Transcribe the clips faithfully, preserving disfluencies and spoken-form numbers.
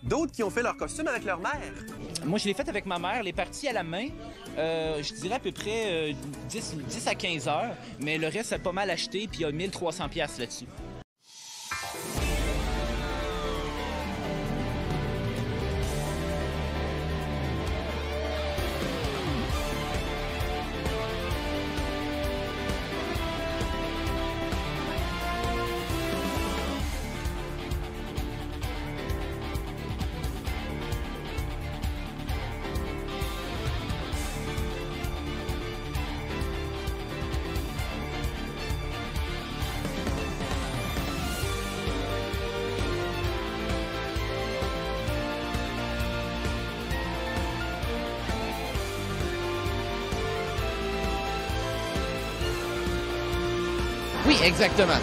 d'autres qui ont fait leur costume avec leur mère. Moi, je l'ai fait avec ma mère, les parties à la main, euh, je dirais à peu près euh, dix, dix à quinze heures, mais le reste, c'est pas mal acheté, puis il y a mille trois cents dollars là-dessus. Oui, exactement.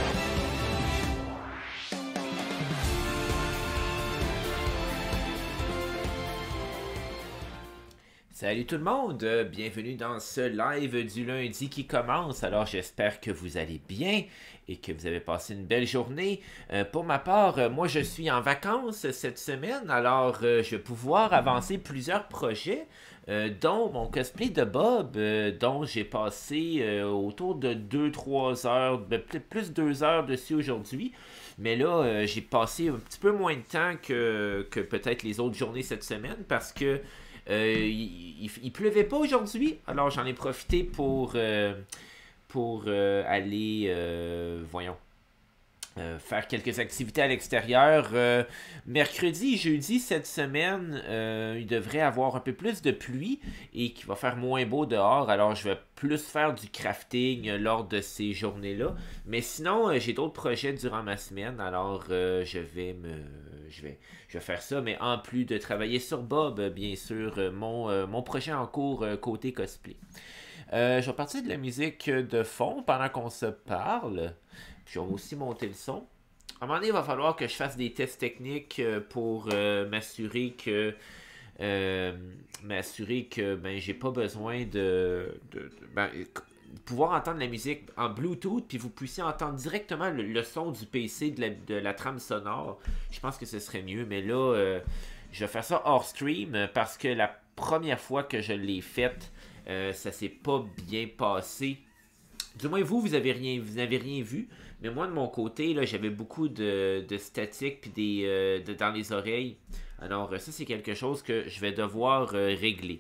Salut tout le monde, euh, bienvenue dans ce live du lundi qui commence. Alors j'espère que vous allez bien et que vous avez passé une belle journée. Euh, pour ma part, euh, moi je suis en vacances cette semaine, alors euh, je vais pouvoir avancer plusieurs projets, euh, dont mon cosplay de Bob, euh, dont j'ai passé euh, autour de deux trois heures, ben, plus deux heures dessus aujourd'hui. Mais là, euh, j'ai passé un petit peu moins de temps que, que peut-être les autres journées cette semaine parce que Euh, il, il, il pleuvait pas aujourd'hui, alors j'en ai profité pour, euh, pour euh, aller, euh, voyons, euh, faire quelques activités à l'extérieur. Euh, mercredi et jeudi cette semaine, euh, il devrait avoir un peu plus de pluie et qu'il va faire moins beau dehors, alors je vais plus faire du crafting euh, lors de ces journées-là. Mais sinon, euh, j'ai d'autres projets durant ma semaine, alors euh, je vais me... Je vais, je vais faire ça, mais en plus de travailler sur Bob, bien sûr, euh, mon, euh, mon projet en cours euh, côté cosplay. Euh, je vais partir de la musique de fond pendant qu'on se parle. Puis je vais aussi monter le son. À un moment donné, il va falloir que je fasse des tests techniques euh, pour euh, m'assurer que euh, m'assurer que ben j'ai pas besoin de, de, de ben, pouvoir entendre la musique en Bluetooth, puis vous puissiez entendre directement le, le son du P C de la, de la trame sonore. Je pense que ce serait mieux, mais là, euh, je vais faire ça hors stream parce que la première fois que je l'ai faite, euh, ça s'est pas bien passé. Du moins, vous, vous avez rien, vous n'avez rien vu, mais moi, de mon côté, là, j'avais beaucoup de, de statique puis des, euh, de, dans les oreilles. Alors, ça, c'est quelque chose que je vais devoir euh, régler.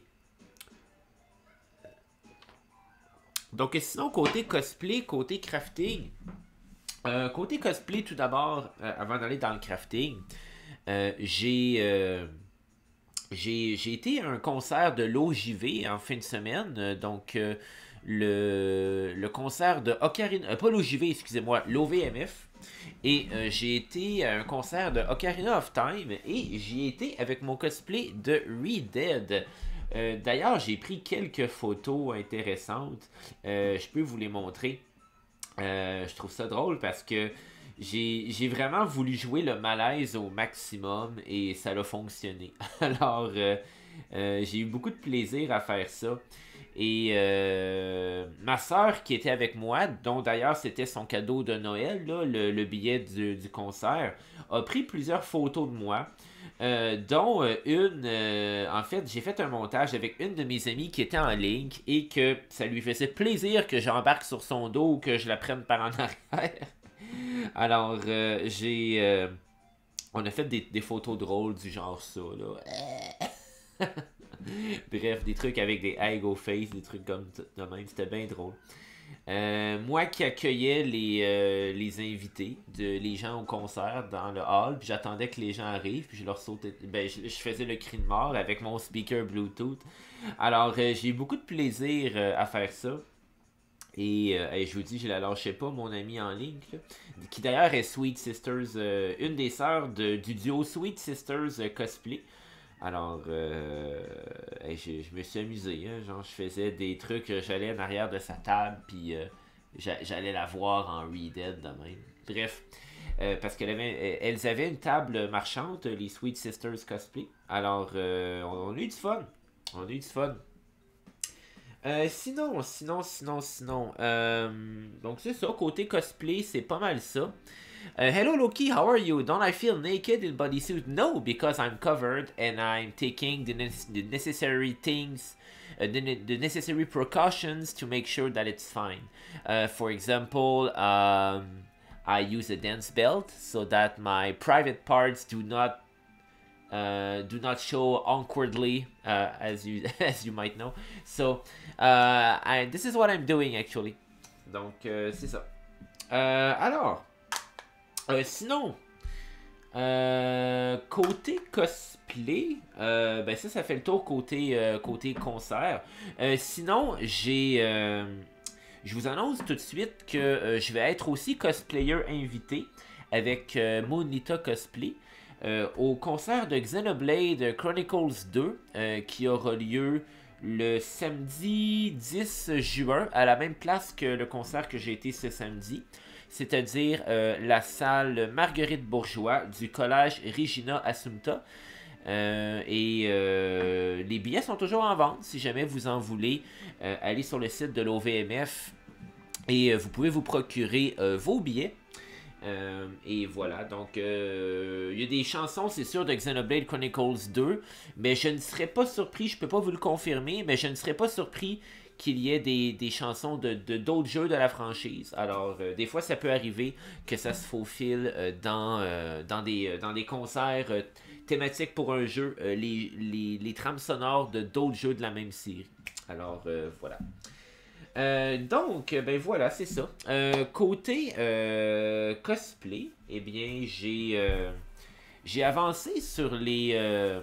Donc, sinon, côté cosplay, côté crafting, euh, côté cosplay, tout d'abord, euh, avant d'aller dans le crafting, euh, j'ai, euh, j'ai, j'ai été à un concert de l'O J V en fin de semaine, euh, donc euh, le, le concert de Ocarina, euh, pas l'O J V, excusez-moi, l'O V M F, et euh, j'ai été à un concert de Ocarina of Time, et j'y ai été avec mon cosplay de Re-Dead. Euh, D'ailleurs, j'ai pris quelques photos intéressantes. Euh, je peux vous les montrer. Euh, je trouve ça drôle parce que j'ai j'ai vraiment voulu jouer le malaise au maximum et ça a fonctionné. Alors, euh, euh, j'ai eu beaucoup de plaisir à faire ça. Et euh, ma soeur qui était avec moi, dont d'ailleurs c'était son cadeau de Noël, là, le, le billet du, du concert, a pris plusieurs photos de moi. Euh, dont euh, une, euh, en fait, j'ai fait un montage avec une de mes amies qui était en ligne et que ça lui faisait plaisir que j'embarque sur son dos ou que je la prenne par en arrière. Alors, euh, j'ai... Euh, on a fait des, des photos drôles du genre ça, là. Bref, des trucs avec des I go face, des trucs comme de même, c'était bien drôle. Euh, moi qui accueillais les, euh, les invités, de, les gens au concert dans le hall, puis j'attendais que les gens arrivent, puis je leur sautais, ben je, je faisais le cri de mort avec mon speaker Bluetooth. Alors euh, j'ai eu beaucoup de plaisir euh, à faire ça. Et, euh, et je vous dis, je la lâchais pas, mon ami en ligne, là, qui d'ailleurs est Sweet Sisters, euh, une des sœurs de, du duo Sweet Sisters euh, Cosplay. Alors, euh, je, je me suis amusé, hein, genre je faisais des trucs, j'allais en arrière de sa table, puis euh, j'allais la voir en Re-Dead de même. Bref, euh, parce qu'elles avaient, elles avaient une table marchande, les Sweet Sisters Cosplay. Alors, euh, on, on a eu du fun, on a eu du fun. Euh, sinon, sinon, sinon, sinon, euh, donc c'est ça, côté cosplay, c'est pas mal ça. Uh, hello Loki, how are you? Don't I feel naked in bodysuit? No, because I'm covered and I'm taking the, ne the necessary things, uh, the, the necessary precautions to make sure that it's fine. Uh, for example, um, I use a dance belt so that my private parts do not uh, do not show awkwardly, uh, as you as you might know. So, uh, I, this is what I'm doing actually. Donc, euh, c'est ça. Euh, alors. Euh, sinon, euh, côté cosplay, euh, ben ça, ça fait le tour côté, euh, côté concert. Euh, sinon, j'ai, euh, je vous annonce tout de suite que euh, je vais être aussi cosplayer invité avec euh, Moonlita Cosplay euh, au concert de Xenoblade Chronicles deux euh, qui aura lieu le samedi dix juin à la même place que le concert que j'ai été ce samedi. C'est-à-dire euh, la salle Marguerite Bourgeois du collège Regina Assumpta. Euh, et euh, les billets sont toujours en vente. Si jamais vous en voulez, euh, allez sur le site de l'O V M F et euh, vous pouvez vous procurer euh, vos billets. Euh, et voilà, donc euh, il y a des chansons, c'est sûr, de Xenoblade Chronicles deux, mais je ne serais pas surpris, je peux pas vous le confirmer, mais je ne serais pas surpris qu'il y ait des, des chansons de d'autres jeux de la franchise. Alors, euh, des fois, ça peut arriver que ça se faufile euh, dans, euh, dans, des, euh, dans des concerts euh, thématiques pour un jeu, euh, les, les, les trames sonores de d'autres jeux de la même série. Alors, euh, voilà. Euh, donc, ben voilà, c'est ça. Euh, côté euh, cosplay, eh bien, j'ai euh, j'ai avancé sur les... Euh,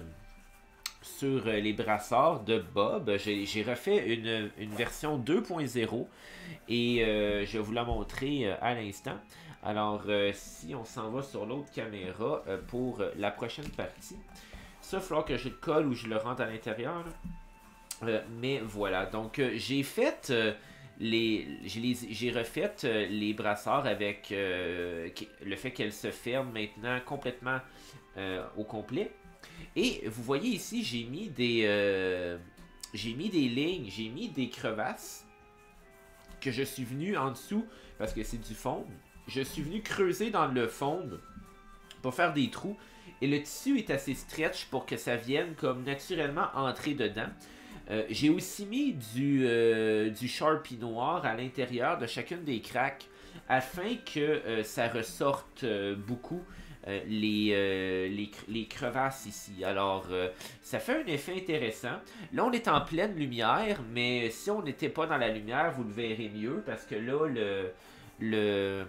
sur les brassards de Bob. J'ai refait une, une version deux point zéro et euh, je vais vous la montrer euh, à l'instant. Alors, euh, si on s'en va sur l'autre caméra euh, pour la prochaine partie, ça, il va falloir que je le colle ou je le rentre à l'intérieur. Euh, mais voilà, donc euh, j'ai fait... Euh, Les, j'ai refait euh, les brassards avec euh, le fait qu'elles se ferment maintenant complètement euh, au complet. Et vous voyez ici, j'ai mis des euh, j'ai mis des lignes, j'ai mis des crevasses que je suis venu en dessous, parce que c'est du foam. Je suis venu creuser dans le foam pour faire des trous. Et le tissu est assez stretch pour que ça vienne comme naturellement entrer dedans. Euh, j'ai aussi mis du, euh, du Sharpie noir à l'intérieur de chacune des craques afin que euh, ça ressorte euh, beaucoup euh, les, euh, les, les crevasses ici. Alors, euh, ça fait un effet intéressant. Là, on est en pleine lumière, mais si on n'était pas dans la lumière, vous le verrez mieux parce que là, le... le,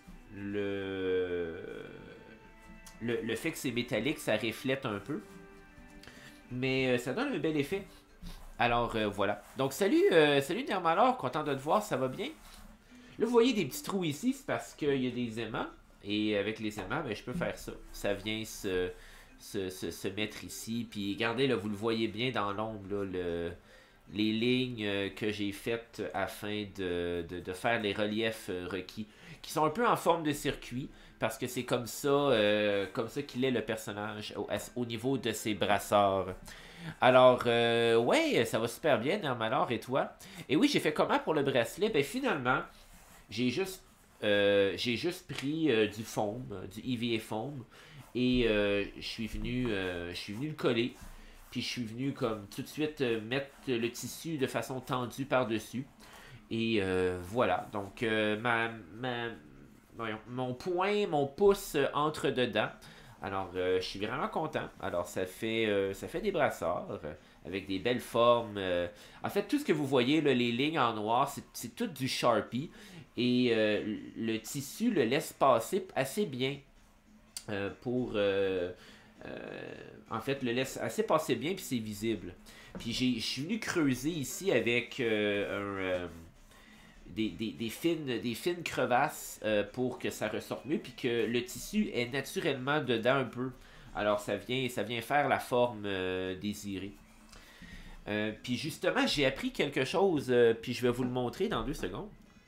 le Le, le fait que c'est métallique, ça reflète un peu. Mais euh, ça donne un bel effet. Alors, euh, voilà. Donc, salut, euh, salut Nermalor, content de te voir, ça va bien? Là, vous voyez des petits trous ici, c'est parce qu'il y a des aimants. Et avec les aimants, ben, je peux faire ça. Ça vient se, se, se, se mettre ici. Puis, regardez, là, vous le voyez bien dans l'ombre, là, le, les lignes que j'ai faites afin de, de, de faire les reliefs requis. Qui sont un peu en forme de circuit. Parce que c'est comme ça, euh, comme ça qu'il est le personnage au, au niveau de ses brassards. Alors, euh, ouais, ça va super bien, Nermalor, et toi? Et oui, j'ai fait comment pour le bracelet? Ben finalement, j'ai juste, euh, j'ai juste pris euh, du foam, du E V A foam, et euh, je suis venu, euh, je suis venu le coller. Puis je suis venu comme tout de suite euh, mettre le tissu de façon tendue par-dessus. Et euh, voilà, donc euh, ma, ma mon poing, mon pouce euh, entre dedans. Alors, euh, je suis vraiment content. Alors, ça fait, euh, ça fait des brassards euh, avec des belles formes. Euh. En fait, tout ce que vous voyez, là, les lignes en noir, c'est tout du Sharpie. Et euh, le tissu le laisse passer assez bien euh, pour... Euh, euh, en fait, le laisse assez passer bien, puis c'est visible. Puis, je suis venu creuser ici avec euh, un... Euh, Des, des, des, fines, des fines crevasses euh, pour que ça ressorte mieux puis que le tissu est naturellement dedans un peu. Alors ça vient, ça vient faire la forme euh, désirée. Euh, puis justement, j'ai appris quelque chose euh, puis je vais vous le montrer dans deux secondes.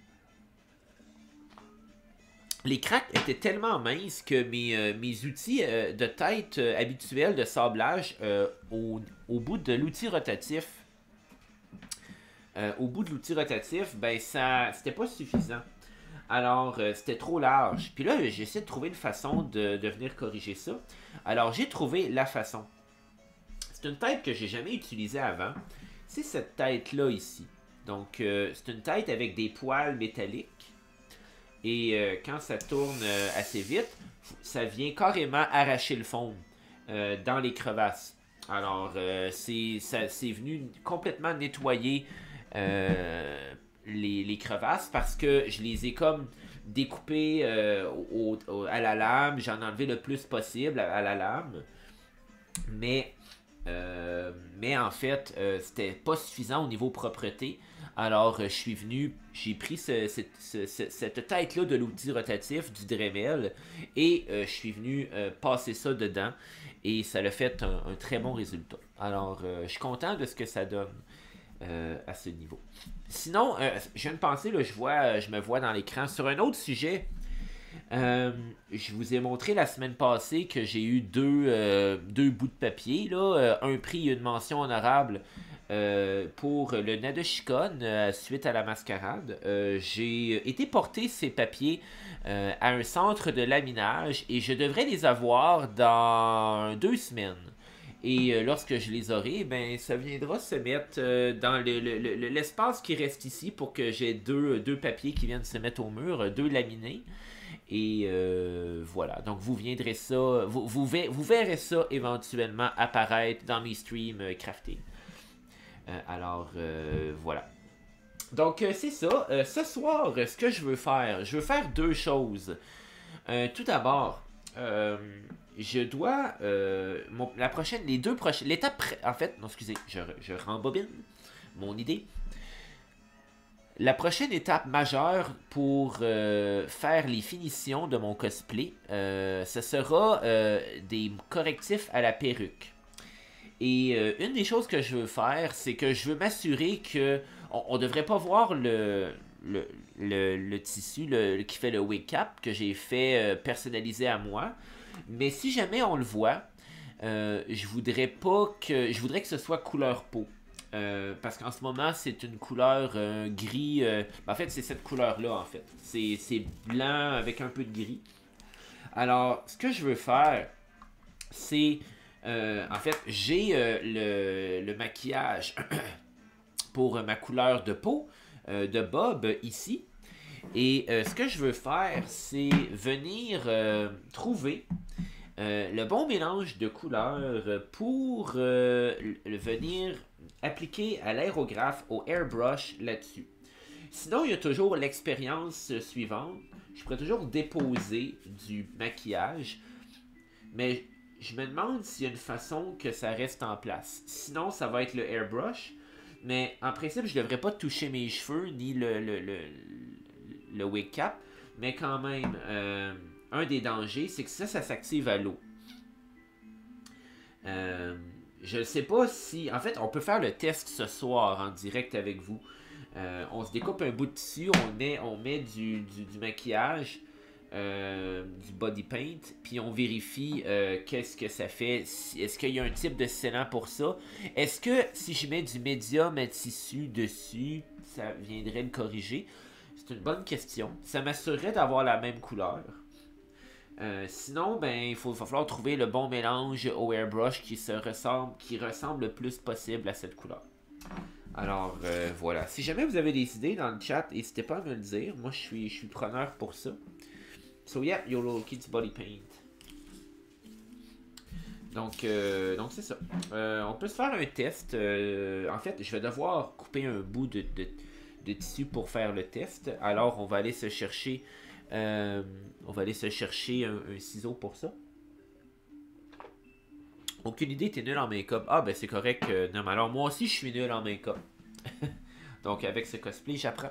Les craques étaient tellement minces que mes, euh, mes outils euh, de tête euh, habituels de sablage euh, au, au bout de l'outil rotatif Euh, au bout de l'outil rotatif, ben ça c'était pas suffisant. Alors, euh, c'était trop large. Puis là, j'ai essayé de trouver une façon de, de venir corriger ça. Alors, j'ai trouvé la façon. C'est une tête que j'ai jamais utilisée avant. C'est cette tête-là ici. Donc, euh, c'est une tête avec des poils métalliques. Et euh, quand ça tourne euh, assez vite, ça vient carrément arracher le fond euh, dans les crevasses. Alors, euh, c'est venu complètement nettoyer euh, les, les crevasses parce que je les ai comme découpées euh, au, au, à la lame. J'en ai enlevé le plus possible à, à la lame. Mais, euh, mais en fait, euh, c'était pas suffisant au niveau propreté. Alors, euh, je suis venu, j'ai pris ce, ce, ce, ce, cette tête-là de l'outil rotatif, du Dremel, et euh, je suis venu euh, passer ça dedans, et ça a fait un, un très bon résultat. Alors, euh, je suis content de ce que ça donne euh, à ce niveau. Sinon, euh, je viens de penser, là, je, vois, je me vois dans l'écran, sur un autre sujet. Euh, je vous ai montré la semaine passée que j'ai eu deux, euh, deux bouts de papier, là, euh, un prix et une mention honorable. Euh, pour le Nadeshikon, euh, suite à la mascarade, euh, j'ai été porter ces papiers euh, à un centre de laminage et je devrais les avoir dans deux semaines. Et euh, lorsque je les aurai, ben, ça viendra se mettre euh, dans l'espace le, le, qui reste ici pour que j'ai deux, deux papiers qui viennent se mettre au mur, deux laminés. Et euh, voilà, donc vous viendrez ça, vous, vous, vous verrez ça éventuellement apparaître dans mes streams euh, crafting. Euh, alors, euh, voilà. Donc, euh, c'est ça. Euh, ce soir, ce que je veux faire, je veux faire deux choses. Euh, tout d'abord, euh, je dois... Euh, mon, la prochaine, les deux prochaines... L'étape... En fait, non, excusez, je, je rembobine mon idée. La prochaine étape majeure pour euh, faire les finitions de mon cosplay, euh, ce sera euh, des correctifs à la perruque. Et euh, une des choses que je veux faire, c'est que je veux m'assurer que on ne devrait pas voir le, le, le, le tissu le, qui fait le wig cap que j'ai fait euh, personnalisé à moi. Mais si jamais on le voit, euh, je voudrais pas que je voudrais que ce soit couleur peau. Euh, parce qu'en ce moment, c'est une couleur euh, gris. Euh, en fait, c'est cette couleur-là, en fait. C'est blanc avec un peu de gris. Alors, ce que je veux faire, c'est... Euh, en fait, j'ai euh, le, le maquillage pour ma couleur de peau euh, de Bob ici. Et euh, ce que je veux faire, c'est venir euh, trouver euh, le bon mélange de couleurs pour euh, venir appliquer à l'aérographe, au airbrush là-dessus. Sinon, il y a toujours l'expérience suivante. Je pourrais toujours déposer du maquillage, mais je me demande s'il y a une façon que ça reste en place. Sinon, ça va être le airbrush. Mais en principe, je ne devrais pas toucher mes cheveux ni le, le, le, le wig cap. Mais quand même, euh, un des dangers, c'est que ça, ça s'active à l'eau. Euh, je ne sais pas si... En fait, on peut faire le test ce soir en direct avec vous. Euh, on se découpe un bout de tissu, on met, on met du, du, du maquillage, euh, du body paint, puis on vérifie euh, qu'est-ce que ça fait. Est-ce qu'il y a un type de scellant pour ça? Est-ce que si je mets du médium à tissu dessus, ça viendrait le corriger? C'est une bonne question. Ça m'assurerait d'avoir la même couleur. Euh, sinon, ben, il faut, va falloir trouver le bon mélange au airbrush qui, se ressemble, qui ressemble le plus possible à cette couleur. Alors, euh, voilà. Si jamais vous avez des idées dans le chat, n'hésitez pas à me le dire. Moi, je suis, je suis preneur pour ça. So, yeah, YOLO Kids Body Paint. Donc, euh, donc c'est ça. Euh, on peut se faire un test. Euh, en fait, je vais devoir couper un bout de, de, de tissu pour faire le test. Alors, on va aller se chercher... Euh, on va aller se chercher un, un ciseau pour ça. Aucune idée, t'es nul en make-up. Ah, ben c'est correct. Euh, non, mais alors moi aussi, je suis nul en make-up. Donc, avec ce cosplay, j'apprends.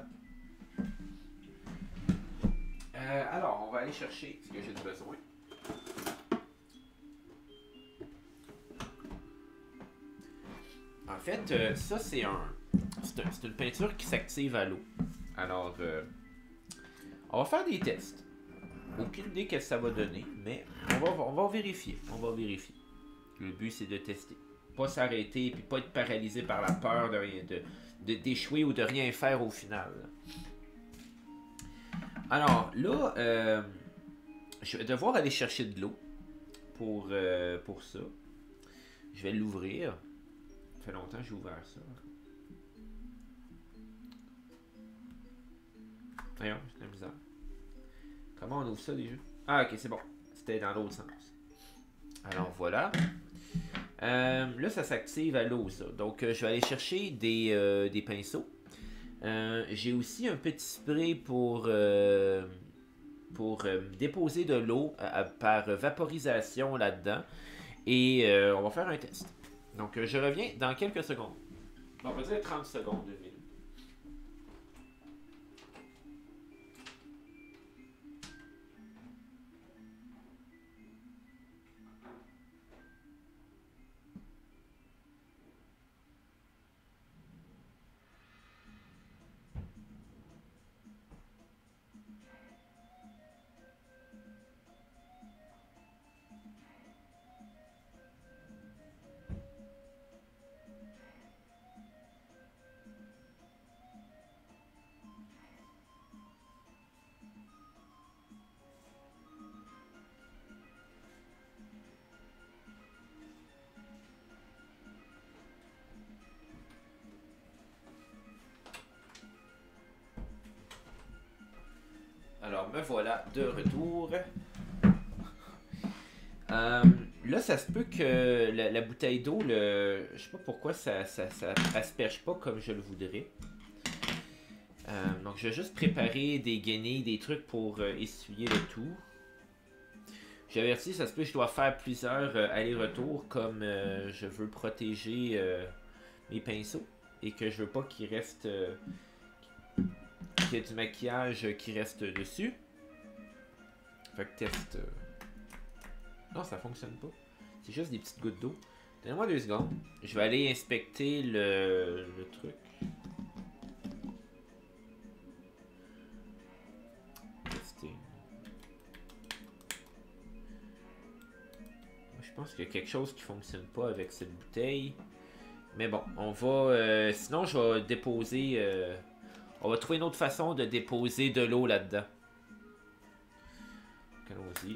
Euh, alors, on va aller chercher ce que j'ai besoin. En fait, euh, ça, c'est un, c'est un, c'est une peinture qui s'active à l'eau. Alors, euh, on va faire des tests. Aucune idée qu'est-ce que ça va donner, mais on va, on va vérifier. On va vérifier. Le but, c'est de tester. Pas s'arrêter et puis pas être paralysé par la peur de, de, de, d'échouer ou de rien faire au final. Alors, là, euh, je vais devoir aller chercher de l'eau pour, euh, pour ça. Je vais l'ouvrir. Ça fait longtemps que j'ai ouvert ça. Voyons, j'ai de la misère. Comment on ouvre ça déjà? Ah, ok, c'est bon. C'était dans l'autre sens. Alors, voilà. Euh, là, ça s'active à l'eau, ça. Donc, euh, je vais aller chercher des, euh, des pinceaux. Euh, j'ai aussi un petit spray pour, euh, pour euh, déposer de l'eau par vaporisation là-dedans. Et euh, on va faire un test. Donc, euh, je reviens dans quelques secondes. Bon, on va dire trente secondes, une minute. Alors, me voilà de retour. Euh, là, ça se peut que la, la bouteille d'eau, le, je sais pas pourquoi ça, ça, ça asperge pas comme je le voudrais. Euh, donc, je vais juste préparer des guenilles, des trucs pour euh, essuyer le tout. J'avertis, ça se peut que je dois faire plusieurs euh, allers-retours comme euh, je veux protéger euh, mes pinceaux et que je veux pas qu'il reste euh, qu'il y ait du maquillage qui reste dessus. Fait que test. Euh... Non, ça fonctionne pas. C'est juste des petites gouttes d'eau. Donnez-moi deux secondes. Je vais aller inspecter le, le truc. Tester. Je pense qu'il y a quelque chose qui fonctionne pas avec cette bouteille. Mais bon, on va... Euh, sinon, je vais déposer... Euh, on va trouver une autre façon de déposer de l'eau là-dedans. Allons-y.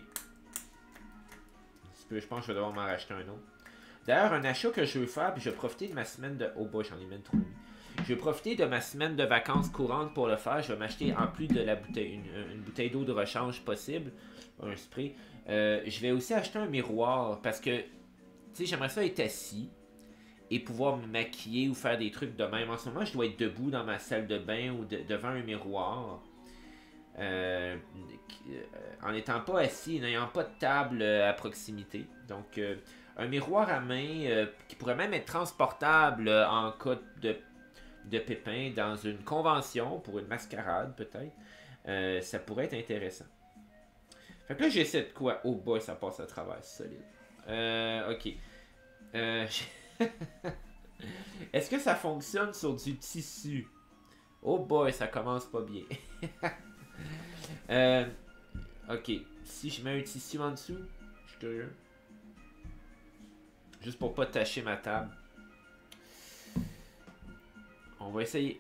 Je pense que je vais devoir m'en racheter un autre. D'ailleurs, un achat que je veux faire, puis je vais profiter de ma semaine de... Oh boy, j'en ai même trop mis. Je vais profiter de ma semaine de vacances courantes pour le faire. Je vais m'acheter, en plus de la bouteille, une, une bouteille d'eau de rechange possible, un spray. Euh, je vais aussi acheter un miroir parce que, tu sais, j'aimerais ça être assis et pouvoir me maquiller ou faire des trucs de même. En ce moment, je dois être debout dans ma salle de bain ou de, devant un miroir. Euh, en n'étant pas assis, n'ayant pas de table à proximité. Donc, euh, un miroir à main euh, qui pourrait même être transportable en cas de, de pépin dans une convention, pour une mascarade peut-être. Euh, ça pourrait être intéressant. Fait que là, j'essaie de quoi? Oh boy, ça passe à travers, solide. Euh, ok. Euh, Est-ce que ça fonctionne sur du tissu? Oh boy, ça commence pas bien. euh, ok. Si je mets un tissu en dessous, je suis curieux. Juste pour pas tacher ma table. On va essayer.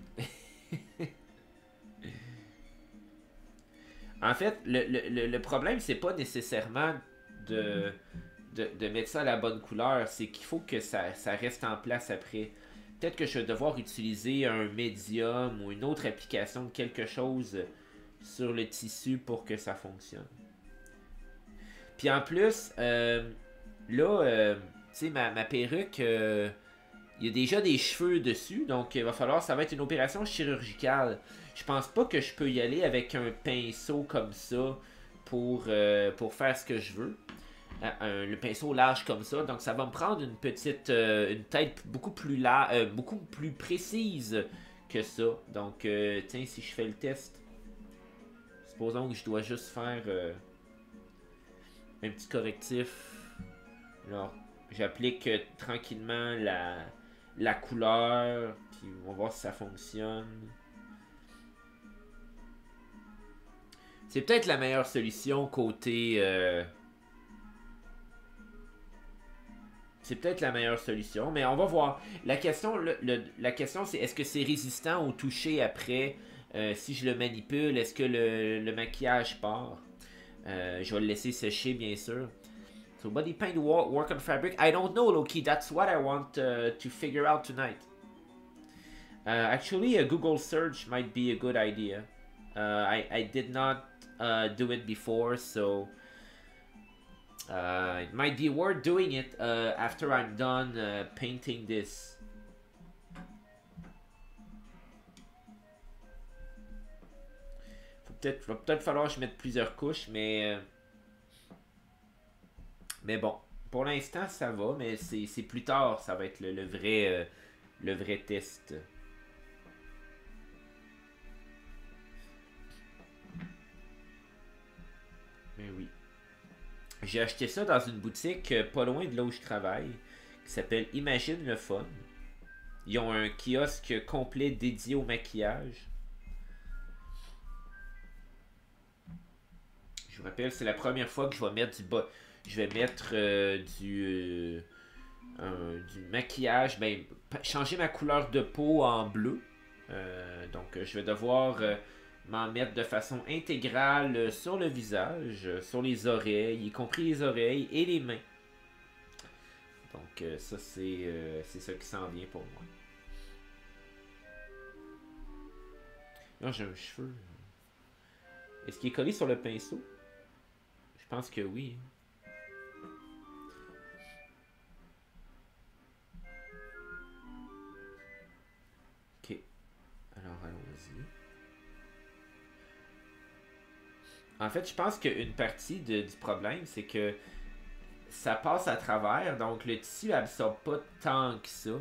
En fait, le, le, le problème, c'est pas nécessairement de, de, de mettre ça à la bonne couleur. C'est qu'il faut que ça, ça reste en place après. Peut-être que je vais devoir utiliser un médium ou une autre application de quelque chose sur le tissu pour que ça fonctionne. Puis en plus, euh, là, euh, tu sais, ma, ma perruque, euh, il y a déjà des cheveux dessus, donc il va falloir, ça va être une opération chirurgicale. Je pense pas que je peux y aller avec un pinceau comme ça pour, euh, pour faire ce que je veux. Un, le pinceau large comme ça, donc ça va me prendre une petite, euh, une tête beaucoup plus large, euh, beaucoup plus précise que ça. Donc, euh, tiens, si je fais le test, supposons que je dois juste faire euh, un petit correctif. Alors, j'applique euh, tranquillement la, la couleur, puis on va voir si ça fonctionne. C'est peut-être la meilleure solution côté... Euh, C'est peut-être la meilleure solution, mais on va voir. La question, le, le, la question c'est est-ce que c'est résistant au toucher après? Euh, si je le manipule, est-ce que le, le maquillage part? Euh, je vais le laisser sécher, bien sûr. So, body paint, work, work on fabric. I don't know, Loki. That's what I want uh, to figure out tonight. Uh, actually, a Google search might be a good idea. Uh, I, I did not uh, do it before, so uh, it might be worth doing it uh, after I'm done uh, painting this. Peut-être, va peut-être falloir que je mette plusieurs couches, mais euh, mais bon, pour l'instant ça va, mais c'est, c'est plus tard, ça va être le, le vrai euh, le vrai test. Mais oui. J'ai acheté ça dans une boutique euh, pas loin de là où je travaille, qui s'appelle Imagine le Fun. Ils ont un kiosque complet dédié au maquillage. Je vous rappelle, c'est la première fois que je vais mettre du bas. Je vais mettre euh, du, euh, un- du maquillage, ben, pa- changer ma couleur de peau en bleu. Euh, donc, euh, je vais devoir euh, m'en mettre de façon intégrale euh, sur le visage, euh, sur les oreilles, y compris les oreilles et les mains. Donc, euh, ça, c'est euh, c'est ça qui s'en vient pour moi. Là, j'ai un cheveu. Est-ce qu'il est collé sur le pinceau? Je pense que oui. Ok. Alors, allons-y. En fait, je pense qu'une partie de- du problème, c'est que ça passe à travers, donc le tissu absorbe pas tant que ça.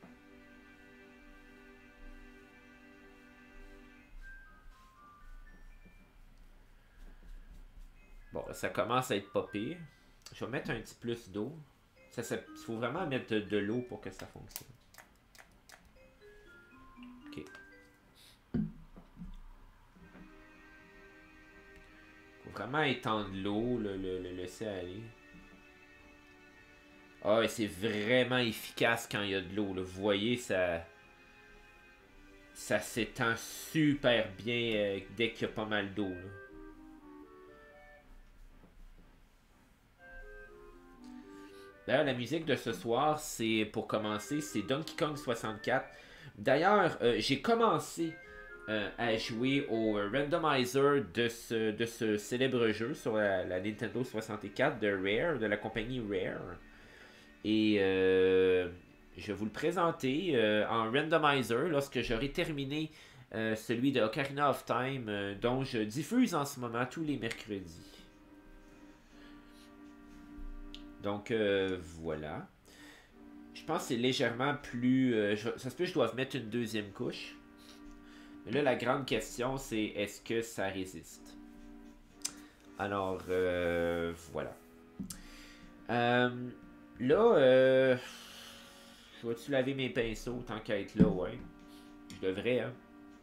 Bon, là, ça commence à être pas pire. Je vais mettre un petit plus d'eau. Ça, ça- il faut vraiment mettre de, de l'eau pour que ça fonctionne. Ok. Faut vraiment étendre l'eau, le, le, le laisser aller. Ah, et c'est vraiment efficace quand il y a de l'eau, là. Vous voyez, ça. Ça s'étend super bien euh, dès qu'il y a pas mal d'eau, là. D'ailleurs, la musique de ce soir, c'est pour commencer, c'est Donkey Kong soixante-quatre. D'ailleurs, euh, j'ai commencé euh, à jouer au randomizer de ce, de ce célèbre jeu sur la, la Nintendo soixante-quatre de Rare, de la compagnie Rare. Et euh, je vais vous le présenter euh, en randomizer lorsque j'aurai terminé euh, celui de Ocarina of Time, euh, dont je diffuse en ce moment tous les mercredis. Donc euh, voilà. Je pense que c'est légèrement plus... euh, je- ça se peut que je doive mettre une deuxième couche. Mais là, la grande question, c'est est-ce que ça résiste? Alors, euh, voilà. Euh, là, euh, je vais-tu laver mes pinceaux tant qu'à être là? Ouais. Je devrais, hein.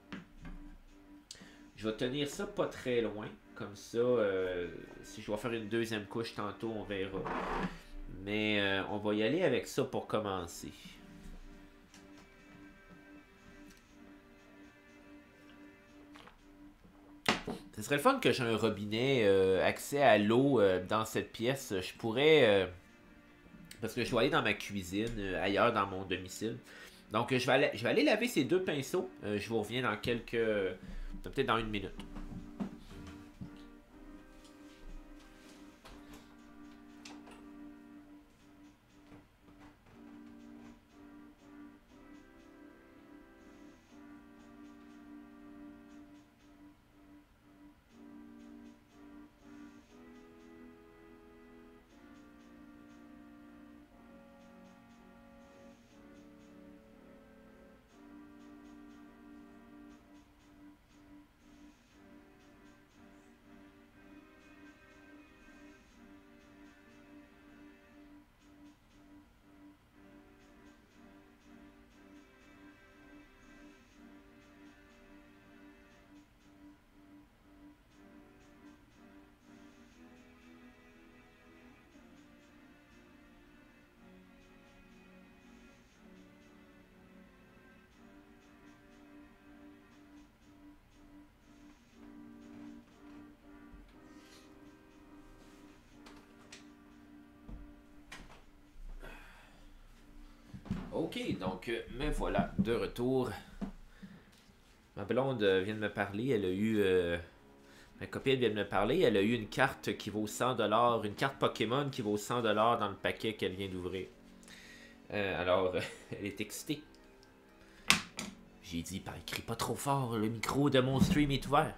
Je vais tenir ça pas très loin. Comme ça, euh, si je dois faire une deuxième couche tantôt, on verra. Mais euh, on va y aller avec ça pour commencer. Ce serait le fun que j'ai un robinet, euh, accès à l'eau euh, dans cette pièce. Je pourrais... euh, parce que je dois aller dans ma cuisine, euh, ailleurs dans mon domicile. Donc euh, je vais aller, je vais aller laver ces deux pinceaux. Euh, je vous reviens dans quelques... peut-être dans une minute. Ok, donc euh, me voilà de retour. Ma blonde euh, vient de me parler. Elle a eu. Euh, ma copine vient de me parler. Elle a eu une carte qui vaut cent dollars. Une carte Pokémon qui vaut cent dollars dans le paquet qu'elle vient d'ouvrir. Euh, alors, euh, elle est excitée. J'ai dit, bah, crie pas trop fort. Le micro de mon stream est ouvert.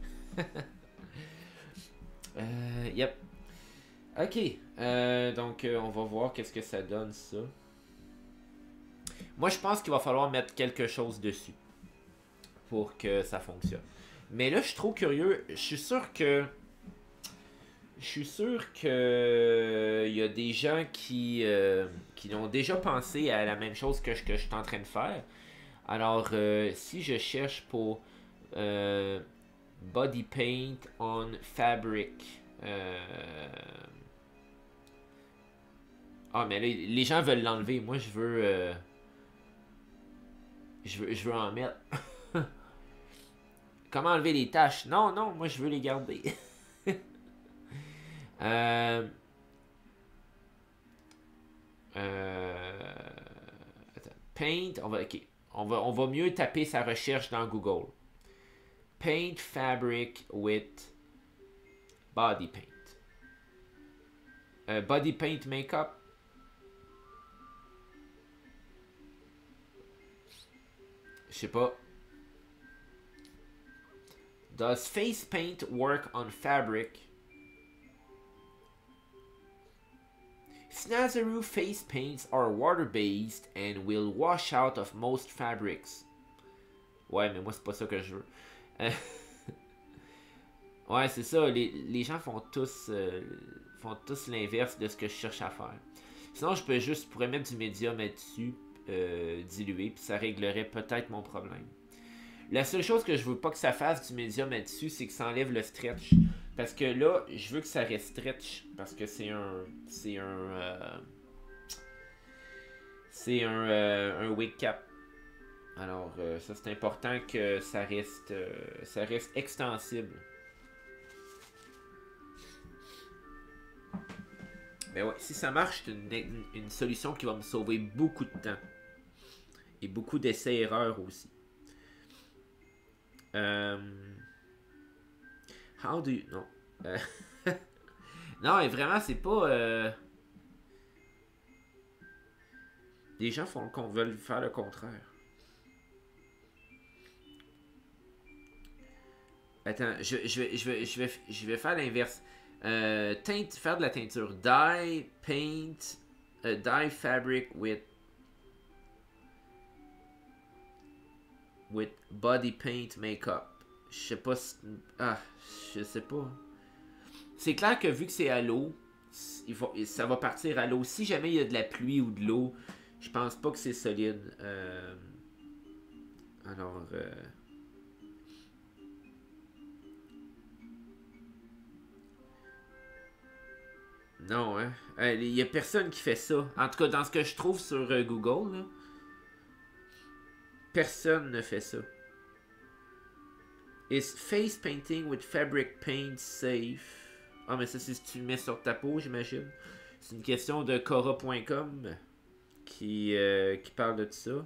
euh, yep. Ok. Euh, donc, euh, on va voir qu'est-ce que ça donne, ça. Moi, je pense qu'il va falloir mettre quelque chose dessus pour que ça fonctionne. Mais là, je suis trop curieux. Je suis sûr que... Je suis sûr que... Il y a des gens qui, euh, qui ont déjà pensé à la même chose que je, que je suis en train de faire. Alors, euh, si je cherche pour euh, Body Paint on Fabric... Euh... Ah, mais là, les gens veulent l'enlever. Moi, je veux... Euh... Je veux, je veux en mettre. Comment enlever les taches? Non, non, moi je veux les garder. euh... Euh... Attends. Paint, on va, okay. on va, on va mieux taper sa recherche dans Google. Paint fabric with body paint. Euh, body paint makeup. Je sais pas. Does face paint work on fabric? Snazaroo face paints are water-based and will wash out of most fabrics. Ouais, mais moi, c'est pas ça que je veux. Euh, ouais, c'est ça. Les, les gens font tous, euh, font tous l'inverse de ce que je cherche à faire. Sinon, je peux juste, je pourrais mettre du médium là-dessus. Euh, dilué, puis ça réglerait peut-être mon problème. La seule chose que je veux pas que ça fasse du médium là-dessus, c'est que ça enlève le stretch. Parce que là, je veux que ça reste stretch. Parce que c'est un. C'est un. Euh, c'est un, euh, un wig cap. Alors, euh, ça c'est important que ça reste. Euh, ça reste extensible. Mais ouais, si ça marche, c'est une, une, une solution qui va me sauver beaucoup de temps. Et beaucoup d'essais-erreurs aussi. Um, how do you... Non. Euh, non, et vraiment, c'est pas... Euh... Les gens font le, veulent faire le contraire. Attends, je, je, vais, je, vais, je, vais, je vais faire l'inverse. Euh, teinte, faire de la teinture. Dye, paint, uh, dye fabric with with body paint makeup. Je sais pas si... Ah, je sais pas. C'est clair que vu que c'est à l'eau, il va, ça va partir à l'eau. Si jamais il y a de la pluie ou de l'eau, je pense pas que c'est solide. Euh... Alors... Euh... Non, hein. Il y a personne qui fait ça. En tout cas, dans ce que je trouve sur euh, Google, là, personne ne fait ça. Is face painting with fabric paint safe? Ah, mais ça, c'est si tu le mets sur ta peau, j'imagine. C'est une question de Cora point com qui, euh, qui parle de ça.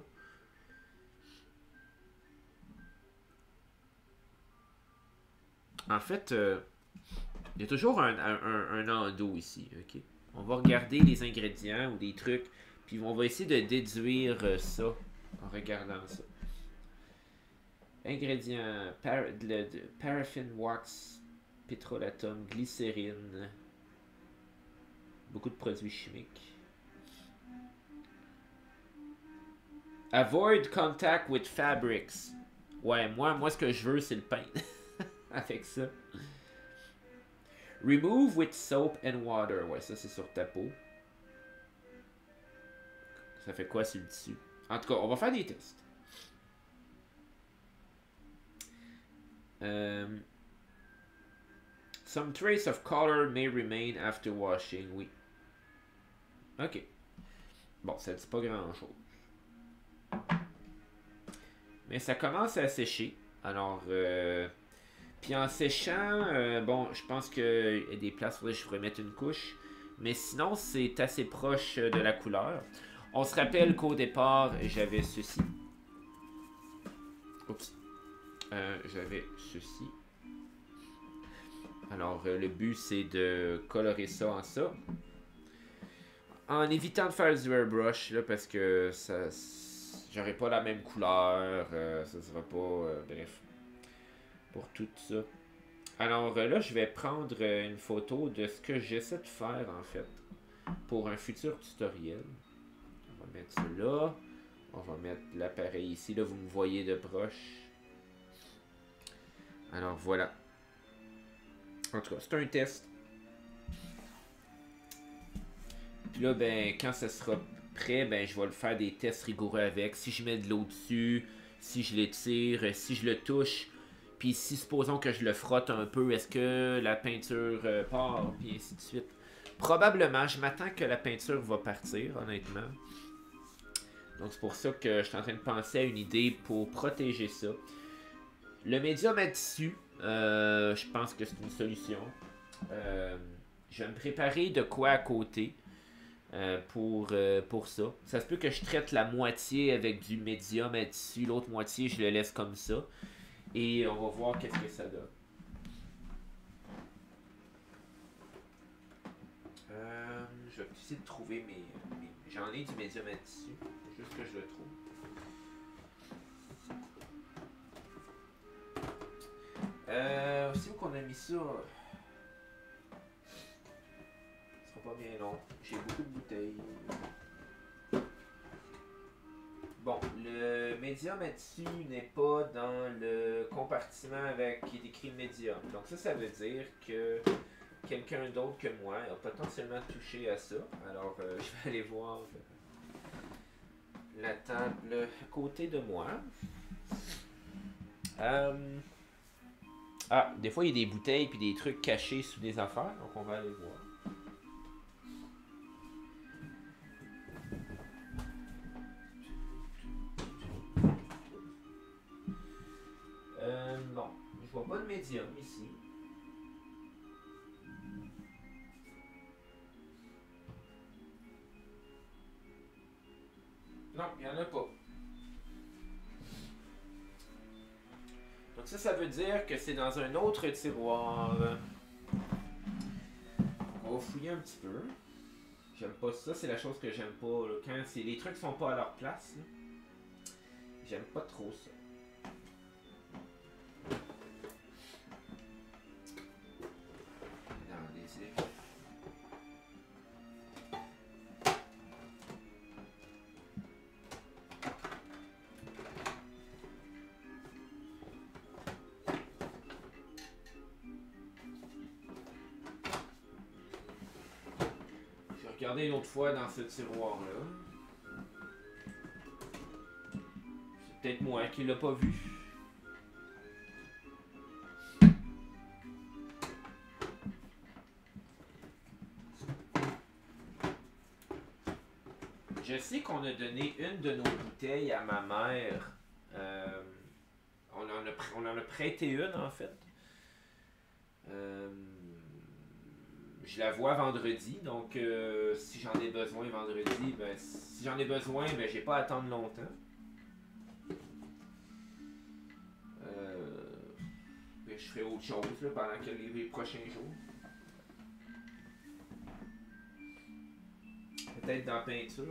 En fait, euh, il y a toujours un, un, un, un endos ici, ok? On va regarder les ingrédients ou des trucs, puis on va essayer de déduire euh, ça en regardant ça. Ingrédients, par, de, de, paraffin wax, pétrolatum, glycérine, beaucoup de produits chimiques. Avoid contact with fabrics. Ouais, moi, moi ce que je veux, c'est le pain. Avec ça. Remove with soap and water. Ouais, ça c'est sur ta peau. Ça fait quoi sur le dessus? En tout cas, on va faire des tests. Um, some trace of color may remain after washing. Oui. Ok. Bon, ça dit pas grand chose. Mais ça commence à sécher. Alors, euh, puis en séchant, euh, bon, je pense qu'il y a des places où je pourrais mettre une couche. Mais sinon, c'est assez proche de la couleur. On se rappelle qu'au départ, j'avais ceci. Oups. Euh, j'avais ceci. Alors, euh, le but, c'est de colorer ça en ça. En évitant de faire du airbrush, là, parce que ça... J'aurais pas la même couleur. Euh, ça sera pas... Euh, bref. Pour tout ça. Alors euh, là, je vais prendre euh, une photo de ce que j'essaie de faire, en fait. Pour un futur tutoriel. On va mettre ça là. On va mettre l'appareil ici. Là, vous me voyez de proche. Alors, voilà. En tout cas, c'est un test. Puis là, ben, quand ça sera prêt, ben, je vais le faire des tests rigoureux avec. Si je mets de l'eau dessus, si je l'étire, si je le touche, puis si, supposons que je le frotte un peu, est-ce que la peinture euh, part, puis ainsi de suite. Probablement, je m'attends que la peinture va partir, honnêtement. Donc, c'est pour ça que je suis en train de penser à une idée pour protéger ça. Le médium à tissu, euh, je pense que c'est une solution. Euh, je vais me préparer de quoi à côté euh, pour, euh, pour ça. Ça se peut que je traite la moitié avec du médium à tissu, l'autre moitié, je le laisse comme ça. Et on va voir qu'est-ce que ça donne. Euh, je vais essayer de trouver mes... mes... J'en ai du médium à tissu. Juste que je le trouve. Euh, aussi où qu'on a mis ça. Ce sera pas bien long. J'ai beaucoup de bouteilles. Bon, le médium à tissu n'est pas dans le compartiment avec qui est écrit médium. Donc ça, ça veut dire que quelqu'un d'autre que moi a potentiellement touché à ça. Alors, euh, je vais aller voir la table à côté de moi. Euh... Ah, des fois, il y a des bouteilles puis des trucs cachés sous des affaires. Donc, on va aller voir. Euh, non, je vois pas de médium ici. Non, il n'y en a pas. Donc ça, ça veut dire que c'est dans un autre tiroir. On va fouiller un petit peu. J'aime pas ça, c'est la chose que j'aime pas. Là. Quand les trucs sont pas à leur place, j'aime pas trop ça. Dans les éléphants. Regardez une autre fois dans ce tiroir-là. C'est peut-être moi qui l'ai pas vu. Je sais qu'on a donné une de nos bouteilles à ma mère. Euh, on, en a, on en a prêté une, en fait. Euh, Je la vois vendredi, donc euh, si j'en ai besoin vendredi, ben si j'en ai besoin, ben j'ai pas à attendre longtemps. Euh, ben, je ferai autre chose là, pendant que les, les prochains jours. Peut-être dans la peinture.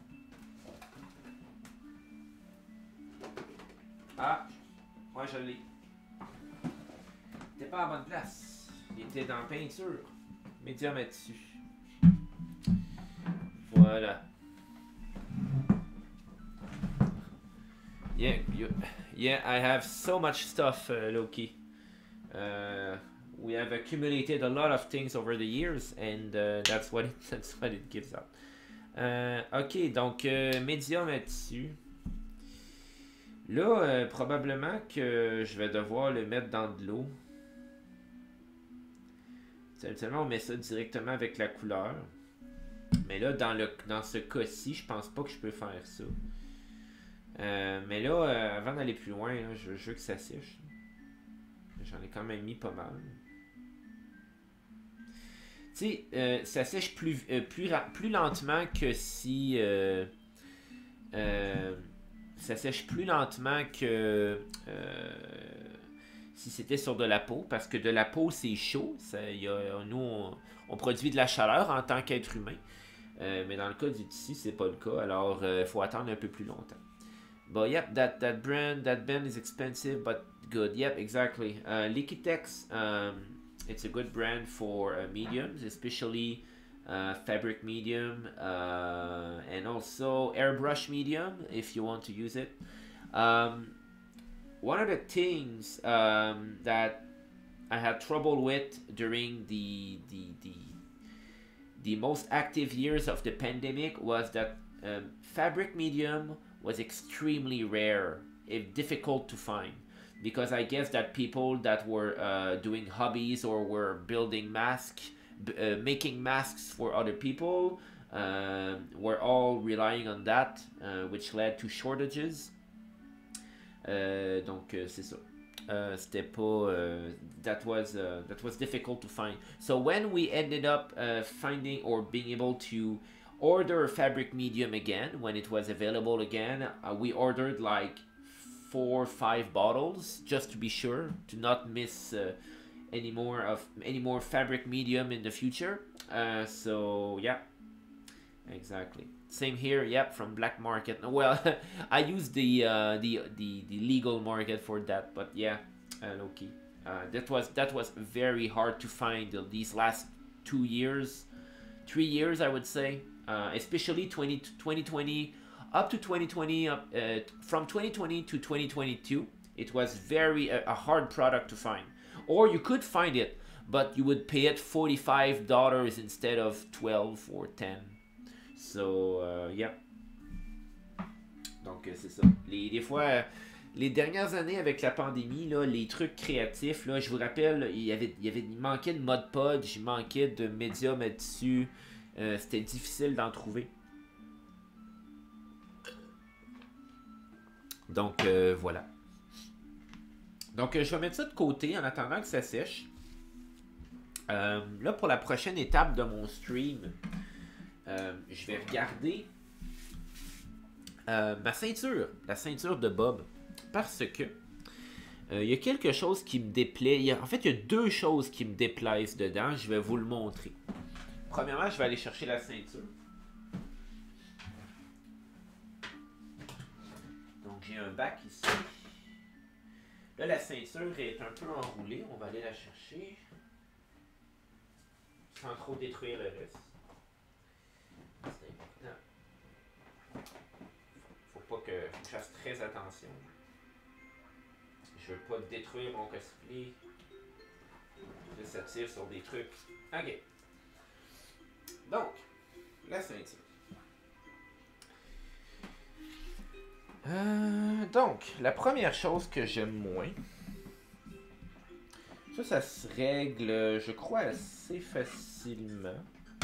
Ah, moi je l'ai. Il était pas à la bonne place. Il était dans la peinture. Médium à tissu. Voilà. Yeah, you, yeah, I have so much stuff, uh, Loki. Uh, we have accumulated a lot of things over the years, and uh, that's what it, that's what it gives out. Uh, ok, donc euh, médium à tissu. Là, euh, probablement que je vais devoir le mettre dans de l'eau. Habituellement, on met ça directement avec la couleur. Mais là, dans, le, dans ce cas-ci, je pense pas que je peux faire ça. Euh, mais là, euh, avant d'aller plus loin, là, je, je veux que ça sèche. J'en ai quand même mis pas mal. Tu sais, euh, ça sèche plus, euh, plus, plus lentement que si, euh, euh, ça sèche plus lentement que euh, si c'était sur de la peau, parce que de la peau, c'est chaud. Ça, y a, nous, on, on produit de la chaleur en tant qu'être humain. Euh, mais dans le cas du tissu, c'est pas le cas. Alors, il euh, faut attendre un peu plus longtemps. But yep, that, that brand, that band is expensive, but good. Yep, exactly. Uh, Liquitex, um, it's a good brand for uh, mediums, especially uh, fabric medium, uh, and also airbrush medium, if you want to use it. Um, one of the things um, that I had trouble with during the, the, the, the most active years of the pandemic was that um, fabric medium was extremely rare, if difficult to find, because I guess that people that were uh, doing hobbies or were building masks, uh, making masks for other people, uh, were all relying on that, uh, which led to shortages. Euh, donc euh, c'est ça. Uh, c'était pas uh, that was uh, that was difficult to find. So when we ended up uh, finding or being able to order a fabric medium again, when it was available again, uh, we ordered like four or five bottles just to be sure to not miss uh, any more of any more fabric medium in the future. Uh, so yeah, exactly. Same here. Yep, from black market. Well, I use the uh, the the the legal market for that, but yeah, uh, low key. Uh, that was that was very hard to find uh, these last two years, three years I would say. Uh, especially twenty twenty up to twenty twenty, uh, uh, from twenty twenty to twenty twenty-two, it was very uh, a hard product to find. Or you could find it, but you would pay it forty-five dollars instead of twelve or ten. So, uh, yeah. Donc, c'est ça. Les, des fois, euh, les dernières années avec la pandémie, là, les trucs créatifs, là, je vous rappelle, il y avait, il y avait, il manquait de Mod Podge, il manquait de médium à tissu. Euh, c'était difficile d'en trouver. Donc, euh, voilà. Donc, euh, je vais mettre ça de côté en attendant que ça sèche. Euh, là, pour la prochaine étape de mon stream, euh, je vais regarder euh, ma ceinture, la ceinture de Bob. Parce que euh, il y a quelque chose qui me déplaît. Il y a, en fait, il y a deux choses qui me déplaisent dedans. Je vais vous le montrer. Premièrement, je vais aller chercher la ceinture. Donc, j'ai un bac ici. Là, la ceinture est un peu enroulée. On va aller la chercher. Sans trop détruire le reste. C'est important. Faut pas que je fasse très attention. Je veux pas détruire mon cosplay. Là, ça tire sur des trucs. Ok. Donc, la ceinture. Euh, donc, la première chose que j'aime moins, ça, ça se règle, je crois, assez facilement.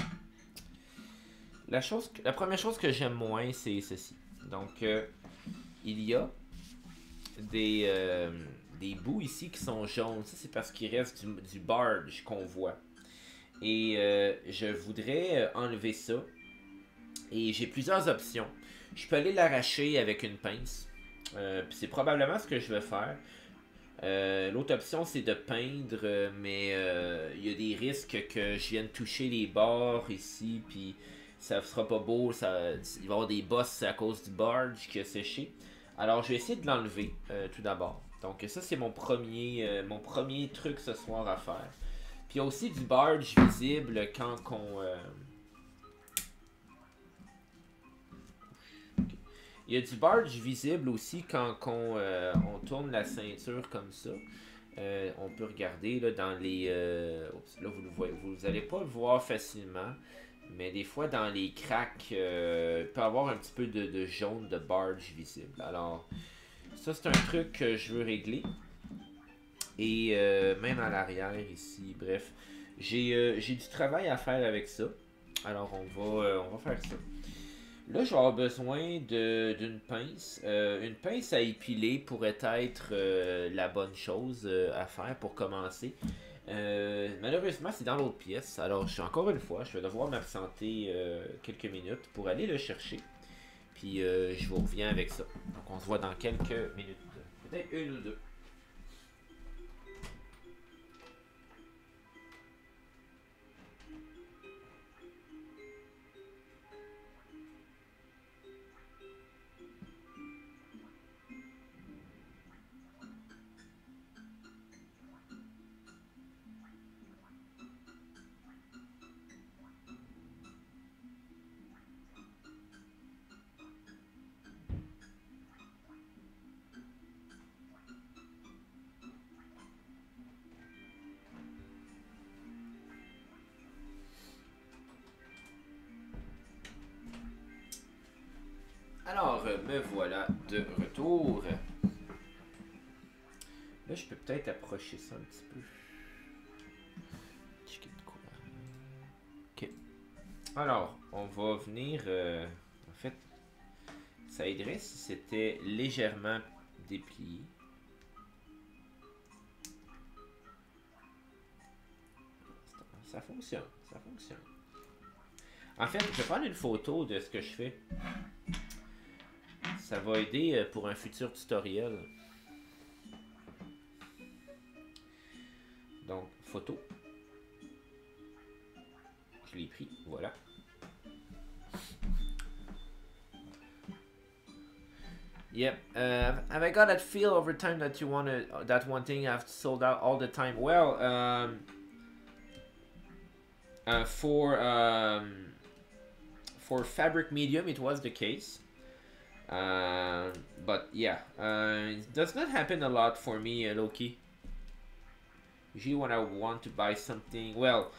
La, chose, la première chose que j'aime moins, c'est ceci. Donc, euh, il y a des, euh, des bouts ici qui sont jaunes. Ça, c'est parce qu'il reste du, du barge qu'on voit. Et euh, je voudrais enlever ça. Et j'ai plusieurs options. Je peux aller l'arracher avec une pince. Euh, c'est probablement ce que je vais faire. Euh, L'autre option, c'est de peindre, mais euh, il y a des risques que je vienne toucher les bords ici, puis ça sera pas beau. Ça, il va y avoir des bosses à cause du barge qui a séché. Alors, je vais essayer de l'enlever euh, tout d'abord. Donc, ça, c'est mon premier, euh, mon premier truc ce soir à faire. Puis, il y a aussi du barge visible quand on... Euh... Il y a du barge visible aussi quand on, euh, on tourne la ceinture comme ça. Euh, on peut regarder là, dans les... Euh... Oups, là, vous ne voyez, vous allez pas le voir facilement. Mais des fois, dans les cracks, euh, il peut y avoir un petit peu de, de jaune de barge visible. Alors, ça, c'est un truc que je veux régler. Et euh, même à l'arrière ici, bref. J'ai euh, j'ai du travail à faire avec ça. Alors, on va, euh, on va faire ça. Là, je vais avoir besoin d'une pince. Euh, une pince à épiler pourrait être euh, la bonne chose euh, à faire pour commencer. Euh, malheureusement, c'est dans l'autre pièce. Alors, je suis encore une fois, je vais devoir m'absenter euh, quelques minutes pour aller le chercher. Puis euh, je vous reviens avec ça. Donc on se voit dans quelques minutes. Peut-être une ou deux. Alors, me voilà de retour. Là, je peux peut-être approcher ça un petit peu. Ok. Alors, on va venir... Euh, en fait, ça aiderait si c'était légèrement déplié. Ça fonctionne, ça fonctionne. En fait, je vais prendre une photo de ce que je fais. Ça va aider pour un futur tutoriel. Donc, photo. Je l'ai pris, voilà. Yep. Uh, have I got that feel over time that you wanted, that one thing I've sold out all the time? Well, um, uh, for um, for fabric medium, it was the case. Uh, but yeah, uh, it does not happen a lot for me, uh, Loki. Usually when I want to buy something, well,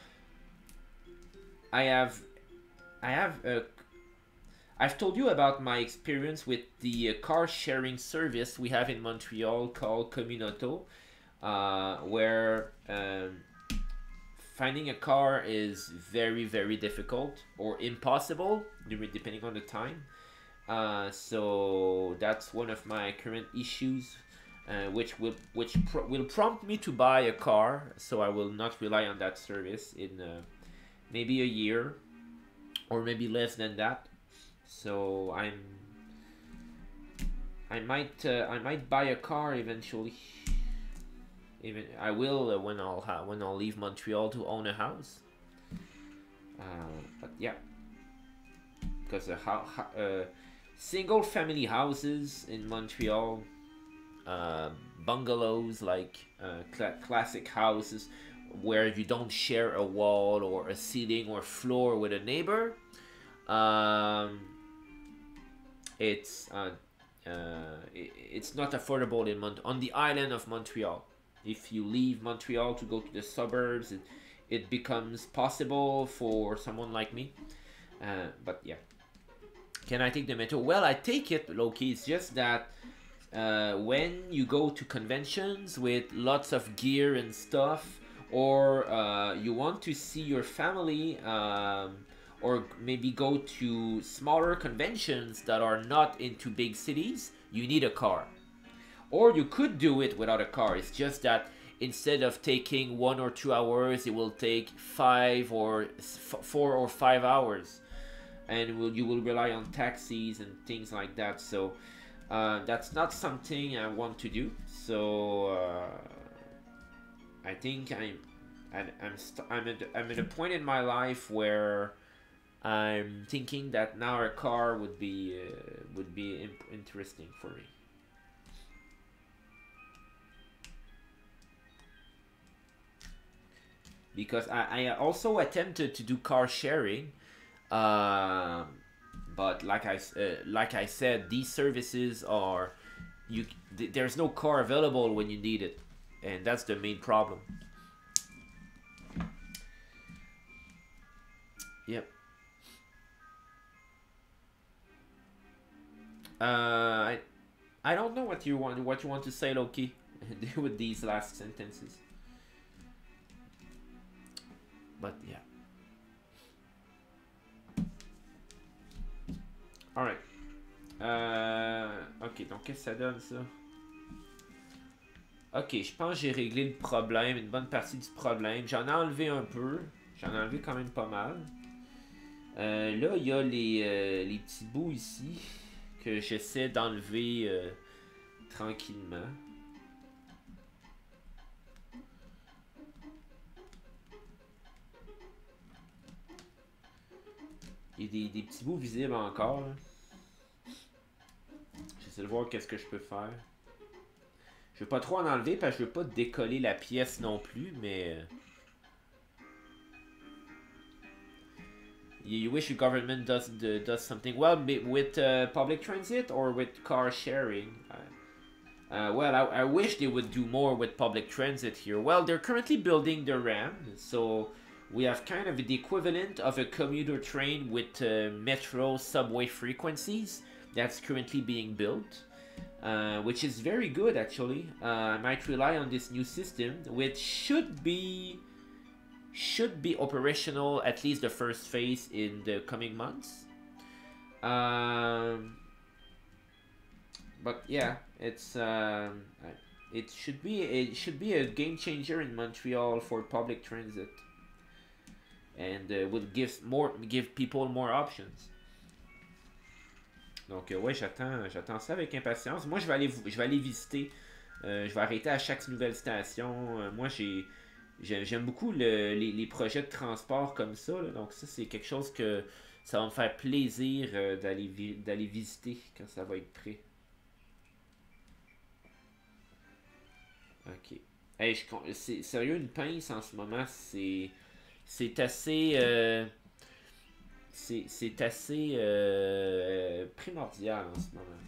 I have, I have, uh, I've told you about my experience with the uh, car sharing service we have in Montreal called Communauto, uh, where um, finding a car is very, very difficult or impossible, depending on the time. Uh, so that's one of my current issues, uh, which will which pro will prompt me to buy a car. So I will not rely on that service in uh, maybe a year, or maybe less than that. So I'm I might uh, I might buy a car eventually. Even I will uh, when I'll ha when I'll leave Montreal to own a house. Uh, but yeah, because a how uh, single family houses in Montreal, uh, bungalows, like uh, cl classic houses where you don't share a wall or a ceiling or floor with a neighbor. Um, it's uh, uh, it, it's not affordable in Mont on the island of Montreal. If you leave Montreal to go to the suburbs, it, it becomes possible for someone like me. Uh, but yeah. Can I take the metro? Well, I take it, low-key. It's just that uh, when you go to conventions with lots of gear and stuff, or uh, you want to see your family, um, or maybe go to smaller conventions that are not into big cities, you need a car. Or you could do it without a car. It's just that instead of taking one or two hours, it will take five or f four or five hours. And will, you will rely on taxis and things like that. So uh, that's not something I want to do. So uh, I think I'm I'm I'm, I'm, at, I'm at a point in my life where I'm thinking that now a car would be uh, would be interesting for me. Because I, I also attempted to do car sharing. Um, but like I uh, like I said, these services are you. Th there's no car available when you need it, and that's the main problem. Yep. Uh, I I don't know what you want what you want to say, Loki, with these last sentences. But yeah. Alright. Euh, ok, donc qu'est-ce que ça donne ça? Ok, je pense que j'ai réglé le problème, une bonne partie du problème. J'en ai enlevé un peu. J'en ai enlevé quand même pas mal. Euh, là, il y a les, euh, les petits bouts ici. que j'essaie d'enlever euh, tranquillement. Il y a des, des petits bouts visibles encore. J'essaie de voir qu'est-ce que je peux faire. Je veux pas trop en enlever parce que je veux pas décoller la pièce non plus, mais... You wish your government does the, does something well with uh, public transit or with car sharing? Uh, uh, well, I, I wish they would do more with public transit here. Well, they're currently building the RAM, so we have kind of the equivalent of a commuter train with uh, metro subway frequencies that's currently being built, uh, which is very good actually. Uh, I might rely on this new system, which should be should be operational at least the first phase in the coming months. Um, but yeah, it's um, it should be it should be a game changer in Montreal for public transit, and uh, will give more give people more options. Donc euh, ouais, j'attends j'attends ça avec impatience. Moi je vais aller je vais aller visiter. Euh, je vais arrêter à chaque nouvelle station. Euh, moi j'ai J'aime beaucoup le, les, les projets de transport comme ça, là. Donc ça, c'est quelque chose que ça va me faire plaisir euh, d'aller vi d'aller visiter quand ça va être prêt. Ok. Hey, je, c'est sérieux, une pince en ce moment, c'est c'est assez... Euh, c'est assez euh, primordial en ce moment.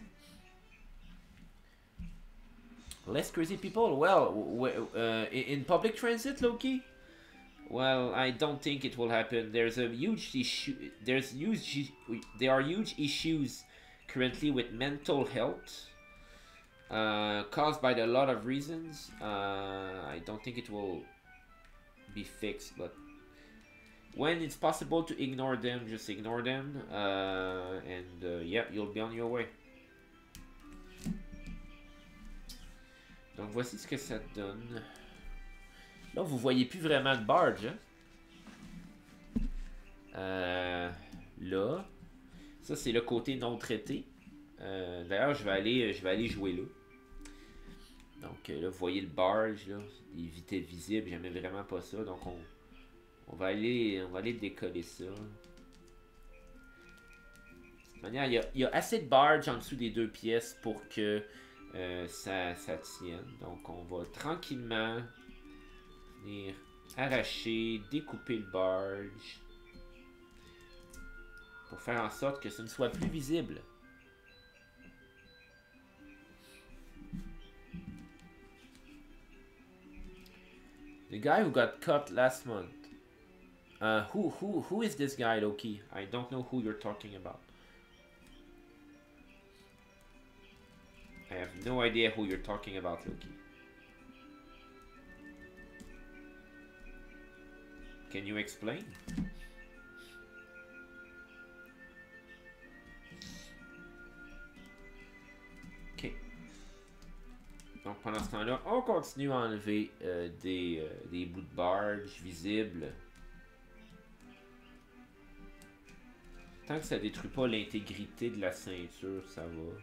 Less crazy people? Well, uh, in public transit, Loki? Well, I don't think it will happen. There's a huge issue. There's huge. There are huge issues currently with mental health, uh, caused by a lot of reasons. Uh, I don't think it will be fixed, but when it's possible to ignore them, just ignore them, uh, and uh, yeah, you'll be on your way. Donc voici ce que ça donne. Là, vous voyez plus vraiment de barge. Hein? Euh, là. Ça, c'est le côté non traité. Euh, D'ailleurs, je vais aller je vais aller jouer là. Donc là, vous voyez le barge, là. Il était visible, j'aimais vraiment pas ça. Donc on, on va aller on va aller décoller ça. De toute manière, il y a, il y a assez de barge en dessous des deux pièces pour que Euh, ça, ça tienne. Donc on va tranquillement venir arracher, découper le barge pour faire en sorte que ce ne soit plus visible. The guy who got cut last month. Uh, who who who is this guy, Loki? I don't know who you're talking about. I have no idea who you're talking about, Loki. Can you explain? Ok. Donc pendant ce temps-là, on continue à enlever euh, des, euh, des bouts de barge visibles. Tant que ça détruit pas l'intégrité de la ceinture, ça va.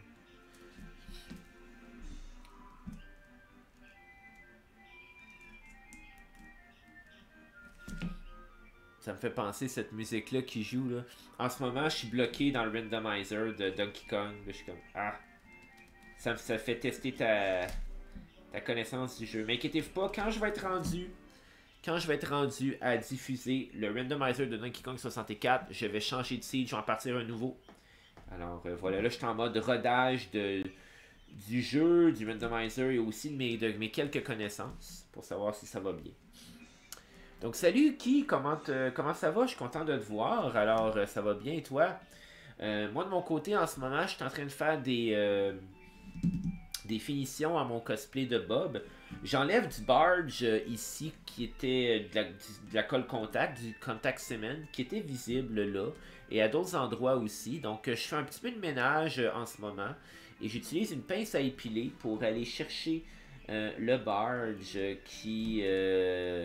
Ça me fait penser cette musique-là qui joue là. En ce moment, je suis bloqué dans le randomizer de Donkey Kong. Je suis comme ah. Ça me ça fait tester ta, ta connaissance du jeu. Mais inquiétez-vous pas, quand je vais être rendu. Quand je vais être rendu à diffuser le randomizer de Donkey Kong soixante-quatre, je vais changer de site, je vais en partir un nouveau. Alors euh, voilà, là je suis en mode rodage de, du jeu, du randomizer et aussi de mes, de mes quelques connaissances pour savoir si ça va bien. Donc salut Ki, comment, te, comment ça va? Je suis content de te voir. Alors ça va bien et toi? Euh, moi de mon côté en ce moment, je suis en train de faire des, euh, des finitions à mon cosplay de Bob. J'enlève du barge euh, ici qui était de la, de la colle contact, du contact cement qui était visible là et à d'autres endroits aussi. Donc je fais un petit peu de ménage euh, en ce moment et j'utilise une pince à épiler pour aller chercher euh, le barge qui... Euh,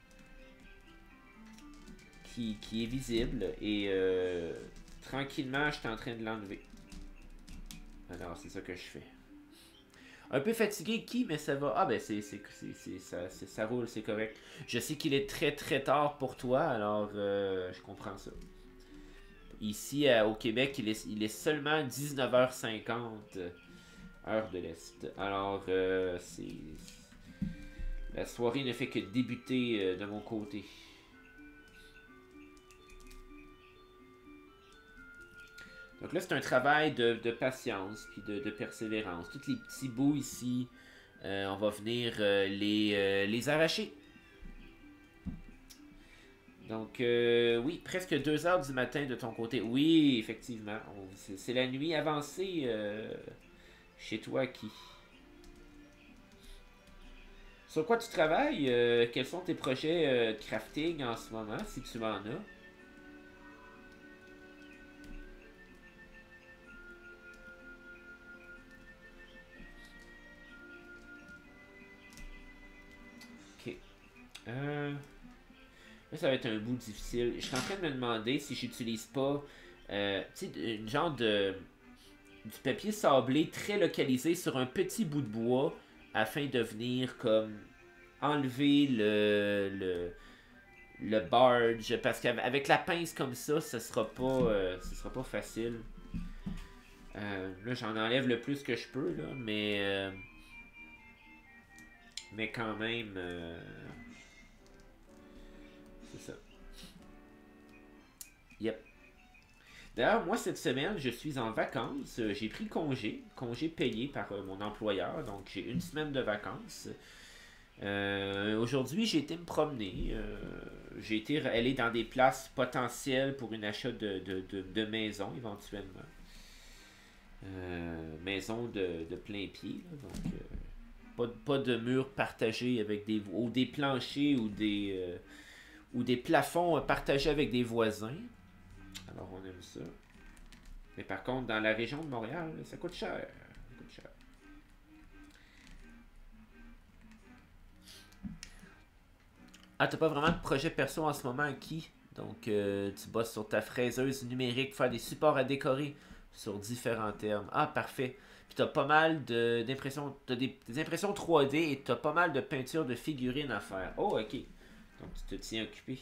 Qui, qui est visible et euh, tranquillement je suis en train de l'enlever. Alors, c'est ça que je fais. Un peu fatigué, qui, mais ça va. Ah, ben, c'est, c'est, c'est, c'est, ça, c'est, ça roule, c'est correct. Je sais qu'il est très, très tard pour toi, alors euh, je comprends ça. Ici, euh, au Québec, il est, il est seulement dix-neuf heures cinquante, heure de l'Est. Alors, euh, c'est... La soirée ne fait que débuter euh, de mon côté. Donc là, c'est un travail de, de patience puis de, de persévérance. Tous les petits bouts ici, euh, on va venir euh, les, euh, les arracher. Donc, euh, oui, presque deux heures du matin de ton côté. Oui, effectivement. On- C'est c'est la nuit avancée euh, chez toi qui. Sur quoi tu travailles? Euh, quels sont tes projets euh, de crafting en ce moment, si tu en as? Ok. Euh, Là, ça va être un bout difficile. Je suis en train de me demander si j'utilise pas euh, tu sais, une genre de du papier sablé très localisé sur un petit bout de bois afin de venir comme enlever le le, le barge parce qu'avec la pince comme ça, ce sera pas euh, ce sera pas facile. Euh, là, j'en enlève le plus que je peux là, mais euh, mais quand même euh, c'est ça. Yep. D'ailleurs, moi, cette semaine, je suis en vacances. Euh, J'ai pris congé, congé payé par euh, mon employeur. Donc, j'ai une semaine de vacances. Euh, aujourd'hui, j'ai été me promener. Euh, j'ai été aller dans des places potentielles pour une achat de, de, de, de maison, éventuellement. Euh, maison de, de plein pied. Là, donc, euh, pas, de- pas de murs partagés avec des... ou des planchers ou des... euh, ou des plafonds partagés avec des voisins. Alors, on aime ça. Mais par contre, dans la région de Montréal, ça coûte cher. Ça coûte cher. Ah, t'as pas vraiment de projet perso en ce moment qui? Donc, euh, tu bosses sur ta fraiseuse numérique, faire des supports à décorer sur différents termes. Ah, parfait. Puis t'as pas mal de- d'impressions, t'as des, des impressions trois D et t'as pas mal de peintures de figurines à faire. Oh, ok. Donc, tu te tiens occupé.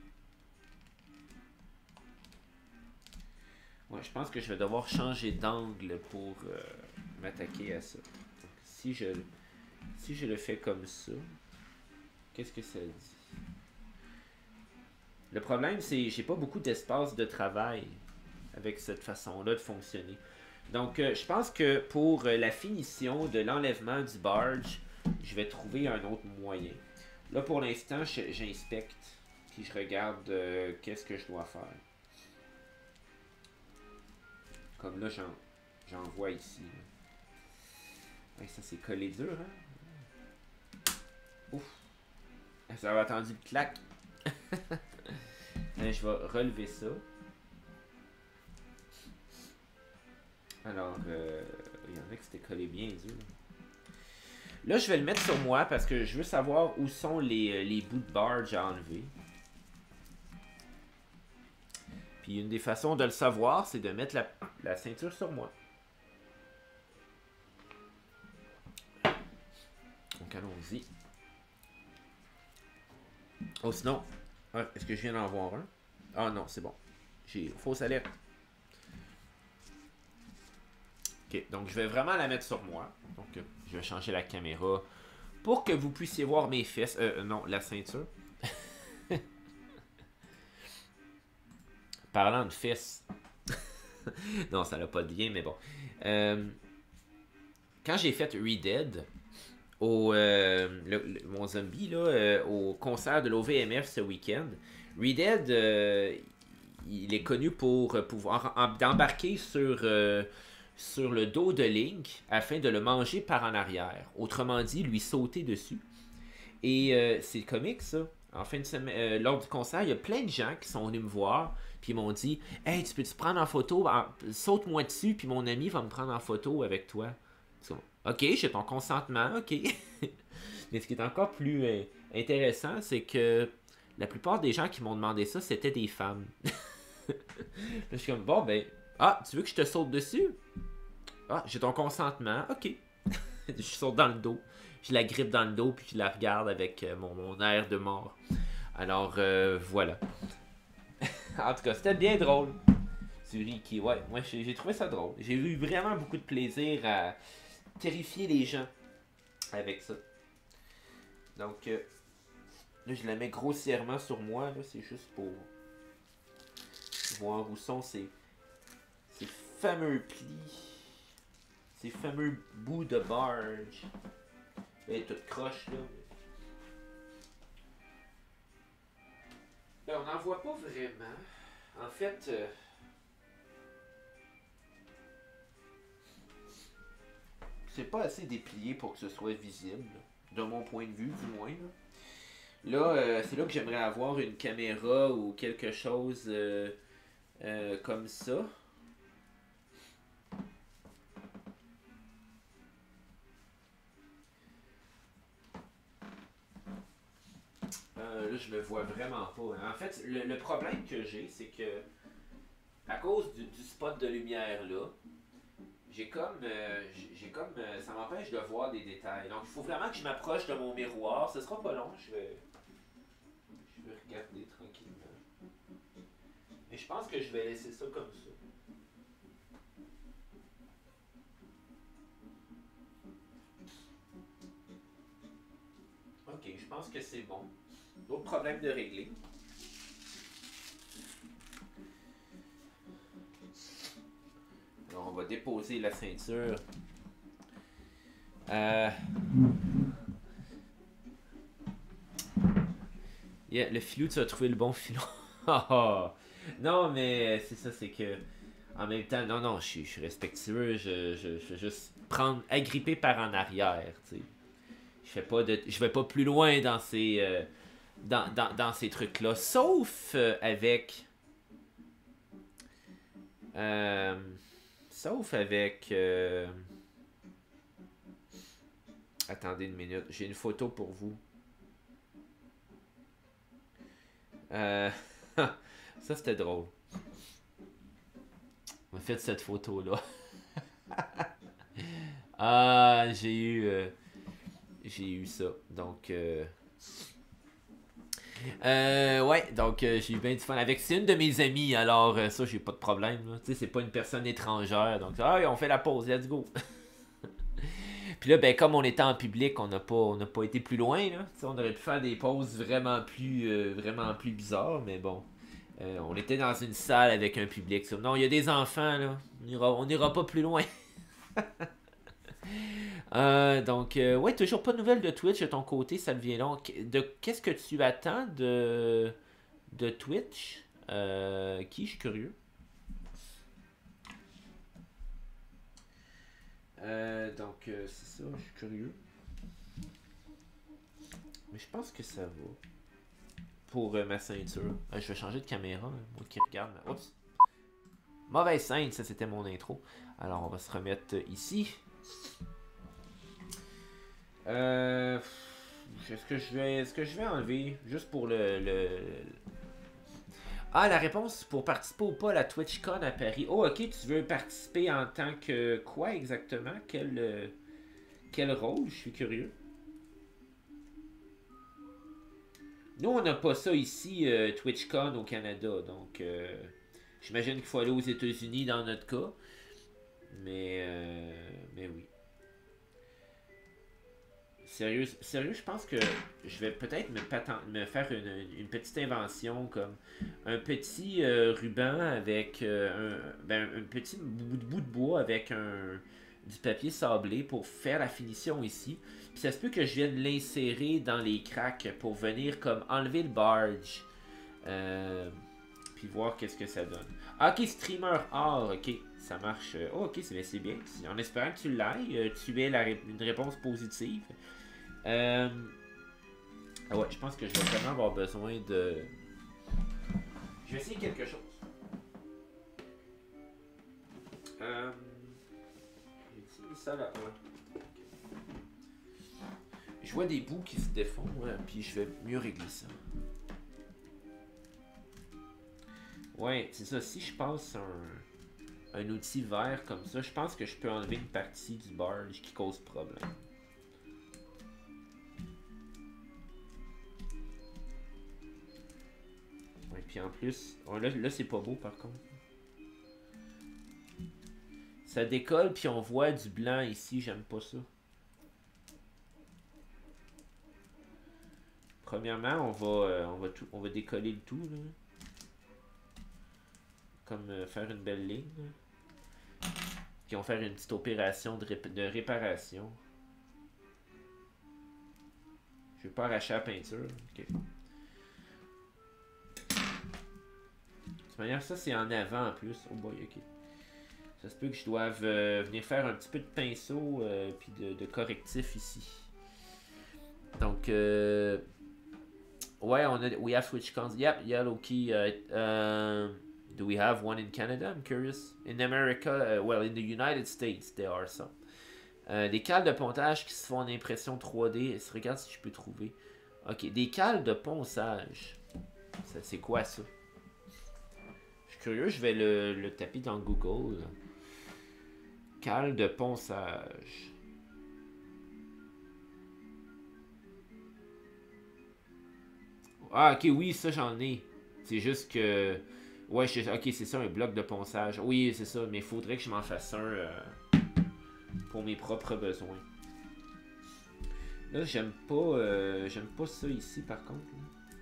Ouais, je pense que je vais devoir changer d'angle pour euh, m'attaquer à ça. Donc, si je, si je le fais comme ça, qu'est-ce que ça dit? Le problème, c'est que j'ai pas beaucoup d'espace de travail avec cette façon-là de fonctionner. Donc, euh, je pense que pour euh, la finition de l'enlèvement du barge, je vais trouver un autre moyen. Là, pour l'instant, je- j'inspecte, puis je regarde euh, qu'est-ce que je dois faire. Comme là, j'en, j'en vois ici. Là. Ouais, ça, c'est collé dur, hein? Ouf! Ça a attendu le clac. Hein, je vais relever ça. Alors, euh, il y en a qui c'était collé bien dur. Là, je vais le mettre sur moi parce que je veux savoir où sont les, euh, les bouts de barge à enlever. Puis une des façons de le savoir, c'est de mettre la, la ceinture sur moi. Donc allons-y. Oh sinon, ah, est-ce que je viens d'en voir un? Ah non, c'est bon. J'ai fausse alerte. Ok, donc je vais vraiment la mettre sur moi. Donc euh, je vais changer la caméra pour que vous puissiez voir mes fesses. Euh, non, la ceinture. Parlant de fesses. Non, ça n'a pas de lien, mais bon. Euh, quand j'ai fait Redead, au, euh, le- le- mon zombie, là, euh, au concert de l'O V M F ce week-end, Redead, euh, il est connu pour euh, pouvoir em- embarquer sur, euh, sur le dos de Link afin de le manger par en arrière. Autrement dit, lui sauter dessus. Et euh, c'est comique ça. En fin de semaine, euh, lors du concert, il y a plein de gens qui sont venus me voir, puis ils m'ont dit Hey, tu peux-tu prendre en photo En- Saute-moi dessus, puis mon ami va me prendre en photo avec toi. C'est comme, ok, j'ai ton consentement, ok. Mais ce qui est encore plus euh, intéressant, c'est que la plupart des gens qui m'ont demandé ça, c'était des femmes. Là, je suis comme Bon, ben, ah, tu veux que je te saute dessus Ah, j'ai ton consentement. Ok. Je saute dans le dos. Je la grippe dans le dos, puis je la regarde avec euh, mon, mon air de mort. Alors, euh, voilà. En tout cas, c'était bien drôle. Du Ricky, ouais. Moi, j'ai j'ai trouvé ça drôle. J'ai eu vraiment beaucoup de plaisir à terrifier les gens avec ça. Donc, euh, là, je la mets grossièrement sur moi. Là, c'est juste pour voir où sont ces, ces fameux plis. Ces fameux bouts de barge. Elle est toute croche, là. Ben, on n'en voit pas vraiment. En fait, euh, c'est pas assez déplié pour que ce soit visible, de mon point de vue, du moins. Là, là euh, c'est là que j'aimerais avoir une caméra ou quelque chose euh, euh, comme ça. Euh, là, je me vois vraiment pas. Hein. En fait, le, le problème que j'ai, c'est que à cause du, du spot de lumière là, j'ai comme, euh, j'ai comme, euh, ça m'empêche de voir des détails. Donc, il faut vraiment que je m'approche de mon miroir. Ce sera pas long. Je vais, je vais regarder tranquillement. Mais je pense que je vais laisser ça comme ça. Ok, je pense que c'est bon. D'autres problèmes de régler. Alors, on va déposer la ceinture. Euh... Yeah, le filou, tu as trouvé le bon filon. Non, mais c'est ça, c'est que... En même temps, non, non, je suis, je suis respectueux. Je, je, je vais juste prendre, agripper par en arrière, tu sais. Je fais pas de... Je vais pas plus loin dans ces... Euh, dans, dans, dans ces trucs-là. Sauf euh, avec... Euh... Sauf avec... Euh... Attendez une minute. J'ai une photo pour vous. Euh... Ça, c'était drôle. On a fait cette photo-là. Ah, j'ai eu... Euh... J'ai eu ça. Donc... Euh... Euh, ouais, donc euh, j'ai eu bien du fun avec. C'est une de mes amies, alors euh, ça, j'ai pas de problème. Tu sais, c'est pas une personne étrangère. Donc, ah, on fait la pause, let's go. Puis là, ben, comme on était en public, on n'a pas, on n'a pas été plus loin. Là. On aurait pu faire des pauses vraiment plus, euh, vraiment plus bizarres, mais bon. Euh, on était dans une salle avec un public. Non, il y a des enfants, là. On n'ira pas plus loin. Euh, donc, euh, ouais, toujours pas de nouvelles de Twitch de ton côté, ça devient long. De, qu'est-ce que tu attends de, de Twitch? Euh, qui, je suis curieux. Euh, donc, euh, c'est ça, je suis curieux. Mais je pense que ça va. Pour euh, ma ceinture. Euh, je vais changer de caméra, hein, moi qui regarde. Oups. Mauvaise scène, ça c'était mon intro. Alors, on va se remettre ici. Euh, est-ce que je vais, est-ce que je vais enlever juste pour le, le, Ah, la réponse pour participer ou pas à la TwitchCon à Paris. Oh, ok, tu veux participer en tant que quoi exactement? Quel, euh, quel rôle? Je suis curieux. Nous, on n'a pas ça ici, euh, TwitchCon au Canada, donc euh, j'imagine qu'il faut aller aux États-Unis dans notre cas. Mais, euh, mais oui. Sérieux, sérieux, je pense que je vais peut-être me, me faire une, une petite invention comme un petit euh, ruban avec euh, un, ben, un petit bout de, bout de bois avec un, du papier sablé pour faire la finition ici. Puis ça se peut que je vienne l'insérer dans les cracks pour venir comme enlever le barge. Euh, puis voir qu'est-ce que ça donne. Ah, ok, streamer art, ok, ça marche. Oh, ok, c'est bien. En espérant que tu l'ailles, tu aies la, une réponse positive. Euh... Ah ouais, je pense que je vais vraiment avoir besoin de... Je vais essayer quelque chose. Euh... J'ai dit ça là. Ouais. Je vois des bouts qui se défont, ouais, puis je vais mieux régler ça. Ouais, c'est ça. Si je passe un... un outil vert comme ça, je pense que je peux enlever une partie du barge qui cause problème. Ouais, puis en plus, oh, là, là c'est pas beau par contre. Ça décolle, puis on voit du blanc ici, j'aime pas ça. Premièrement, on va, euh, on va, tout, on va décoller le tout, là. Comme euh, faire une belle ligne. Là. Puis on va faire une petite opération de, rép de réparation. Je vais pas arracher la peinture. Ok. De toute manière, ça c'est en avant en plus. Oh boy, ok. Ça se peut que je doive euh, venir faire un petit peu de pinceau euh, puis de, de correctif ici. Donc, euh, ouais, on a. We have switch cons. Yep, yellow key. Uh, uh, do we have one in Canada? I'm curious. In America, uh, well, in the United States, there are some. Euh, des cales de pontage qui se font en impression trois D. Regarde si je peux trouver. Ok, des cales de ponçage. C'est quoi ça? Je suis curieux, je vais le, le taper dans Google. Cale de ponçage. Ah, ok, oui, ça j'en ai. C'est juste que. Ouais, je... ok, c'est ça, un bloc de ponçage. Oui, c'est ça, mais il faudrait que je m'en fasse un euh, pour mes propres besoins. Là, j'aime pas. Euh... J'aime pas ça ici, par contre. Là.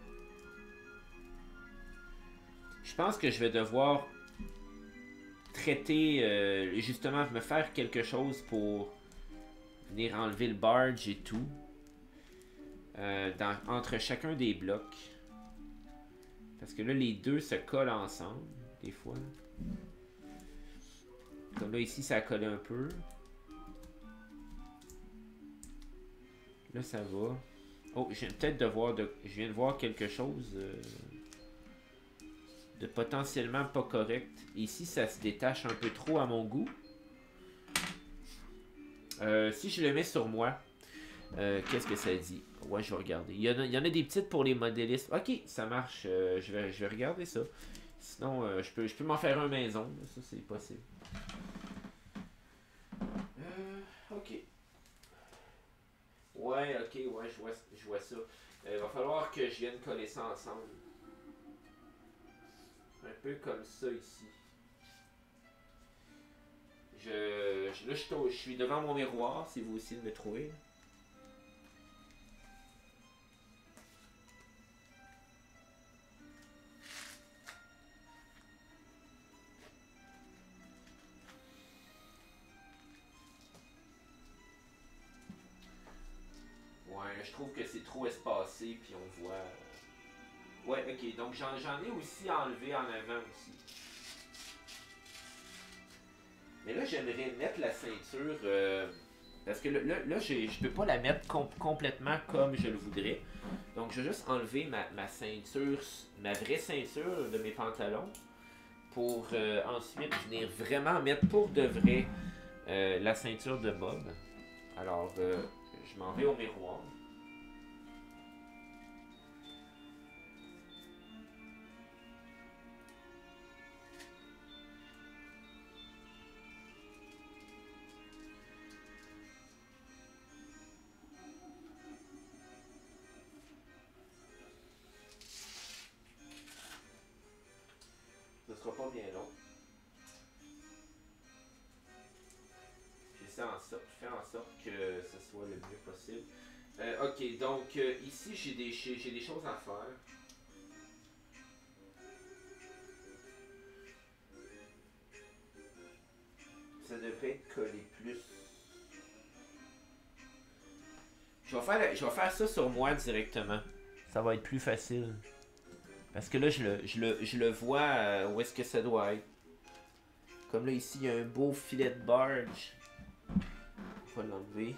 Je pense que je vais devoir traiter, euh, justement, me faire quelque chose pour venir enlever le barge et tout. Euh, dans, entre chacun des blocs. Parce que là, les deux se collent ensemble, des fois. Comme là, ici, ça a collé un peu. Là, ça va. Oh, je viens peut-être de voir, de, je viens de voir quelque chose euh, de potentiellement pas correct. Ici, ça se détache un peu trop à mon goût. Euh, si je le mets sur moi, euh, qu'est-ce que ça dit? Ouais, je vais regarder. Il y, en a, il y en a des petites pour les modélistes. Ok, ça marche. Euh, je, vais, je vais regarder ça. Sinon, euh, je peux, je peux m'en faire un maison. Ça, c'est possible. Euh, ok. Ouais, ok, ouais, je vois, je vois ça. Il euh, va falloir que je vienne coller ça ensemble. Un peu comme ça ici. Je, je, là, je, je suis devant mon miroir, si vous essayez de me trouver. Ouais, je trouve que c'est trop espacé, puis on voit... Ouais, ok, donc j'en ai aussi enlevé en avant aussi. Mais là, j'aimerais mettre la ceinture... Euh, parce que là, là, là je ne peux pas la mettre com complètement comme je le voudrais. Donc, je vais juste enlever ma, ma ceinture, ma vraie ceinture de mes pantalons. Pour euh, ensuite venir vraiment mettre pour de vrai euh, la ceinture de Bob. Alors, euh, je m'en vais au miroir. Ce sera pas bien long. J'essaie en sorte, faire en sorte que ce soit le mieux possible. Euh, ok, donc euh, ici j'ai des, j'ai des choses à faire. Ça devrait être collé plus. Je vais faire, je vais faire ça sur moi directement. Ça va être plus facile. Parce que là, je le, je le, je le vois euh, où est-ce que ça doit être. Comme là, ici, il y a un beau filet de barge. On va l'enlever.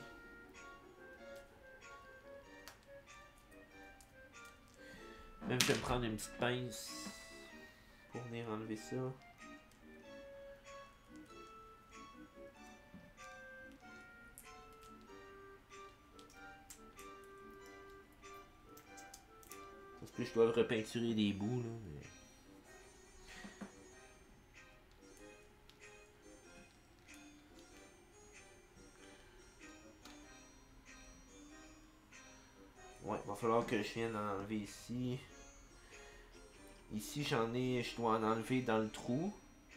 Même, je vais me prendre une petite pince pour venir enlever ça. Parce que je dois repeinturer des bouts, là. Mais... va falloir que je vienne enlever ici. Ici, j'en ai, je dois en enlever dans le trou.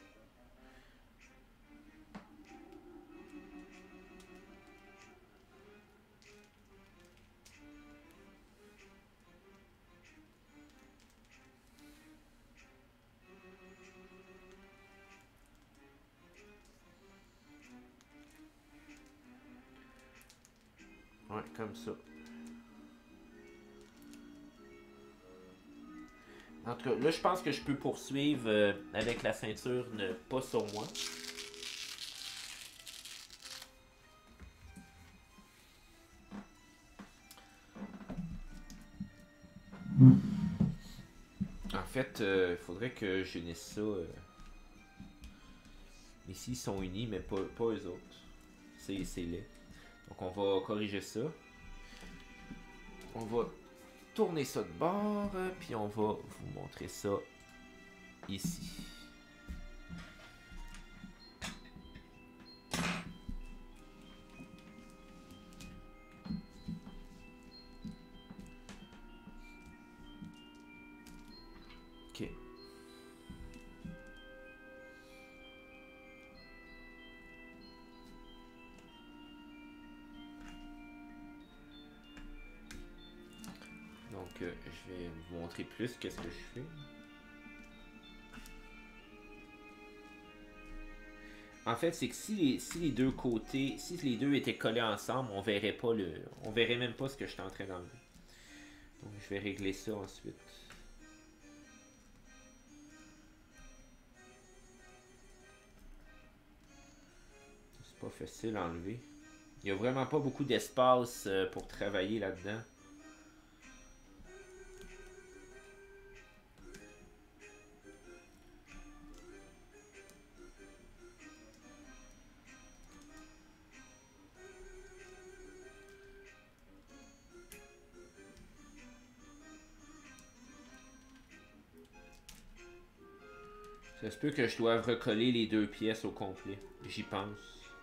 Ouais, comme ça. En tout cas, là, je pense que je peux poursuivre euh, avec la ceinture ne pas sur moi. En fait, il euh, faudrait que j'unisse ça. Euh... Ici, ils sont unis, mais pas, pas eux autres. C'est laid. Donc, on va corriger ça. On va tourner ça de bord, puis on va vous montrer ça ici. Ok. Donc, euh, je vais vous montrer plus qu'est-ce que je fais. En fait, c'est que si les, si les deux côtés, si les deux étaient collés ensemble, on verrait pas le, on verrait même pas ce que je suis en train d'enlever. Donc, je vais régler ça ensuite. C'est pas facile à enlever. Il y a vraiment pas beaucoup d'espace pour travailler là-dedans. Ça se peut que je doive recoller les deux pièces au complet. J'y pense.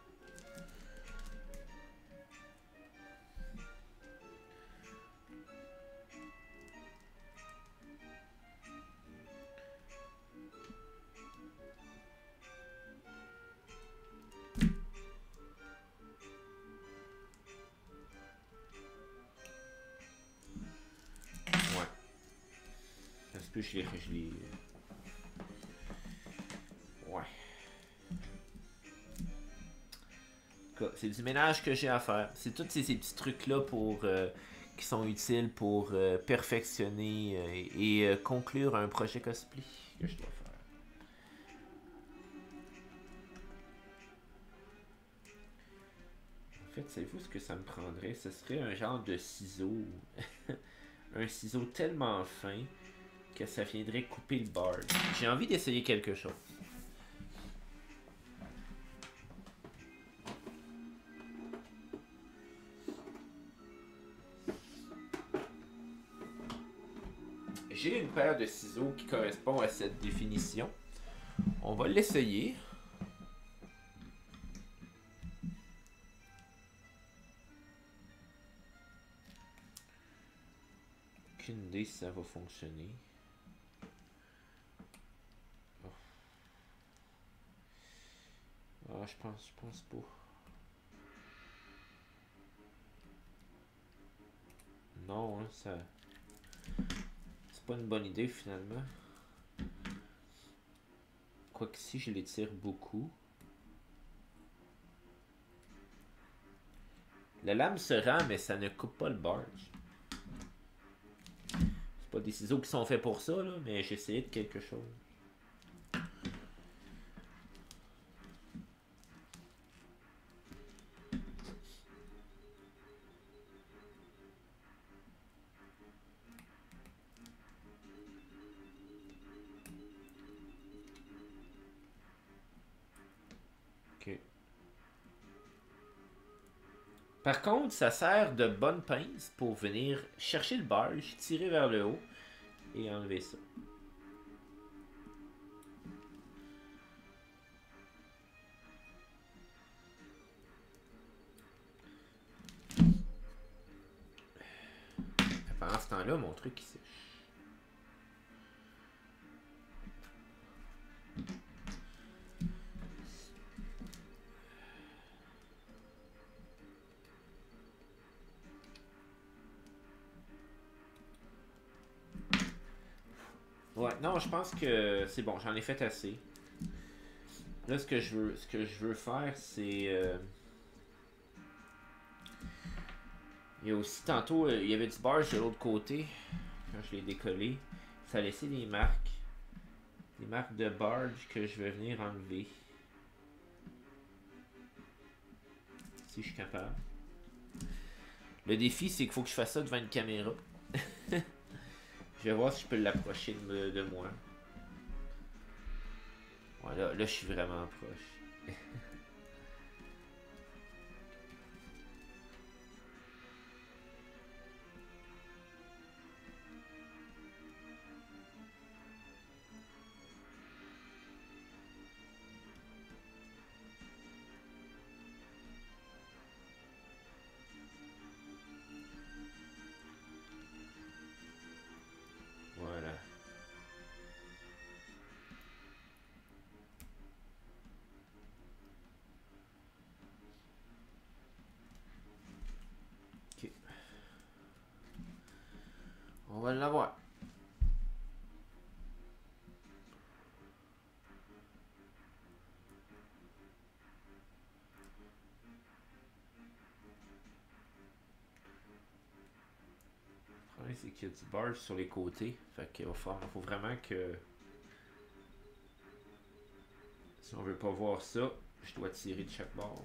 Ouais. Ça se peut que je les... Je les... Ouais. C'est du ménage que j'ai à faire. C'est tous ces, ces petits trucs-là pour euh, qui sont utiles pour euh, perfectionner euh, et euh, conclure un projet cosplay que je dois faire. En fait, savez-vous ce que ça me prendrait? Ce serait un genre de ciseau. Un ciseau tellement fin que ça viendrait couper le board. J'ai envie d'essayer quelque chose. J'ai une paire de ciseaux qui correspond à cette définition. On va l'essayer. Aucune idée si ça va fonctionner. Oh. Ah, je pense, je pense pas. Non, hein, ça... pas une bonne idée finalement. Quoique si je l'étire beaucoup. La lame se rend, mais ça ne coupe pas le barge. C'est pas des ciseaux qui sont faits pour ça, là, mais j'ai essayé de quelque chose. Par contre, ça sert de bonne pince pour venir chercher le barge, tirer vers le haut et enlever ça. Pendant ce temps-là, mon truc il sèche. Ouais, non, je pense que c'est bon, j'en ai fait assez. Là, ce que je veux, ce que je veux faire, c'est... Euh... Il y a aussi, tantôt, euh, il y avait du barge de l'autre côté. Quand je l'ai décollé, ça a laissé des marques. Des marques de barge que je vais venir enlever. Si je suis capable. Le défi, c'est qu'il faut que je fasse ça devant une caméra. Je vais voir si je peux l'approcher de, de moi. Ouais, là, là, je suis vraiment proche. Voilà. Ok. On va l'avoir. Le problème, c'est qu'il y a du barge sur les côtés. Fait qu'il va falloir, faut vraiment que... Si on veut pas voir ça, je dois tirer de chaque bord.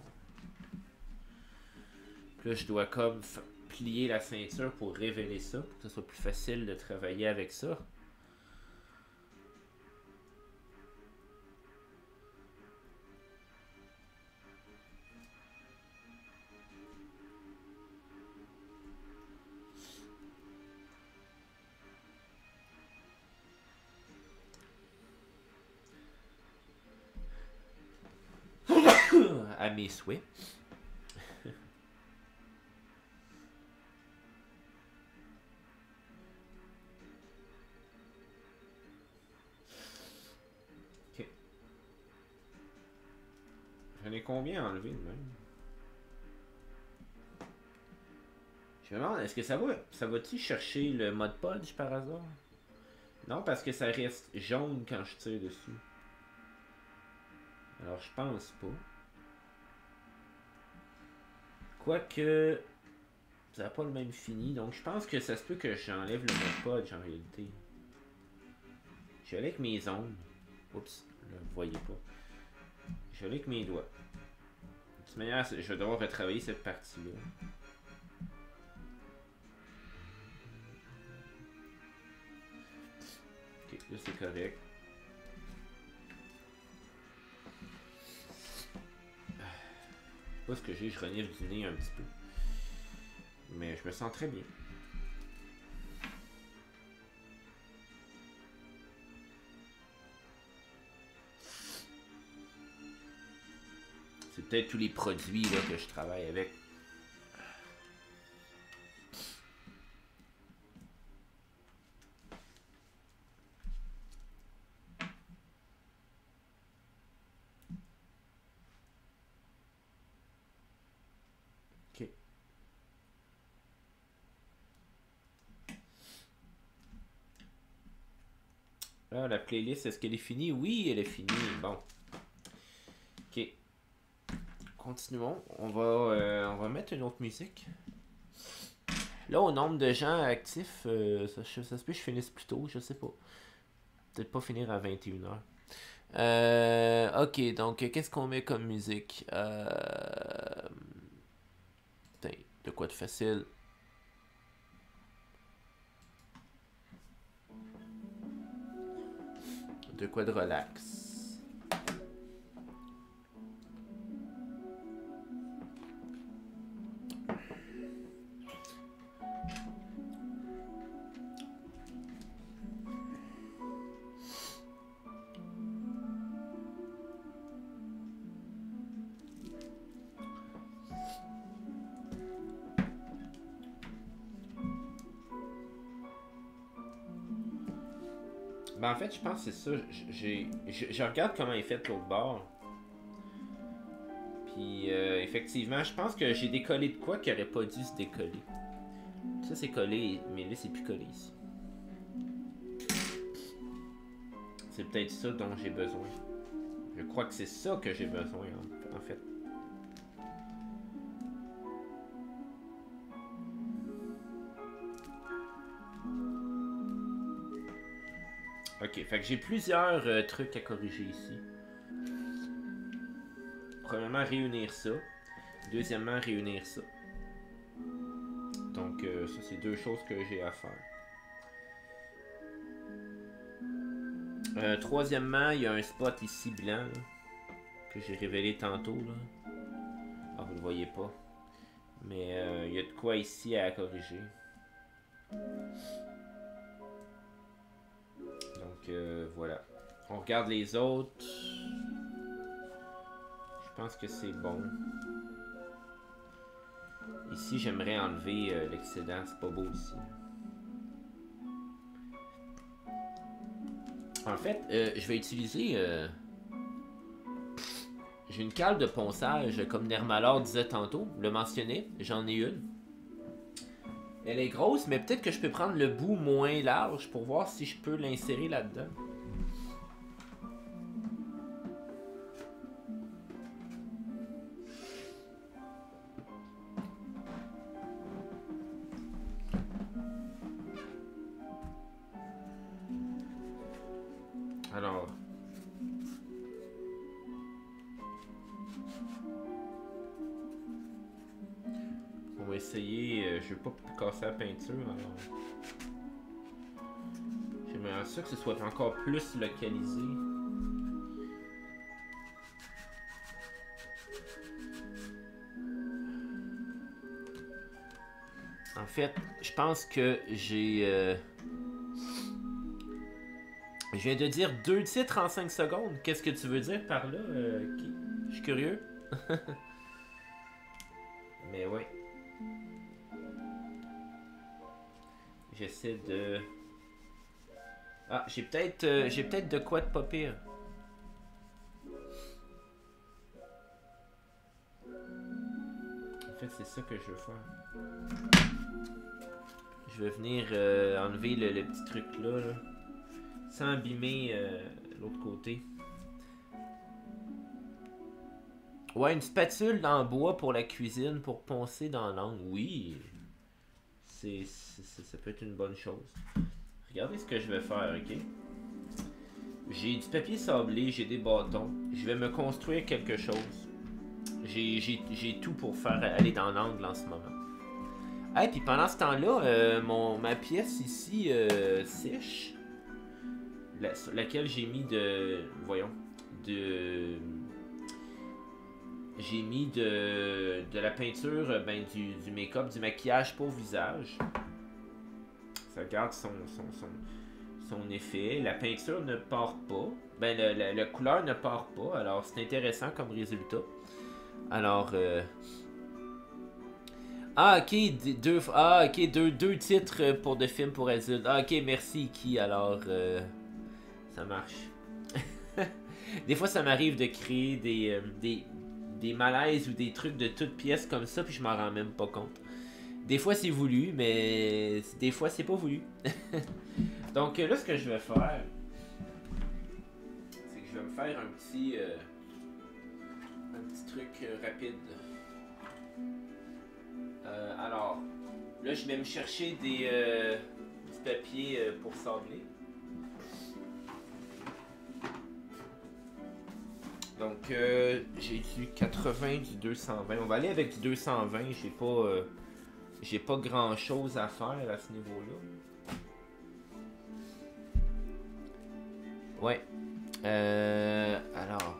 Puis là, je dois comme plier la ceinture pour révéler ça, pour que ce soit plus facile de travailler avec ça. À mes souhaits. Ok. J'en ai combien enlevé de même? Je me demande, est-ce que ça va, ça va-tu chercher le mode podge par hasard? Non, parce que ça reste jaune quand je tire dessus. Alors, je pense pas. Quoique, ça n'a pas le même fini. Donc, je pense que ça se peut que j'enlève le mode podge en réalité. Je vais aller avec mes ongles. Oups, là, vous voyez pas. Je vais aller avec mes doigts. De toute manière, je vais devoir retravailler cette partie-là. Ok, là c'est correct. Pas ce que j'ai, je renifle du nez un petit peu. Mais je me sens très bien. C'est peut-être tous les produits là, que je travaille avec. Ok. Ah, la playlist, est-ce qu'elle est finie? Oui, elle est finie. Bon. Ok. Continuons. On va, euh, on va mettre une autre musique. Là, au nombre de gens actifs, euh, ça, ça se peut que je finisse plus tôt, je sais pas. Peut-être pas finir à vingt et une heures. Euh, ok, donc qu'est-ce qu'on met comme musique? Euh... Putain, de quoi de facile? De quoi de relax? Ben en fait, je pense que c'est ça. J'ai, je, je regarde comment est fait l'autre bord. Puis euh, effectivement, je pense que j'ai décollé de quoi qui aurait pas dû se décoller. Ça c'est collé, mais là c'est plus collé ici. C'est peut-être ça dont j'ai besoin. Je crois que c'est ça que j'ai besoin en, en fait. Ok, fait que j'ai plusieurs euh, trucs à corriger ici. Premièrement, réunir ça. Deuxièmement, réunir ça. Donc, euh, ça, c'est deux choses que j'ai à faire. Euh, troisièmement, il y a un spot ici blanc, là, que j'ai révélé tantôt. Là. Ah, vous le voyez pas. Mais euh, il y a de quoi ici à corriger. Donc, euh, voilà. On regarde les autres. Je pense que c'est bon. Ici, j'aimerais enlever euh, l'excédent. C'est pas beau ici. En fait, euh, je vais utiliser... Euh... J'ai une cale de ponçage, comme Nermalor disait tantôt. Le mentionnait. J'en ai une. Elle est grosse, mais peut-être que je peux prendre le bout moins large pour voir si je peux l'insérer là-dedans. Alors... On va essayer... Euh, je veux pas casser la peinture, alors... J'aimerais ça que ce soit encore plus localisé. En fait, je pense que j'ai... Euh... Je viens de dire deux titres en cinq secondes. Qu'est-ce que tu veux dire par là? Euh, qui? Je suis curieux. Mais ouais. J'essaie de... Ah, j'ai peut-être euh, j'ai peut-être de quoi de pas pire. En fait, c'est ça que je veux faire. Je vais venir euh, enlever le, le petit truc là, là sans abîmer euh, l'autre côté. Ouais, une spatule en bois pour la cuisine, pour poncer dans l'angle. Oui, c'est, c'est, ça peut être une bonne chose. Regardez ce que je vais faire, ok? J'ai du papier sablé, j'ai des bâtons. Je vais me construire quelque chose. J'ai, j'ai, j'ai tout pour faire aller dans l'angle en ce moment. Ah, et puis pendant ce temps-là, euh, mon, ma pièce ici euh, sèche. La, sur laquelle j'ai mis de... Voyons. De... J'ai mis de, de la peinture, ben, du, du make-up, du maquillage pour visage. Ça garde son, son, son, son effet. La peinture ne part pas. Ben, le, la, la couleur ne part pas. Alors, c'est intéressant comme résultat. Alors, euh... Ah, ok, deux, ah, ok, deux, deux titres pour des films pour adultes. Ah, ok, merci, qui, alors, euh... ça marche. Des fois, ça m'arrive de créer des, euh, des, des malaises ou des trucs de toutes pièces comme ça, puis je m'en rends même pas compte. Des fois, c'est voulu, mais des fois, c'est pas voulu. Donc là, ce que je vais faire, c'est que je vais me faire un petit, euh, un petit truc euh, rapide. Euh, alors, là, je vais me chercher des, euh, du papier euh, pour sabler. Donc, euh, j'ai du quatre-vingts, du deux cent vingt. On va aller avec du deux cent vingt. J'ai pas, euh, j'ai pas grand chose à faire à ce niveau-là. Ouais. Euh, alors.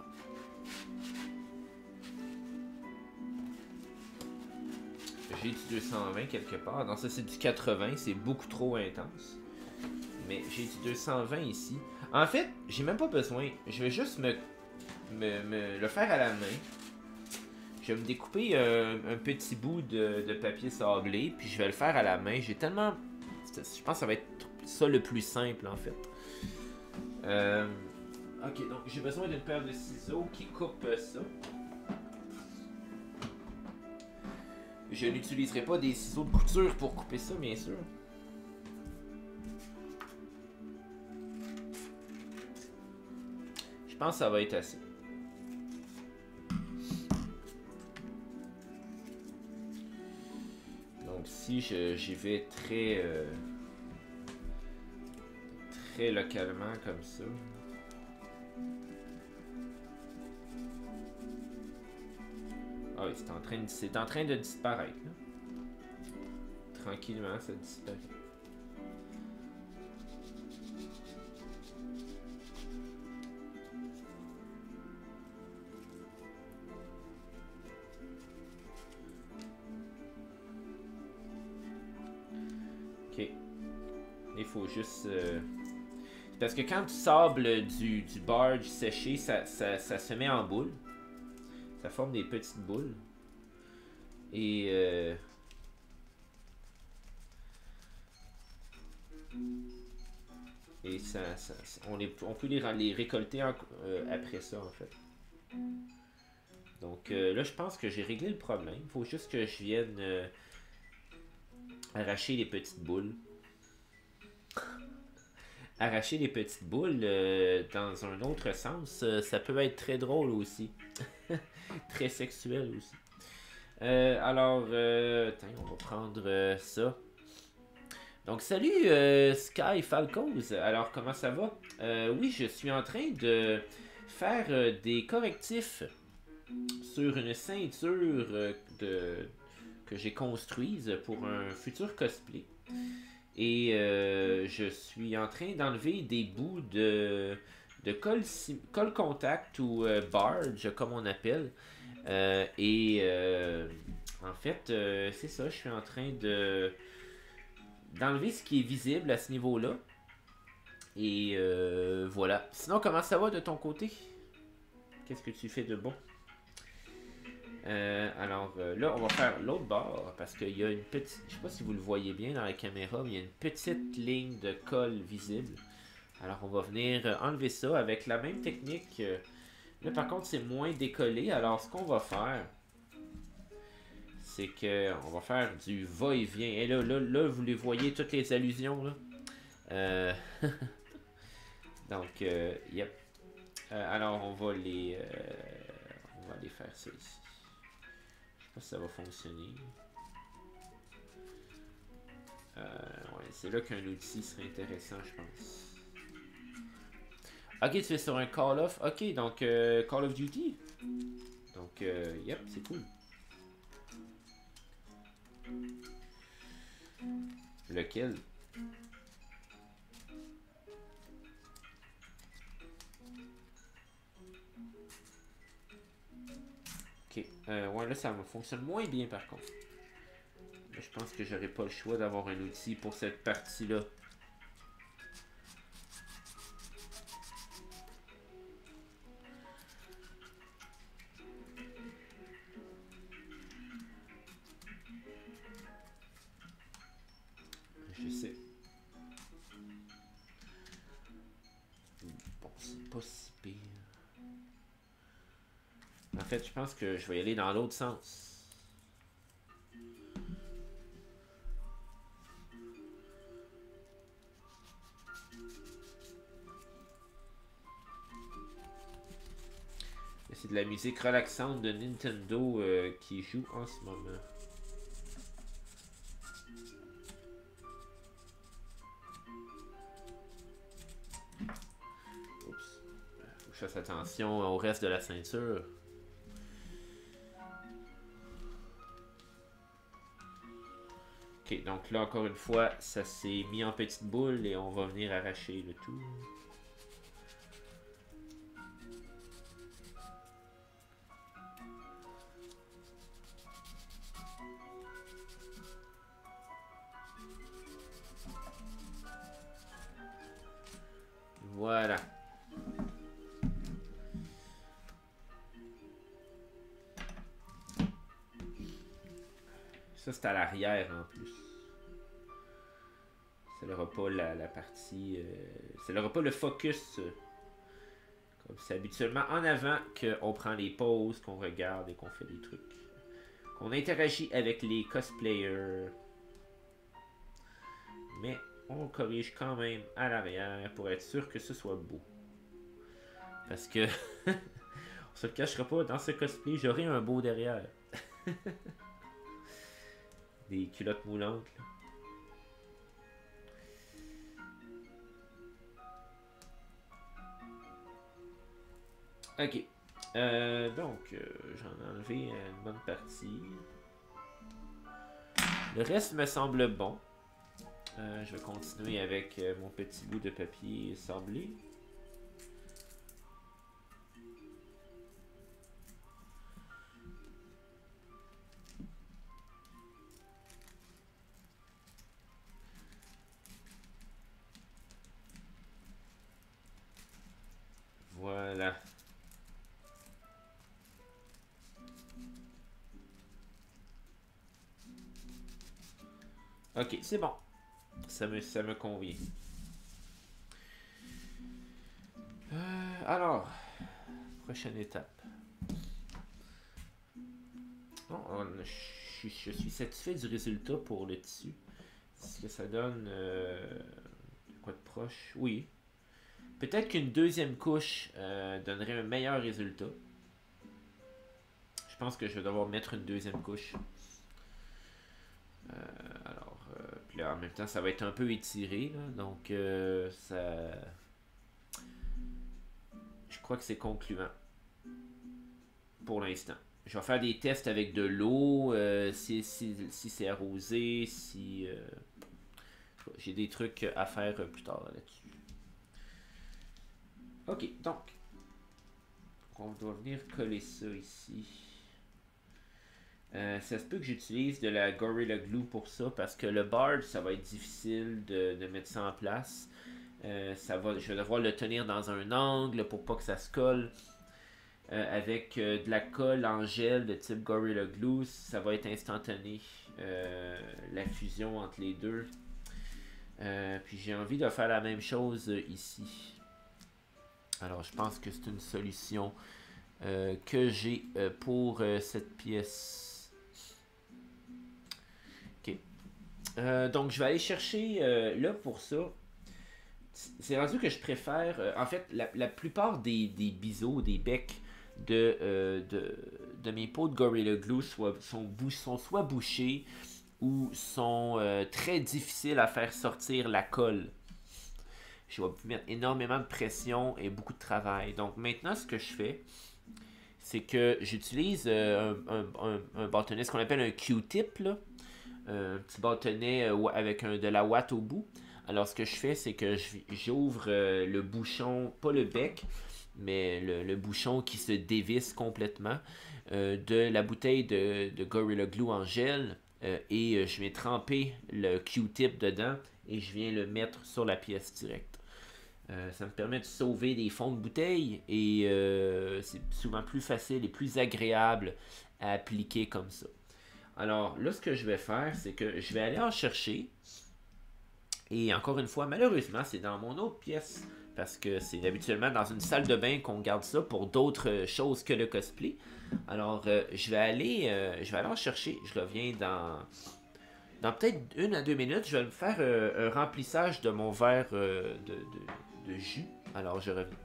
J'ai du deux cent vingt quelque part. Non, ça c'est du quatre-vingts. C'est beaucoup trop intense. Mais j'ai du deux cent vingt ici. En fait, j'ai même pas besoin. Je vais juste me, me, me le faire à la main. Je vais me découper euh, un petit bout de, de papier sablé. Puis je vais le faire à la main. J'ai tellement... Je pense que ça va être ça le plus simple en fait. Euh, ok, donc j'ai besoin d'une paire de ciseaux qui coupe ça. Je n'utiliserai pas des ciseaux de couture pour couper ça, bien sûr. Je pense que ça va être assez. Donc si j'y vais très... Euh, très localement comme ça... Ah oui, c'est en train de, c'est en train de disparaître. Là. Tranquillement, ça disparaît. Ok. Il faut juste... Euh... Parce que quand tu sables du, du barge séché, ça, ça, ça se met en boule. Ça forme des petites boules. Et... Euh... Et ça, ça, ça on, les, on peut les, les récolter en, euh, après ça, en fait. Donc euh, là, je pense que j'ai réglé le problème. Il faut juste que je vienne euh, arracher les petites boules. Arracher les petites boules euh, dans un autre sens, euh, ça peut être très drôle aussi. Très sexuel aussi. Euh, alors, euh, attends, on va prendre euh, ça. Donc, salut euh, Sky Falcos. Alors, comment ça va? Euh, oui, je suis en train de faire euh, des correctifs sur une ceinture euh, de, que j'ai construise pour un futur cosplay. Et euh, je suis en train d'enlever des bouts de, de colle, colle contact ou euh, barge, comme on appelle. Euh, et euh, en fait, euh, c'est ça, je suis en train de d'enlever ce qui est visible à ce niveau-là. Et euh, voilà. Sinon, comment ça va de ton côté? Qu'est-ce que tu fais de bon? Euh, alors euh, là, on va faire l'autre bord parce qu'il y a une petite, je sais pas si vous le voyez bien dans la caméra, mais il y a une petite ligne de colle visible. Alors on va venir enlever ça avec la même technique. Là par contre c'est moins décollé. Alors ce qu'on va faire, c'est que on va faire du va-et-vient. Et là, là, là, vous les voyez toutes les allusions là. Euh... Donc, euh, yep. Euh, alors on va les, euh, on va les faire ça ici. Je sais pas si ça va fonctionner. Euh, ouais, c'est là qu'un outil serait intéressant, je pense. Ok, tu fais sur un Call of. Ok, donc euh, Call of Duty. Donc, euh, yep, c'est cool. Lequel? Ok, euh, ouais, là ça me fonctionne moins bien par contre. Mais je pense que j'aurais pas le choix d'avoir un outil pour cette partie-là. Je sais. Bon, c'est pas si pire. En fait, je pense que je vais y aller dans l'autre sens. C'est de la musique relaxante de Nintendo euh, qui joue en ce moment. Oups. Faut que je fasse attention au reste de la ceinture. Ok, donc là encore une fois, ça s'est mis en petite boule et on va venir arracher le tout. Voilà. Ça, c'est à l'arrière en plus. ça n'aura pas la, la partie... Euh, ça n'aura pas le focus... Euh, comme c'est habituellement en avant qu'on prend les pauses, qu'on regarde et qu'on fait des trucs. Qu'on interagit avec les cosplayers. Mais on corrige quand même à l'arrière pour être sûr que ce soit beau. Parce que, on se le cachera pas, dans ce cosplay, j'aurai un beau derrière. Des culottes moulantes, là. Ok. Euh, donc, euh, j'en ai enlevé une bonne partie. Le reste me semble bon. Euh, je vais continuer avec euh, mon petit bout de papier sablé. Voilà. Ok, c'est bon. Ça me, ça me convient. Euh, alors, prochaine étape. Bon, on, je, je suis satisfait du résultat pour le tissu. Est-ce que ça donne euh, quoi de proche? Oui. Peut-être qu'une deuxième couche euh, donnerait un meilleur résultat. Je pense que je vais devoir mettre une deuxième couche. Euh, alors, euh, puis là, en même temps, ça va être un peu étiré, là, donc euh, ça... Je crois que c'est concluant. Pour l'instant. Je vais faire des tests avec de l'eau, euh, si, si, si c'est arrosé, si... Euh... J'ai des trucs à faire plus tard là-dessus. Ok, donc, on doit venir coller ça ici. Euh, ça se peut que j'utilise de la Gorilla Glue pour ça, parce que le Bard, ça va être difficile de, de mettre ça en place. Euh, ça va, je vais devoir le tenir dans un angle pour pas que ça se colle. Euh, avec euh, de la colle en gel de type Gorilla Glue, ça va être instantané. Euh, la fusion entre les deux. Euh, puis j'ai envie de faire la même chose euh, ici. Alors je pense que c'est une solution euh, que j'ai euh, pour euh, cette pièce. Ok. Euh, donc je vais aller chercher euh, là pour ça. C'est rendu que je préfère. Euh, en fait, la, la plupart des, des biseaux, des becs de, euh, de, de mes pots de Gorilla Glue soit, sont, bou sont soit bouchés ou sont euh, très difficiles à faire sortir la colle. Je vais mettre énormément de pression et beaucoup de travail. Donc maintenant, ce que je fais, c'est que j'utilise euh, un, un, un, un bâtonnet, ce qu'on appelle un Q-tip, là. Euh, un petit bâtonnet euh, avec un, de la ouate au bout. Alors ce que je fais, c'est que j'ouvre euh, le bouchon, pas le bec, mais le, le bouchon qui se dévisse complètement euh, de la bouteille de, de Gorilla Glue en gel euh, et euh, je viens tremper le Q-tip dedans et je viens le mettre sur la pièce directe. Euh, ça me permet de sauver des fonds de bouteille et euh, c'est souvent plus facile et plus agréable à appliquer comme ça. Alors là, ce que je vais faire, c'est que je vais aller en chercher. Et encore une fois, malheureusement, c'est dans mon autre pièce. Parce que c'est habituellement dans une salle de bain qu'on garde ça pour d'autres choses que le cosplay. Alors, euh, je vais aller euh, je vais aller en chercher. Je reviens dans, dans peut-être une à deux minutes. Je vais me faire euh, un remplissage de mon verre euh, de, de, de jus. Alors, je reviens.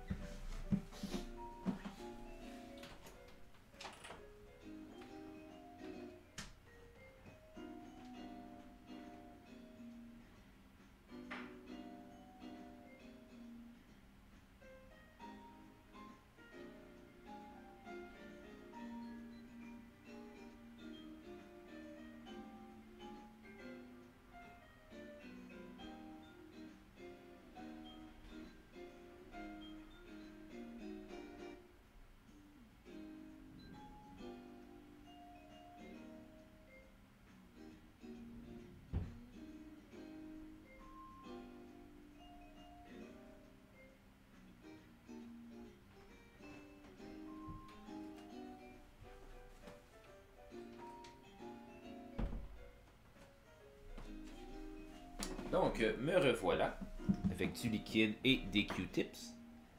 Donc, euh, me revoilà avec du liquide et des Q-tips.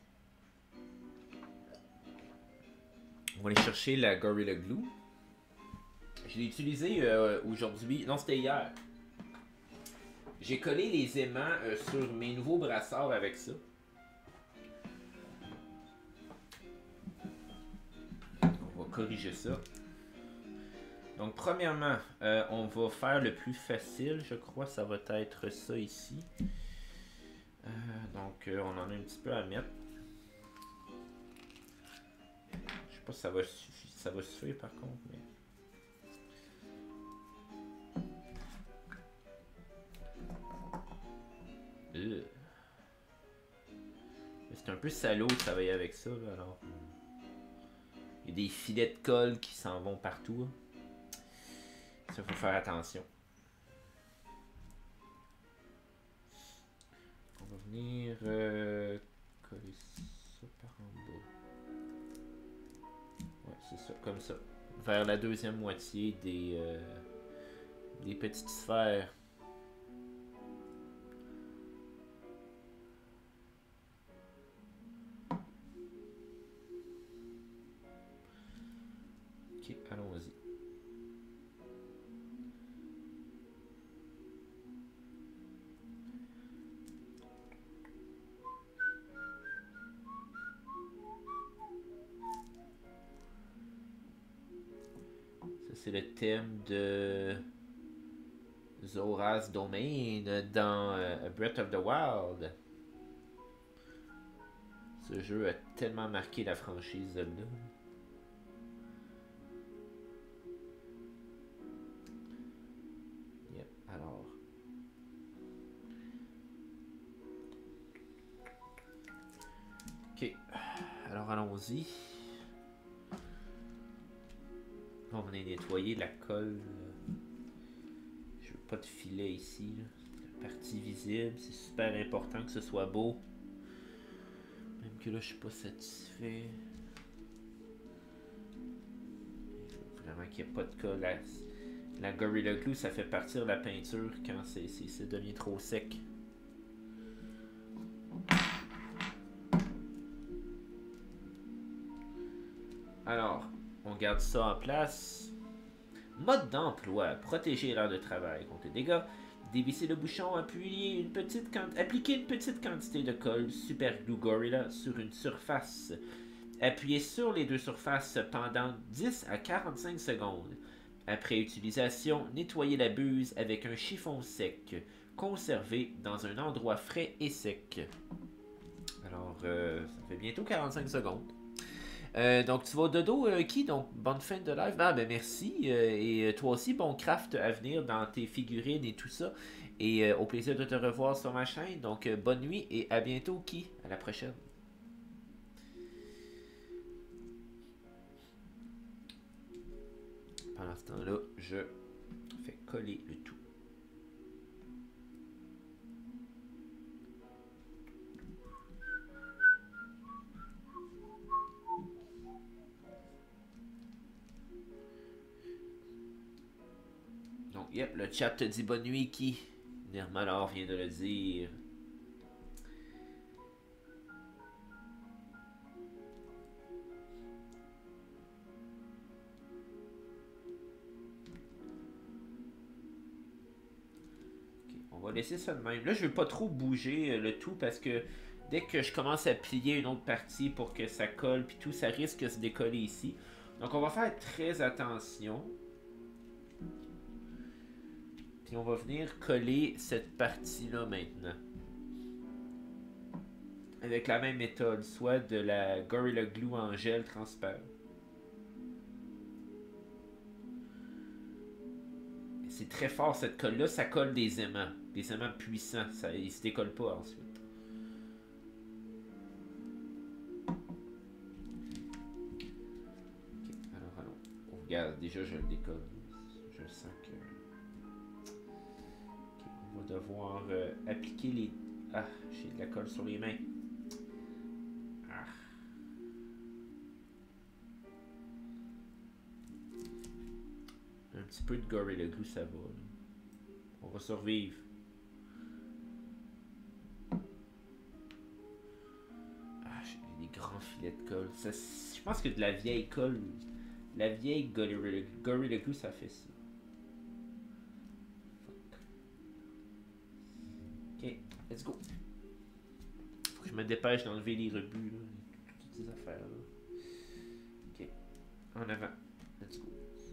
On va aller chercher la Gorilla Glue. Je l'ai utilisé euh, aujourd'hui. Non, c'était hier. J'ai collé les aimants euh, sur mes nouveaux brassards avec ça. On va corriger ça. Donc, premièrement, euh, on va faire le plus facile. Je crois que ça va être ça ici. Euh, donc, euh, on en a un petit peu à mettre. Je sais pas si ça va suffire, ça va suffire par contre. Mais... Euh. C'est un peu salaud de travailler avec ça. Là, alors. Il y a des filets de colle qui s'en vont partout. Hein. Ça, faut faire attention. On va venir euh, coller ça par en bas. Ouais, c'est ça, comme ça. Vers la deuxième moitié des, euh, des petites sphères. Ok, allons-y. C'est le thème de Zora's Domain dans euh, Breath of the Wild. Ce jeu a tellement marqué la franchise Zelda. Yep, alors. Ok, alors allons-y. On va nettoyer la colle. Je veux pas de filet ici. Là. La partie visible, c'est super important que ce soit beau. Même que là, je suis pas satisfait. Vraiment qu'il n'y a pas de colle. La, la Gorilla Glue, ça fait partir la peinture quand c'est, c'est, ça devient trop sec. Alors, on garde ça en place. Mode d'emploi. Protéger l'heure de travail contre les dégâts. Dévisser le bouchon. Appuyer une petite appliquer une petite quantité de colle Super Glue Gorilla sur une surface. Appuyez sur les deux surfaces pendant dix à quarante-cinq secondes. Après utilisation, nettoyez la buse avec un chiffon sec. Conservé dans un endroit frais et sec. Alors, euh, ça fait bientôt quarante-cinq secondes. Euh, donc tu vas au dodo, euh, qui? Donc bonne fin de live. Ah ben merci. Euh, et toi aussi, bon craft à venir dans tes figurines et tout ça. Et euh, au plaisir de te revoir sur ma chaîne. Donc euh, bonne nuit et à bientôt, qui? À la prochaine. Pendant ce temps-là, je fais coller le tout. Donc, yep, le chat te dit bonne nuit, qui? Nirmalor vient de le dire. Okay, on va laisser ça de même. Là, je veux pas trop bouger euh, le tout parce que dès que je commence à plier une autre partie pour que ça colle puis tout, ça risque de se décoller ici. Donc, on va faire très attention. Puis on va venir coller cette partie-là maintenant. Avec la même méthode, soit de la Gorilla Glue en gel transparent. C'est très fort cette colle-là, ça colle des aimants. Des aimants puissants, ça, ils se décollent pas ensuite. Ok, alors allons. On regarde, déjà je le décolle. Je sens que... On va devoir euh, appliquer les... Ah, j'ai de la colle sur les mains. Ah. Un petit peu de Gorilla Glue, ça va. Là. On va survivre. grand filet de colle. Ça, je pense que de la vieille colle, la vieille Gorilla, Gorilla Glue, ça fait ça. Ok, let's go. Faut que je me dépêche d'enlever les rebuts, là, toutes ces affaires là. Ok, en avant, let's go.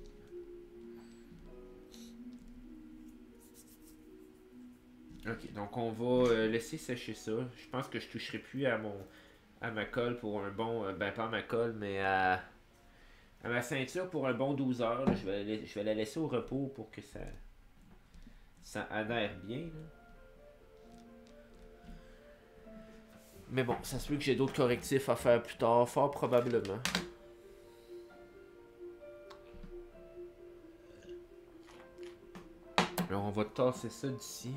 Ok, donc on va euh, laisser sécher ça. Je pense que je toucherai plus à mon à ma colle pour un bon, euh, ben pas à ma colle, mais à, à ma ceinture pour un bon douze heures. Là. Je, vais, je vais la laisser au repos pour que ça ça adhère bien. Là. Mais bon, ça se peut que j'ai d'autres correctifs à faire plus tard, fort probablement. Alors on va tasser ça d'ici.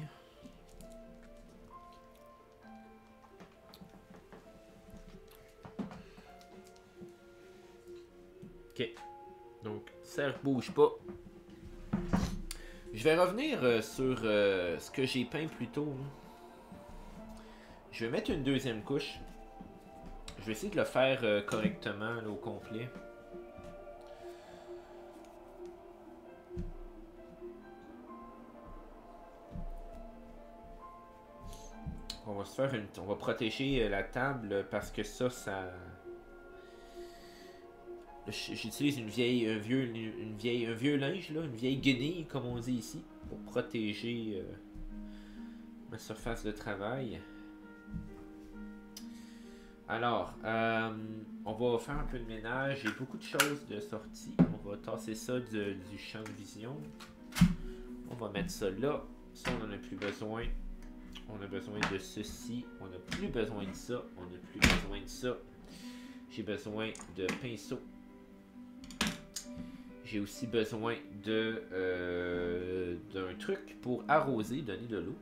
Ok, donc ça ne bouge pas. Je vais revenir euh, sur euh, ce que j'ai peint plus tôt. Là. Je vais mettre une deuxième couche. Je vais essayer de le faire euh, correctement là, au complet. On va se faire une... On va protéger la table parce que ça, ça... J'utilise une vieille, un vieux, une vieille, un vieux linge, là, une vieille guenille, comme on dit ici, pour protéger euh, ma surface de travail. Alors, euh, on va faire un peu de ménage. J'ai beaucoup de choses de sortie. On va tasser ça de, du champ de vision. On va mettre ça là. Ça, on n'en a plus besoin. On a besoin de ceci. On n'a plus besoin de ça. On n'a plus besoin de ça. J'ai besoin de pinceau. J'ai aussi besoin de euh, d'un truc pour arroser, donner de l'eau.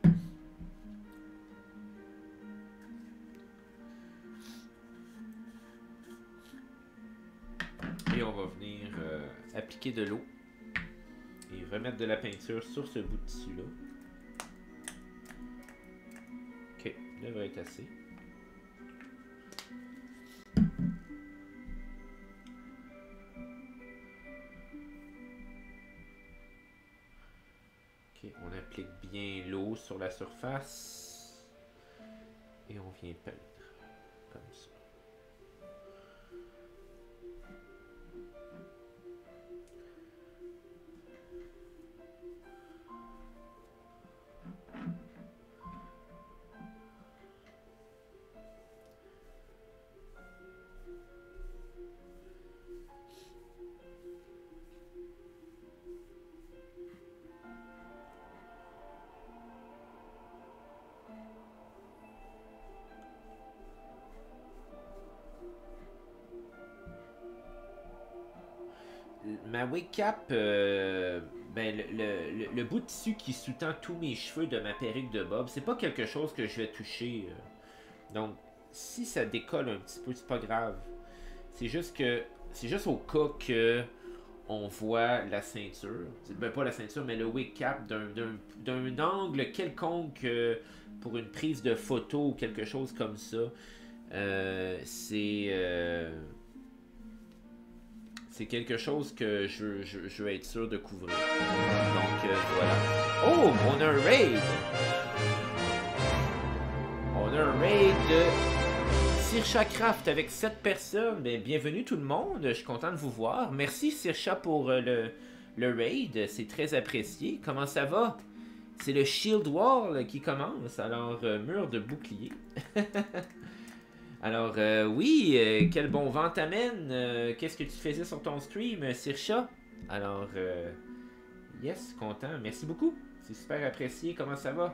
Et on va venir euh, appliquer de l'eau et remettre de la peinture sur ce bout de tissu-là. Ok, ça devrait être assez. Ok, on applique bien l'eau sur la surface et on vient peindre comme ça. Ma wig cap, euh, ben le, le, le, le bout de tissu qui sous-tend tous mes cheveux de ma perruque de bob, c'est pas quelque chose que je vais toucher. Euh. Donc, si ça décolle un petit peu, c'est pas grave. C'est juste que, c'est juste au cas que on voit la ceinture, ben pas la ceinture, mais le wig cap d'un angle quelconque euh, pour une prise de photo ou quelque chose comme ça. Euh, c'est... Euh, C'est quelque chose que je, je, je veux être sûr de couvrir. Donc, euh, voilà. Oh, on a un raid! On a un raid de Sirsha Craft avec sept personnes. Bien, bienvenue tout le monde. Je suis content de vous voir. Merci Sirsha pour euh, le, le raid. C'est très apprécié. Comment ça va? C'est le Shield Wall qui commence. Alors, euh, mur de bouclier. Alors, euh, oui, euh, quel bon vent t'amène. Euh, Qu'est-ce que tu faisais sur ton stream, Sirsha? Alors, euh, yes, content. Merci beaucoup. C'est super apprécié. Comment ça va?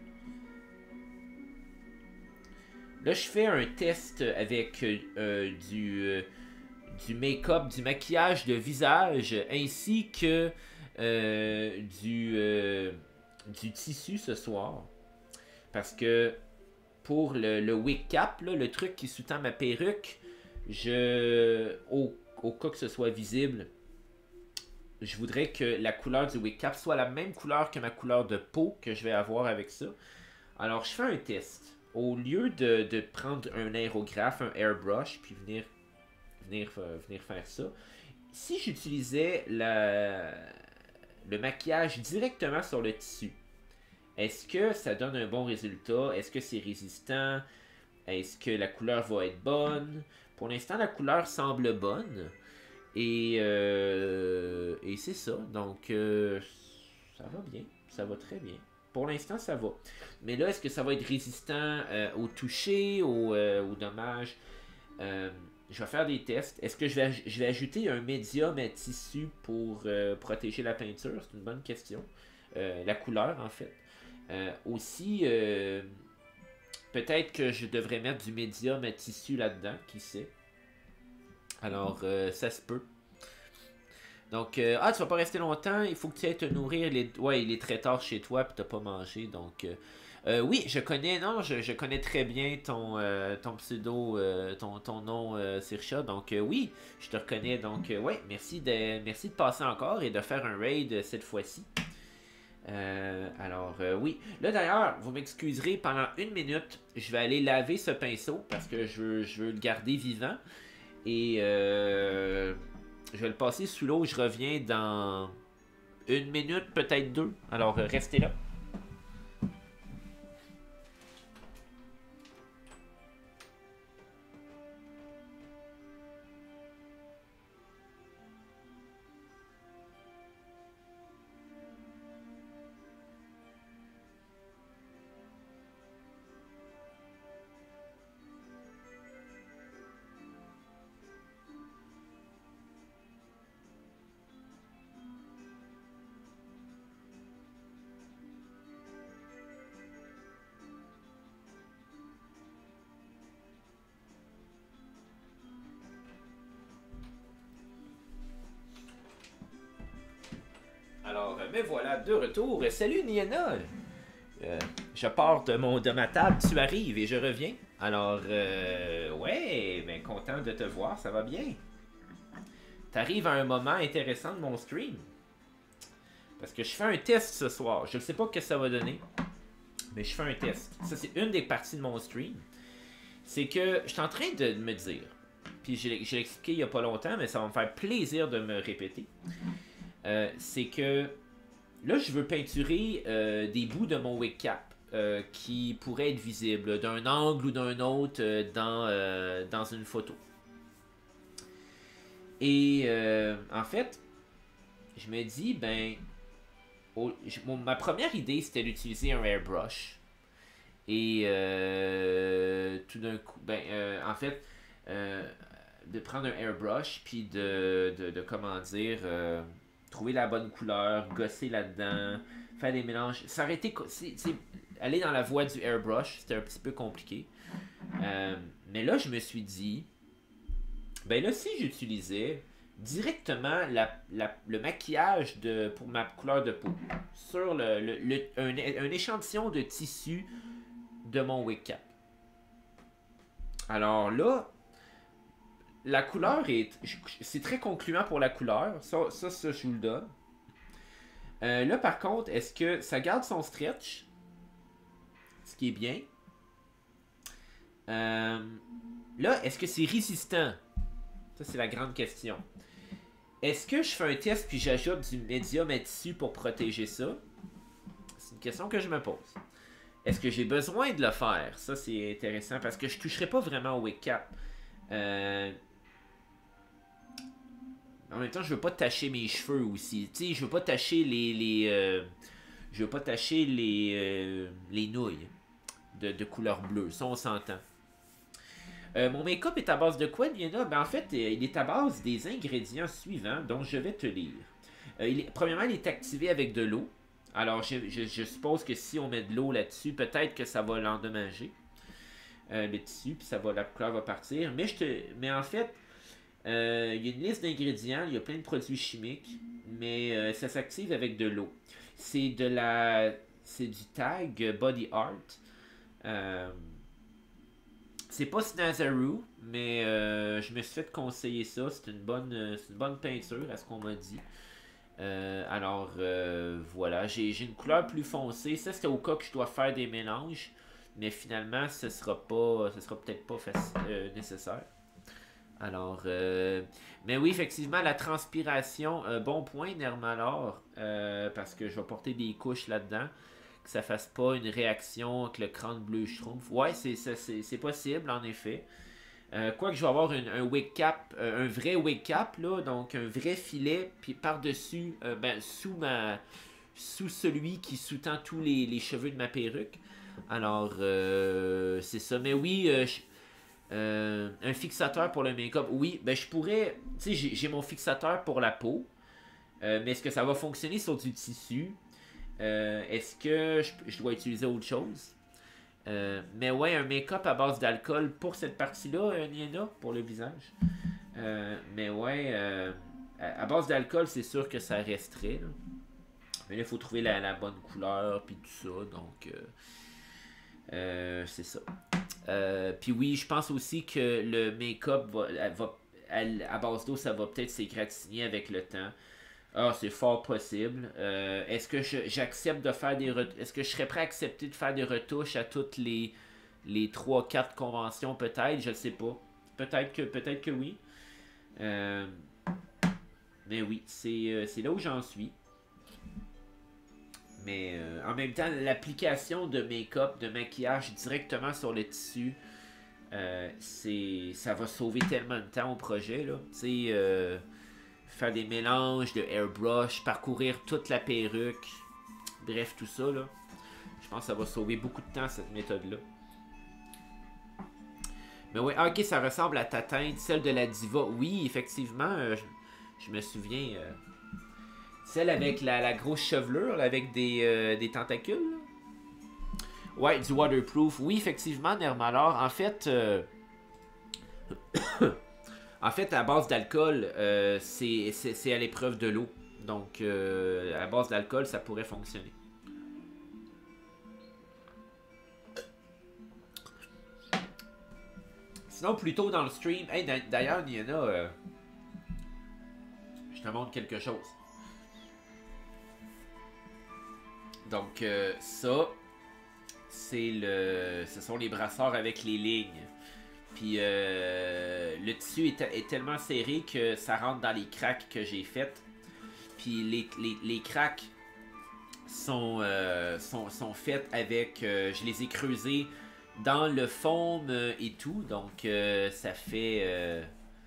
Là, je fais un test avec euh, du, euh, du make-up, du maquillage de visage, ainsi que euh, du, euh, du tissu ce soir. Parce que... Pour le, le wig cap, là, le truc qui sous-tend ma perruque, je, au, au cas que ce soit visible, je voudrais que la couleur du wig cap soit la même couleur que ma couleur de peau que je vais avoir avec ça. Alors, je fais un test. au lieu de, de prendre un aérographe, un airbrush, puis venir, venir, euh, venir faire ça, si j'utilisais la, le maquillage directement sur le tissu, est-ce que ça donne un bon résultat? Est-ce que c'est résistant? Est-ce que la couleur va être bonne? Pour l'instant, la couleur semble bonne. Et, euh, et c'est ça. Donc, euh, ça va bien. Ça va très bien. Pour l'instant, ça va. Mais là, est-ce que ça va être résistant euh, au toucher, au, euh, au dommage? Euh, je vais faire des tests. Est-ce que je vais, je vais ajouter un médium à tissu pour euh, protéger la peinture? C'est une bonne question. Euh, la couleur, en fait. Euh, aussi, euh, peut-être que je devrais mettre du médium à tissu là-dedans, qui sait. Alors, euh, ça se peut. Donc, euh, ah, tu vas pas rester longtemps, il faut que tu ailles te nourrir. Les... Ouais, il est très tard chez toi, puis t'as pas mangé, donc... Euh, euh, oui, je connais, non, je, je connais très bien ton, euh, ton pseudo, euh, ton, ton nom, euh, Sirsha, donc euh, oui, je te reconnais, donc, euh, ouais, merci de, merci de passer encore et de faire un raid euh, cette fois-ci. Euh, alors, euh, oui. Là, d'ailleurs, vous m'excuserez, pendant une minute, je vais aller laver ce pinceau, parce que je veux, je veux le garder vivant. Et euh, je vais le passer sous l'eau. Je reviens dans une minute, peut-être deux. Alors, euh, restez là. Alors, euh, me voilà de retour. Salut Niena! Euh, je pars de, mon, de ma table, tu arrives et je reviens. Alors, euh, ouais, ben content de te voir, ça va bien. T'arrives à un moment intéressant de mon stream. Parce que je fais un test ce soir. Je ne sais pas ce que ça va donner, mais je fais un test. Ça, c'est une des parties de mon stream. C'est que je suis en train de me dire, puis je l'ai expliqué il n'y a pas longtemps, mais ça va me faire plaisir de me répéter. Euh, c'est que là, je veux peinturer euh, des bouts de mon wig cap euh, qui pourraient être visibles d'un angle ou d'un autre euh, dans, euh, dans une photo. Et euh, en fait, je me dis, ben, au, je, mon, ma première idée, c'était d'utiliser un airbrush. Et euh, tout d'un coup, ben, euh, en fait, euh, de prendre un airbrush, puis de, de, de comment dire... Euh, trouver la bonne couleur, gosser là-dedans, faire des mélanges. Ça aurait été... c'est, c'est, aller dans la voie du airbrush, c'était un petit peu compliqué. Euh, mais là, je me suis dit... Ben là, si j'utilisais directement la, la, le maquillage de, pour ma couleur de peau sur le, le, le, un, un échantillon de tissu de mon wig cap. Alors là... La couleur est... C'est très concluant pour la couleur. Ça, ça, ça je vous le donne. Euh, là, par contre, est-ce que ça garde son stretch? Ce qui est bien. Euh, là, est-ce que c'est résistant? Ça, c'est la grande question. Est-ce que je fais un test puis j'ajoute du médium à tissu pour protéger ça? C'est une question que je me pose. Est-ce que j'ai besoin de le faire? Ça, c'est intéressant parce que je ne toucherai pas vraiment au wig cap. Euh... En même temps, je veux pas tacher mes cheveux aussi. Tu sais, je veux pas tacher les... les euh... Je veux pas tacher les, euh... les nouilles de, de couleur bleue. Ça, on s'entend. Euh, mon make-up est à base de quoi, Niena? Ben, en fait, il est à base des ingrédients suivants dont je vais te lire. Euh, il est... Premièrement, il est activé avec de l'eau. Alors, je, je, je suppose que si on met de l'eau là-dessus, peut-être que ça va l'endommager. Euh, le tissu, puis ça va, la couleur va partir. Mais, je te, mais en fait, euh, il y a une liste d'ingrédients, il y a plein de produits chimiques, mais euh, ça s'active avec de l'eau. C'est de la, c'est du tag Body Art. Euh, c'est pas Snazaru, mais euh, je me suis fait conseiller ça. C'est une bonne, c'est une bonne peinture, à ce qu'on m'a dit. Euh, alors, euh, voilà, j'ai, j'ai une couleur plus foncée. Ça, c'est au cas que je dois faire des mélanges. mais finalement, ce sera pas, ce sera peut-être pas faci- euh, nécessaire. Alors, euh, mais oui, effectivement, la transpiration, euh, bon point, Nermalor, euh, parce que je vais porter des couches là-dedans, que ça fasse pas une réaction avec le crâne bleu schtroumpf. Ouais, c'est, c'est, c'est, c'est possible, en effet. Euh, Quoique je vais avoir une, un wig cap, euh, un vrai wig cap, là, donc un vrai filet, puis par-dessus, euh, ben, sous ma, sous celui qui sous-tend tous les, les cheveux de ma perruque. Alors, euh, c'est ça. Mais oui, euh, je- euh, un fixateur pour le make-up. Oui, ben je pourrais. Tu sais, j'ai, j'ai mon fixateur pour la peau. Euh, mais est-ce que ça va fonctionner sur du tissu? Euh, est-ce que je, je dois utiliser autre chose? Euh, mais ouais, un make-up à base d'alcool pour cette partie-là, euh, Niena, pour le visage. Euh, mais ouais, euh, à, à base d'alcool, c'est sûr que ça resterait. Là. Mais là, il faut trouver la, la bonne couleur, puis tout ça. Donc, euh, euh, c'est ça. Euh, puis oui, je pense aussi que le make-up va, elle va elle, à base d'eau, ça va peut-être s'égratigner avec le temps. Ah, c'est fort possible. Euh, est-ce que je- j'accepte de faire des ret- Est-ce que je serais prêt à accepter de faire des retouches à toutes les les trois quatre conventions peut-être, je ne sais pas. Peut-être que peut-être que oui. Euh, mais oui, c'est euh, c'est là où j'en suis. Mais euh, en même temps, l'application de make-up, de maquillage directement sur le tissu, euh, c'est ça va sauver tellement de temps au projet, là. Tu sais, euh, faire des mélanges de airbrush, parcourir toute la perruque, bref, tout ça, là. Je pense que ça va sauver beaucoup de temps, cette méthode-là. Mais oui, ah, ok, ça ressemble à ta teinte, celle de la diva. Oui, effectivement, euh, je, je me souviens... euh, Celle avec la, la grosse chevelure, là, avec des, euh, des tentacules. Là. Ouais, du waterproof. Oui, effectivement, Nermalor. En fait, euh... en fait, à base d'alcool, euh, c'est, c'est, c'est à l'épreuve de l'eau. Donc, euh, à base d'alcool, ça pourrait fonctionner. Sinon, plus tôt dans le stream... Hey, d'ailleurs, Niena, euh... je te montre quelque chose. Donc euh, ça, c'est le, ce sont les brasseurs avec les lignes. Puis euh, le tissu est, est tellement serré que ça rentre dans les craques que j'ai faites. Puis les, les, les craques sont, euh, sont, sont faites avec, euh, je les ai creusées dans le foam euh, et tout. Donc euh, ça fait, euh,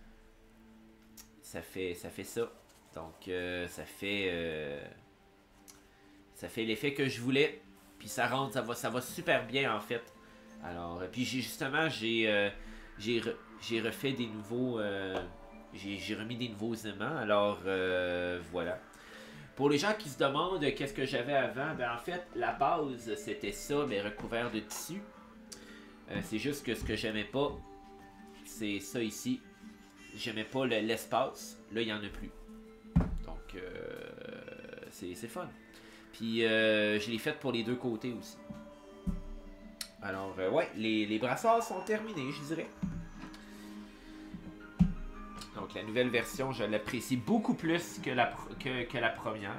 ça fait, ça fait ça. Donc euh, ça fait... Euh, Ça fait l'effet que je voulais. Puis ça rentre, ça va, ça va super bien en fait. Alors, puis j'ai justement, j'ai euh, j'ai re, j'ai refait des nouveaux... Euh, j'ai, j'ai remis des nouveaux aimants. Alors, euh, voilà. Pour les gens qui se demandent qu'est-ce que j'avais avant, ben en fait, la base, c'était ça, mais recouvert de tissu. Euh, c'est juste que ce que j'aimais pas, c'est ça ici. J'aimais pas le, l'espace. Là, il n'y en a plus. Donc, euh, c'est, c'est fun. Puis euh, je l'ai faite pour les deux côtés aussi. Alors, euh, ouais, les, les brassards sont terminés, je dirais. Donc, la nouvelle version, je l'apprécie beaucoup plus que la, que, que la première.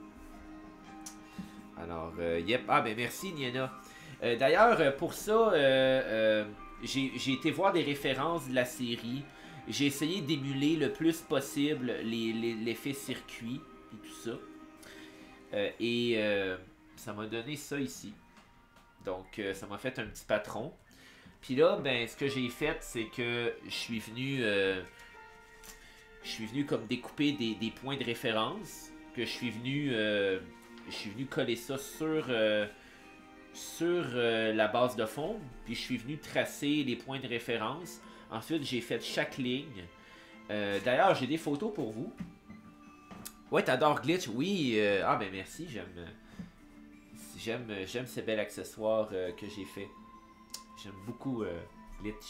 Alors, euh, yep. Ah, ben merci, Niena. Euh, D'ailleurs, pour ça, euh, euh, j'ai, j'ai été voir des références de la série. J'ai essayé d'émuler le plus possible les, les, l'effet circuit et tout ça. Euh, et euh, ça m'a donné ça ici. Donc, euh, ça m'a fait un petit patron. Puis là, ben, ce que j'ai fait, c'est que je suis venu... Euh, je suis venu comme découper des, des points de référence. Que je suis venu... Euh, je suis venu coller ça sur... Euh, sur euh, la base de fond. Puis je suis venu tracer les points de référence. Ensuite, j'ai fait chaque ligne. Euh, d'ailleurs, j'ai des photos pour vous. Ouais, t'adores Glitch, oui. Euh, ah ben merci, j'aime, j'aime, j'aime ces bels accessoires euh, que j'ai fait. J'aime beaucoup euh, Glitch.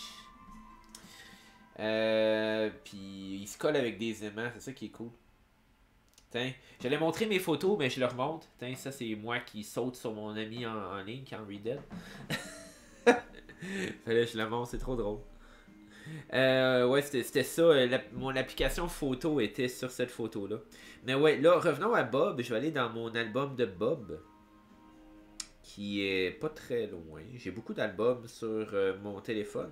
Euh, Puis il se colle avec des aimants, c'est ça qui est cool. Tiens, j'allais montrer mes photos, mais je leur montre. Tiens, ça c'est moi qui saute sur mon ami en, en ligne quand Redead. Fallait que je la montre, c'est trop drôle. Euh, ouais, c'était, c'était ça. La, mon application photo était sur cette photo-là. Mais ouais, là, revenons à Bob. Je vais aller dans mon album de Bob. qui est pas très loin. J'ai beaucoup d'albums sur euh, mon téléphone.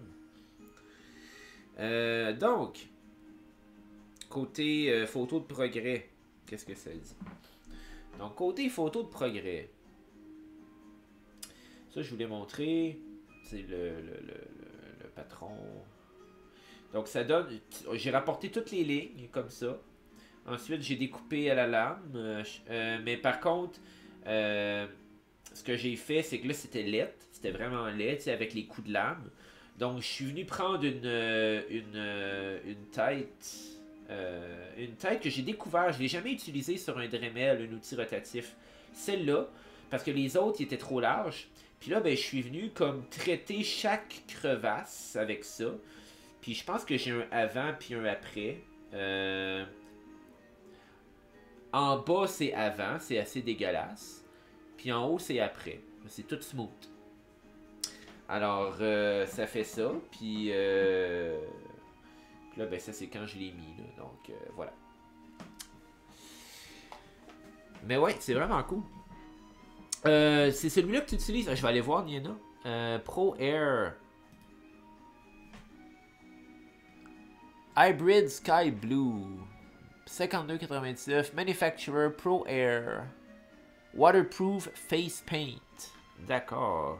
Euh, donc, côté euh, photo de progrès, qu'est-ce que ça dit? Donc, côté photo de progrès, ça je voulais montrer, c'est le, le, le, le, le patron. Donc, ça donne, j'ai rapporté toutes les lignes comme ça. Ensuite, j'ai découpé à la lame, euh, euh, mais par contre, euh, ce que j'ai fait, c'est que là, c'était laid, c'était vraiment laid, tu sais, avec les coups de lame. Donc, je suis venu prendre une, une, une tête, euh, une tête que j'ai découvert. Je ne l'ai jamais utilisée sur un Dremel, un outil rotatif. Celle-là, parce que les autres, ils étaient trop larges. Puis là, ben, je suis venu comme traiter chaque crevasse avec ça. Puis je pense que j'ai un avant puis un après. Euh... En bas, c'est avant, c'est assez dégueulasse. Puis en haut, c'est après. C'est tout smooth. Alors, euh, ça fait ça. Puis, euh... puis là, ben, ça, c'est quand je l'ai mis. Là. Donc, euh, voilà. Mais ouais, c'est vraiment cool. Euh, c'est celui-là que tu utilises. Je vais aller voir, Niena. Euh, Pro Air. Hybrid Sky Blue. cinquante-deux quatre-vingt-dix-neuf. Manufacturer Pro Air. Waterproof Face Paint. D'accord.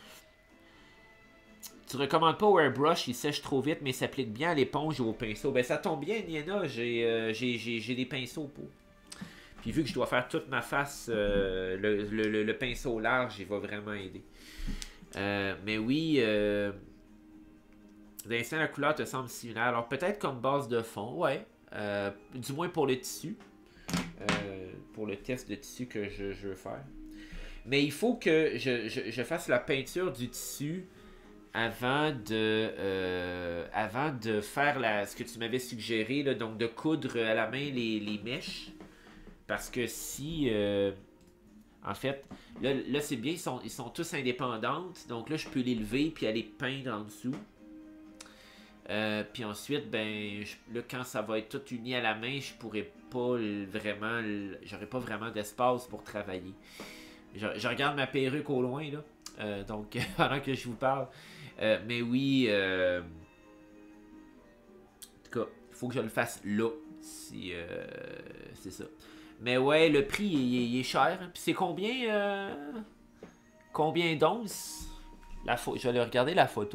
Tu recommandes pas au airbrush, il sèche trop vite, mais s'applique bien à l'éponge ou au pinceau. Ben ça tombe bien, Niena, j'ai euh, des pinceaux pour. Puis vu que je dois faire toute ma face, euh, le, le, le, le pinceau large, il va vraiment aider. Euh, mais oui, euh, l'instant la couleur te semble similaire. Alors peut-être comme base de fond, ouais. Euh, du moins pour le tissu. Euh, pour le test de tissu que je, je veux faire. Mais il faut que je, je, je fasse la peinture du tissu avant de euh, avant de faire la, ce que tu m'avais suggéré, là, donc de coudre à la main les, les mèches. Parce que si... Euh, en fait, là, là c'est bien, ils sont, ils sont tous indépendantes. Donc là, je peux les lever puis aller peindre en dessous. Euh, puis ensuite, ben, je, là, quand ça va être tout uni à la main, je pourrais pas vraiment... J'aurais pas vraiment d'espace pour travailler. Je, je regarde ma perruque au loin, là. Euh, donc, pendant que je vous parle. Euh, mais oui... Euh, en tout cas, il faut que je le fasse là. Si, euh, c'est ça. Mais ouais, le prix, il, il est cher. Puis c'est combien... Euh, combien d'onces? La je vais aller regarder la photo.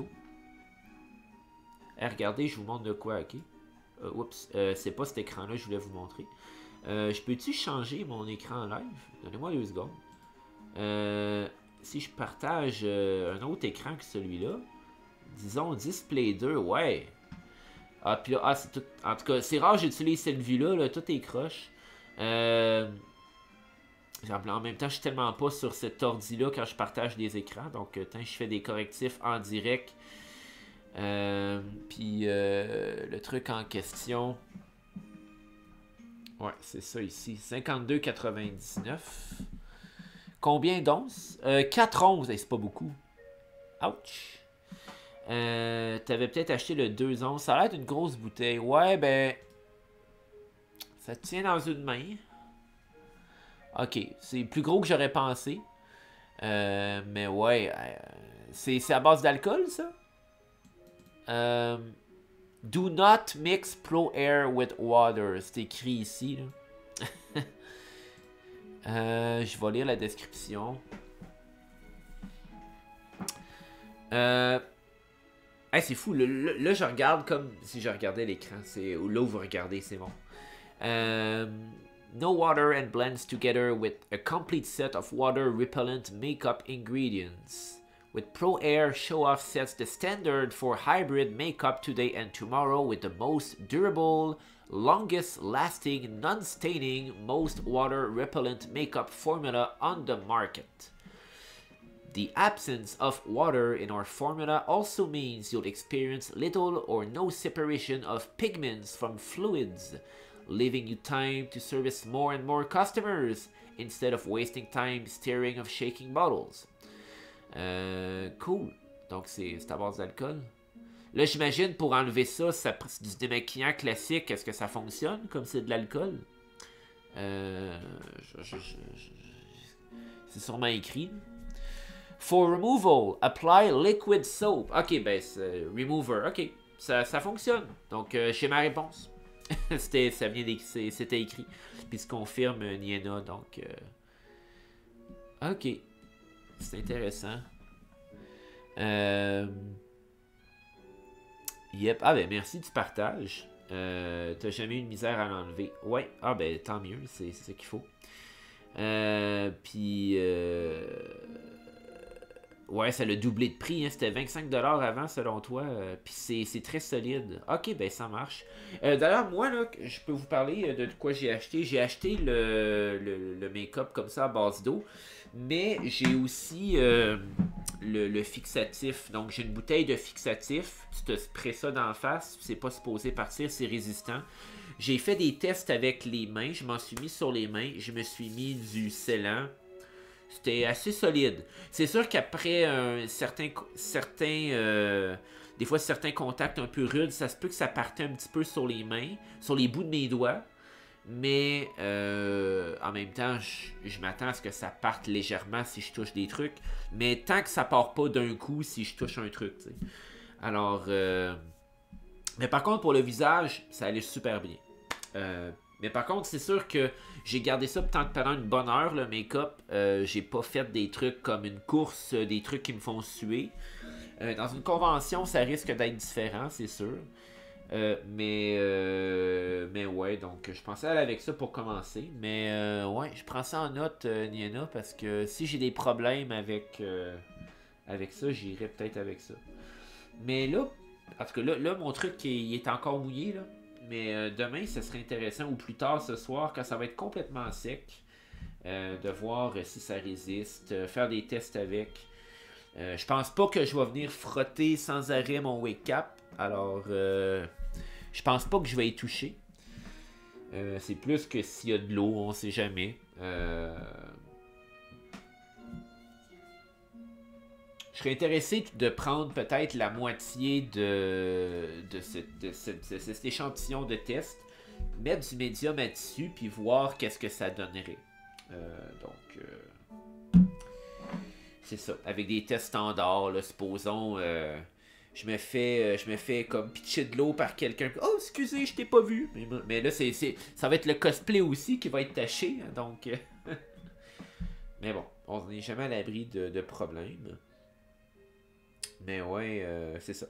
Eh, regardez, je vous montre de quoi, ok? Euh, oups, euh, c'est pas cet écran-là que je voulais vous montrer. Euh, je peux-tu changer mon écran en live? Donnez-moi deux secondes. Euh, si je partage euh, un autre écran que celui-là, disons Display deux, ouais. Ah, puis là, ah, c'est tout... En tout cas, c'est rare, j'utilise cette vue-là, là, tout est croche. Euh... En même temps, je suis tellement pas sur cet ordi-là quand je partage des écrans. Donc, tant que je fais des correctifs en direct. Euh... Puis, euh... le truc en question... Ouais, c'est ça ici. cinquante-deux quatre-vingt-dix-neuf. Combien d'onces? Euh, quatre onces. Hey, c'est pas beaucoup. Ouch. Euh, T'avais peut-être acheté le deux onces. Ça a l'air d'une grosse bouteille. Ouais, ben... Ça tient dans une main. Ok, c'est plus gros que j'aurais pensé. Euh, mais ouais, euh, c'est à base d'alcool, ça? Euh, Do not mix Pro Air with water. C'est écrit ici, là. euh, je vais lire la description. Euh... Hey, c'est fou. Là, là, je regarde comme si je regardais l'écran. C'est là où vous regardez, c'est bon. Um, no water and blends together with a complete set of water repellent makeup ingredients. With Pro Air, Show Off sets the standard for hybrid makeup today and tomorrow with the most durable, longest lasting, non-staining, most water repellent makeup formula on the market. The absence of water in our formula also means you'll experience little or no separation of pigments from fluids, leaving you time to service more and more customers instead of wasting time staring of shaking bottles. Euh, cool. Donc c'est à base d'alcool. Là j'imagine pour enlever ça, ça c'est du démaquillant classique. Est-ce que ça fonctionne comme c'est de l'alcool? Euh, c'est sûrement écrit. For removal, apply liquid soap. Ok, ben, c'est remover. Ok, ça, ça fonctionne. Donc, euh, j'ai ma réponse. c'était, ça vient d'écrit, c'était écrit. Puis, se confirme Niena. Donc, euh... ok. C'est intéressant. Euh... Yep. Ah, ben, merci du partage. Euh, T'as jamais eu de misère à l'enlever. Ouais. Ah, ben, tant mieux. C'est ce qu'il faut. Euh, Puis... Euh... Ouais, ça l'a doublé de prix, hein. C'était vingt-cinq dollars avant, selon toi. Euh, Puis c'est très solide. Ok, ben ça marche. Euh, D'ailleurs, moi, là, je peux vous parler de quoi j'ai acheté. J'ai acheté le, le, le make-up comme ça à base d'eau. Mais j'ai aussi euh, le, le fixatif. Donc, j'ai une bouteille de fixatif. Tu te sprays ça d'en face. C'est pas supposé partir, c'est résistant. J'ai fait des tests avec les mains. Je m'en suis mis sur les mains. Je me suis mis du scellant. C'était assez solide. C'est sûr qu'après un certain, certain euh, des fois certains contacts un peu rudes, ça se peut que ça partait un petit peu sur les mains, sur les bouts de mes doigts. Mais euh, en même temps, je, je m'attends à ce que ça parte légèrement si je touche des trucs. Mais tant que ça part pas d'un coup si je touche un truc, tu sais. Alors, euh, mais par contre pour le visage, ça allait super bien. Euh, Mais par contre, c'est sûr que j'ai gardé ça pendant une bonne heure, le make-up. Euh, j'ai pas fait des trucs comme une course, des trucs qui me font suer. Euh, dans une convention, ça risque d'être différent, c'est sûr. Euh, mais, euh, mais ouais, donc je pensais aller avec ça pour commencer. Mais euh, ouais, je prends ça en note, euh, Niena, parce que si j'ai des problèmes avec, euh, avec ça, j'irai peut-être avec ça. Mais là, en tout cas, là, là mon truc, il est encore mouillé, là. Mais euh, demain, ce serait intéressant, ou plus tard ce soir, quand ça va être complètement sec, euh, de voir euh, si ça résiste, euh, faire des tests avec. Euh, je pense pas que je vais venir frotter sans arrêt mon wake cap. Alors, euh, je pense pas que je vais y toucher. Euh, C'est plus que s'il y a de l'eau, on sait jamais. Euh... Je serais intéressé de prendre peut-être la moitié de, de, ce, de, ce, de cet échantillon de test, mettre du médium là-dessus, puis voir qu'est-ce que ça donnerait. Euh, donc, euh, c'est ça. Avec des tests standards, là, supposons, euh, je me fais je me fais comme pitcher de l'eau par quelqu'un. Oh, excusez, je t'ai pas vu. Mais, mais là, c'est, c'est, ça va être le cosplay aussi qui va être taché. Hein, donc, mais bon, on n'est jamais à l'abri de, de problèmes. Mais ouais, euh, c'est ça.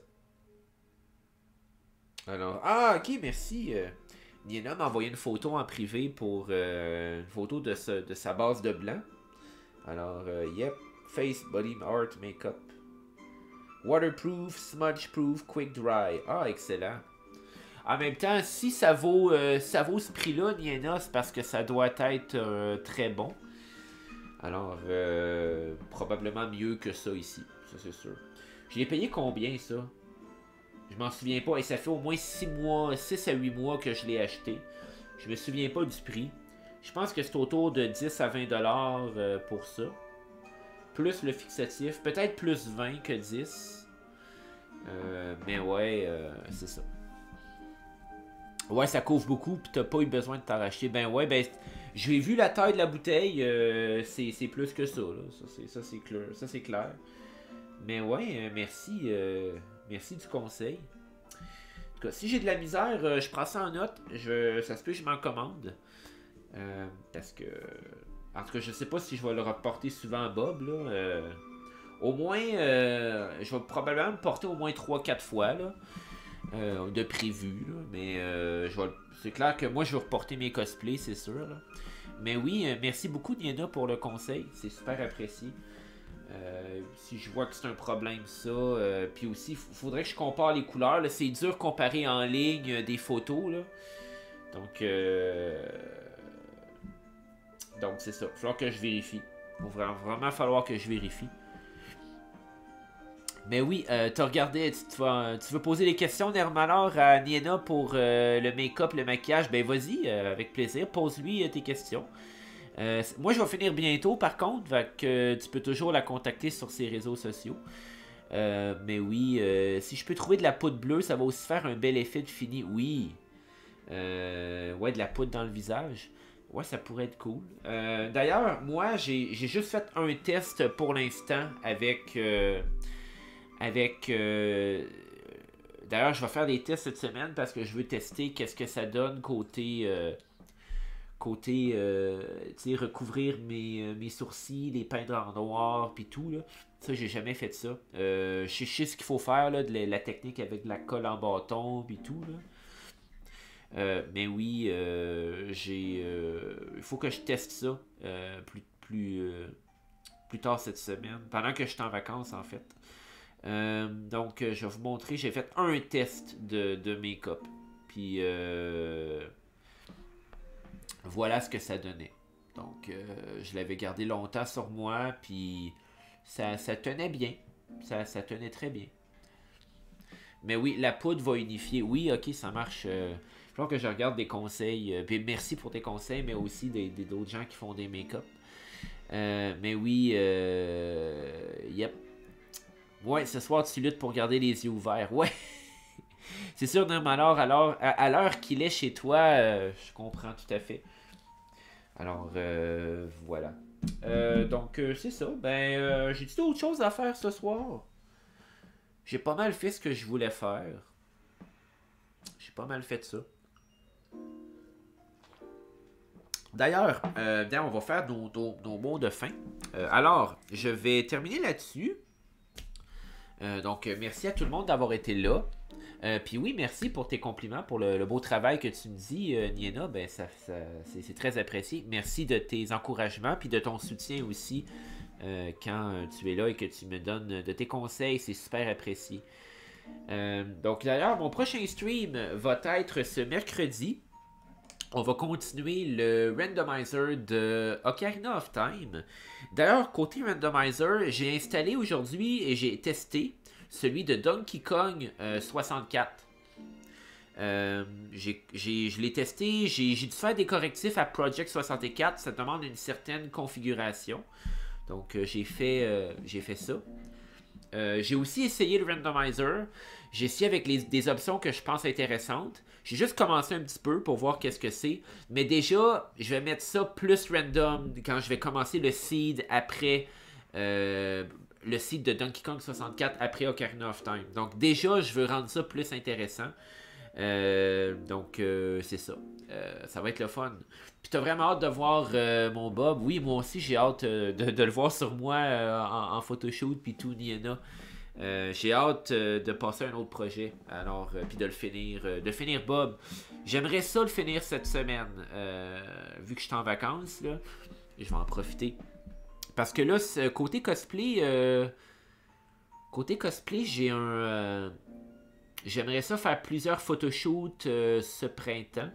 Alors, ah, ok, merci. Euh, Niena m'a envoyé une photo en privé pour euh, une photo de, ce, de sa base de blanc. Alors, euh, yep, face, body, art, makeup. Waterproof, smudge-proof, quick dry. Ah, excellent. En même temps, si ça vaut, euh, ça vaut ce prix-là, Niena, c'est parce que ça doit être euh, très bon. Alors, euh, probablement mieux que ça ici, ça c'est sûr. Je l'ai payé combien, ça? Je m'en souviens pas. Et ça fait au moins six mois, six à huit mois que je l'ai acheté. Je me souviens pas du prix. Je pense que c'est autour de dix à vingt dollars pour ça. Plus le fixatif. Peut-être plus vingt que dix. Euh, mais ouais, euh, c'est ça. Ouais, ça couvre beaucoup, puis t'as pas eu besoin de t'en racheter. Ben ouais, ben... J'ai vu la taille de la bouteille. Euh, c'est plus que ça, là. Ça, c'est clair. Ça, c'est clair. Mais ouais, euh, merci, euh, merci du conseil. En tout cas, si j'ai de la misère, euh, je prends ça en note. Je, ça se peut que je m'en commande. Euh, parce que... En tout cas, je sais pas si je vais le reporter souvent à Bob, là. Euh, au moins, euh, je vais probablement le porter au moins trois quatre fois, là. Euh, de prévu, là. Mais euh, je vais... c'est clair que moi, je vais reporter mes cosplays, c'est sûr, là. Mais oui, euh, merci beaucoup, Niena, pour le conseil. C'est super apprécié. Euh, si je vois que c'est un problème ça, euh, puis aussi il faudrait que je compare les couleurs, c'est dur de comparer en ligne euh, des photos là. Donc euh, donc c'est ça, il va falloir que je vérifie, il va vraiment falloir que je vérifie. Mais oui, euh, tu regardé, tu, tu, vas, tu veux poser des questions Nermalor à Niena pour euh, le make-up, le maquillage, ben vas-y, euh, avec plaisir, pose-lui euh, tes questions. Euh, moi, je vais finir bientôt, par contre, fait que euh, tu peux toujours la contacter sur ses réseaux sociaux. Euh, mais oui, euh, si je peux trouver de la poudre bleue, ça va aussi faire un bel effet de fini. Oui. Euh, ouais, de la poudre dans le visage. ouais, ça pourrait être cool. Euh, D'ailleurs, moi, j'ai juste fait un test pour l'instant avec... Euh, avec... Euh, D'ailleurs, je vais faire des tests cette semaine parce que je veux tester qu'est-ce que ça donne côté... Euh, côté, euh, tu sais, recouvrir mes, mes sourcils, les peindre en noir, puis tout, là. Ça, j'ai jamais fait ça. Euh, je sais je sais ce qu'il faut faire, là, de la, la technique avec de la colle en bâton, puis tout, là. Euh, mais oui, euh, j'ai... euh, il faut que je teste ça euh, plus, plus, euh, plus tard cette semaine, pendant que je suis en vacances, en fait. Euh, donc, euh, je vais vous montrer, j'ai fait un test de, de make-up. Puis, euh, voilà ce que ça donnait. Donc, euh, je l'avais gardé longtemps sur moi, puis ça, ça tenait bien. Ça, ça tenait très bien. Mais oui, la poudre va unifier. Oui, ok, ça marche. Euh, il faut que je regarde des conseils. Euh, puis merci pour tes conseils, mais aussi des, des, d'autres gens qui font des make-up. Euh, mais oui, euh, yep. Ouais, ce soir, tu luttes pour garder les yeux ouverts. Ouais. C'est sûr, non, mais alors, alors à, à l'heure qu'il est chez toi, euh, je comprends tout à fait. Alors, euh, voilà. Euh, donc, euh, c'est ça. Ben, euh, j'ai dit autre chose à faire ce soir. J'ai pas mal fait ce que je voulais faire. J'ai pas mal fait ça. D'ailleurs, euh, bien, on va faire nos, nos, nos mots de fin. Euh, alors, je vais terminer là-dessus. Euh, donc, merci à tout le monde d'avoir été là. Euh, Puis oui, merci pour tes compliments, pour le, le beau travail que tu me dis, euh, Niena. Ben, ça, ça, c'est très apprécié. Merci de tes encouragements, puis de ton soutien aussi euh, quand euh, tu es là et que tu me donnes de tes conseils. C'est super apprécié. Euh, donc d'ailleurs, mon prochain stream va être ce mercredi. On va continuer le randomizer de Ocarina of Time. D'ailleurs, côté randomizer, j'ai installé aujourd'hui et j'ai testé celui de Donkey Kong euh, soixante-quatre. Euh, j'ai, j'ai, je l'ai testé, j'ai, j'ai dû faire des correctifs à Project soixante-quatre, ça demande une certaine configuration. Donc euh, j'ai fait, euh, j'ai fait ça. Euh, j'ai aussi essayé le randomizer. J'ai essayé avec les, des options que je pense intéressantes. J'ai juste commencé un petit peu pour voir qu'est-ce que c'est. Mais déjà, je vais mettre ça plus random quand je vais commencer le seed après euh, le seed de Donkey Kong soixante-quatre après Ocarina of Time. Donc déjà, je veux rendre ça plus intéressant. Euh, donc euh, c'est ça. Euh, ça va être le fun. Puis t'as vraiment hâte de voir euh, mon Bob. Oui, moi aussi j'ai hâte euh, de, de le voir sur moi euh, en, en photoshoot puis tout, Niena. Euh, j'ai hâte euh, de passer à un autre projet. Alors, euh, puis de le finir. Euh, de finir Bob. J'aimerais ça le finir cette semaine. Euh, vu que je suis en vacances, là. Je vais en profiter. Parce que là, côté cosplay, euh, côté cosplay, j'ai un... Euh, j'aimerais ça faire plusieurs photoshoots euh, ce printemps.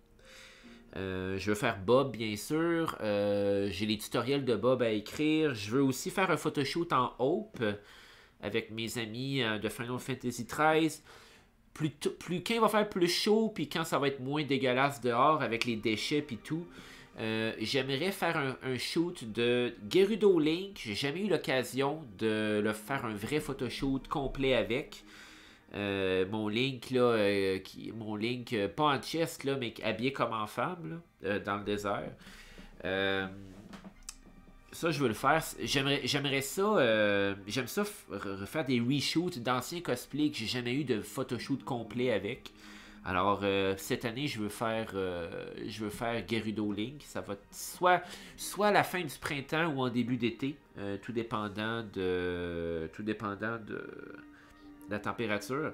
Euh, je veux faire Bob, bien sûr. Euh, j'ai les tutoriels de Bob à écrire. Je veux aussi faire un photoshoot en Hope avec mes amis euh, de Final Fantasy treize. Plus, plus, quand il va faire plus chaud, puis quand ça va être moins dégueulasse dehors avec les déchets puis tout, euh, j'aimerais faire un, un shoot de Gerudo Link. J'ai jamais eu l'occasion de le faire un vrai photoshoot complet avec. Euh, mon Link là, euh, qui, mon Link euh, pas en chest là, mais habillé comme en femme là, euh, dans le désert. Euh, ça, je veux le faire. J'aimerais, j'aimerais ça. Euh, j'aime ça refaire des reshoots d'anciens cosplays que j'ai jamais eu de photoshoot complet avec. Alors euh, cette année, je veux faire, euh, je veux faire Gerudo Link. Ça va soit, soit à la fin du printemps ou en début d'été, euh, tout dépendant de, tout dépendant de la température.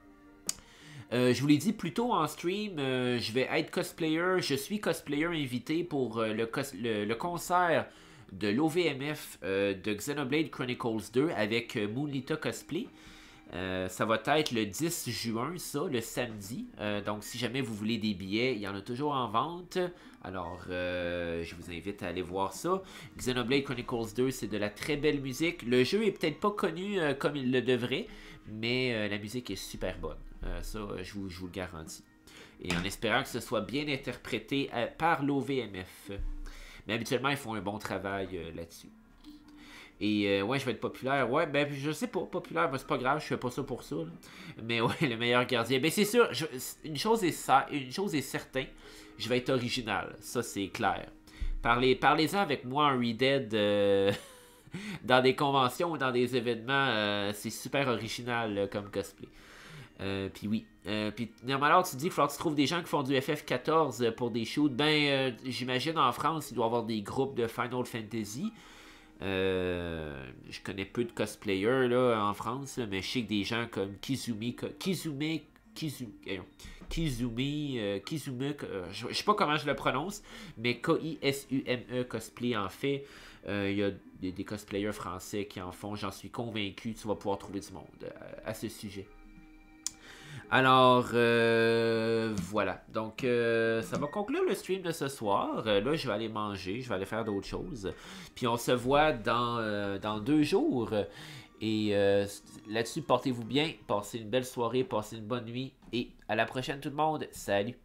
Euh, je vous l'ai dit plus tôt en stream, euh, je vais être cosplayer. Je suis cosplayer invité pour euh, le, cos le, le concert de l'O V M F euh, de Xenoblade Chronicles deux avec euh, Moonlita Cosplay. Euh, ça va être le dix juin, ça, le samedi. Euh, donc, si jamais vous voulez des billets, il y en a toujours en vente. Alors, euh, je vous invite à aller voir ça. Xenoblade Chronicles deux, c'est de la très belle musique. Le jeu est peut-être pas connu euh, comme il le devrait, mais euh, la musique est super bonne. Euh, ça, je vous, je vous le garantis. Et en espérant que ce soit bien interprété euh, par l'O V M F. Mais habituellement, ils font un bon travail euh, là-dessus. Et euh, ouais, je vais être populaire. Ouais, ben je sais pas, populaire, ben, c'est pas grave, je fais pas ça pour ça. Là. Mais ouais, le meilleur gardien. Ben c'est sûr, je, une, chose est ça, une chose est certaine, je vais être original. Ça, c'est clair. Parlez, parlez-en avec moi en Redead euh, dans des conventions ou dans des événements. Euh, c'est super original là, comme cosplay. Euh, puis oui. Euh, puis normalement, tu dis qu'il faut que tu trouves des gens qui font du F F quatorze pour des shoots. Ben, euh, j'imagine en France, il doit y avoir des groupes de Final Fantasy. Euh, je connais peu de cosplayers là, en France, là, mais je sais que des gens comme Kizumi, Kizumi, Kizumi, Kizumi, euh, Kizume, euh, je, je sais pas comment je le prononce, mais K I S U M E cosplay en fait. Il euh, y a des, des cosplayers français qui en font, j'en suis convaincu, tu vas pouvoir trouver du monde à, à ce sujet. Alors, euh, voilà. Donc, euh, ça va conclure le stream de ce soir. Euh, là, je vais aller manger, je vais aller faire d'autres choses. Puis, on se voit dans, euh, dans deux jours. Et euh, là-dessus, portez-vous bien, passez une belle soirée, passez une bonne nuit. Et à la prochaine tout le monde. Salut!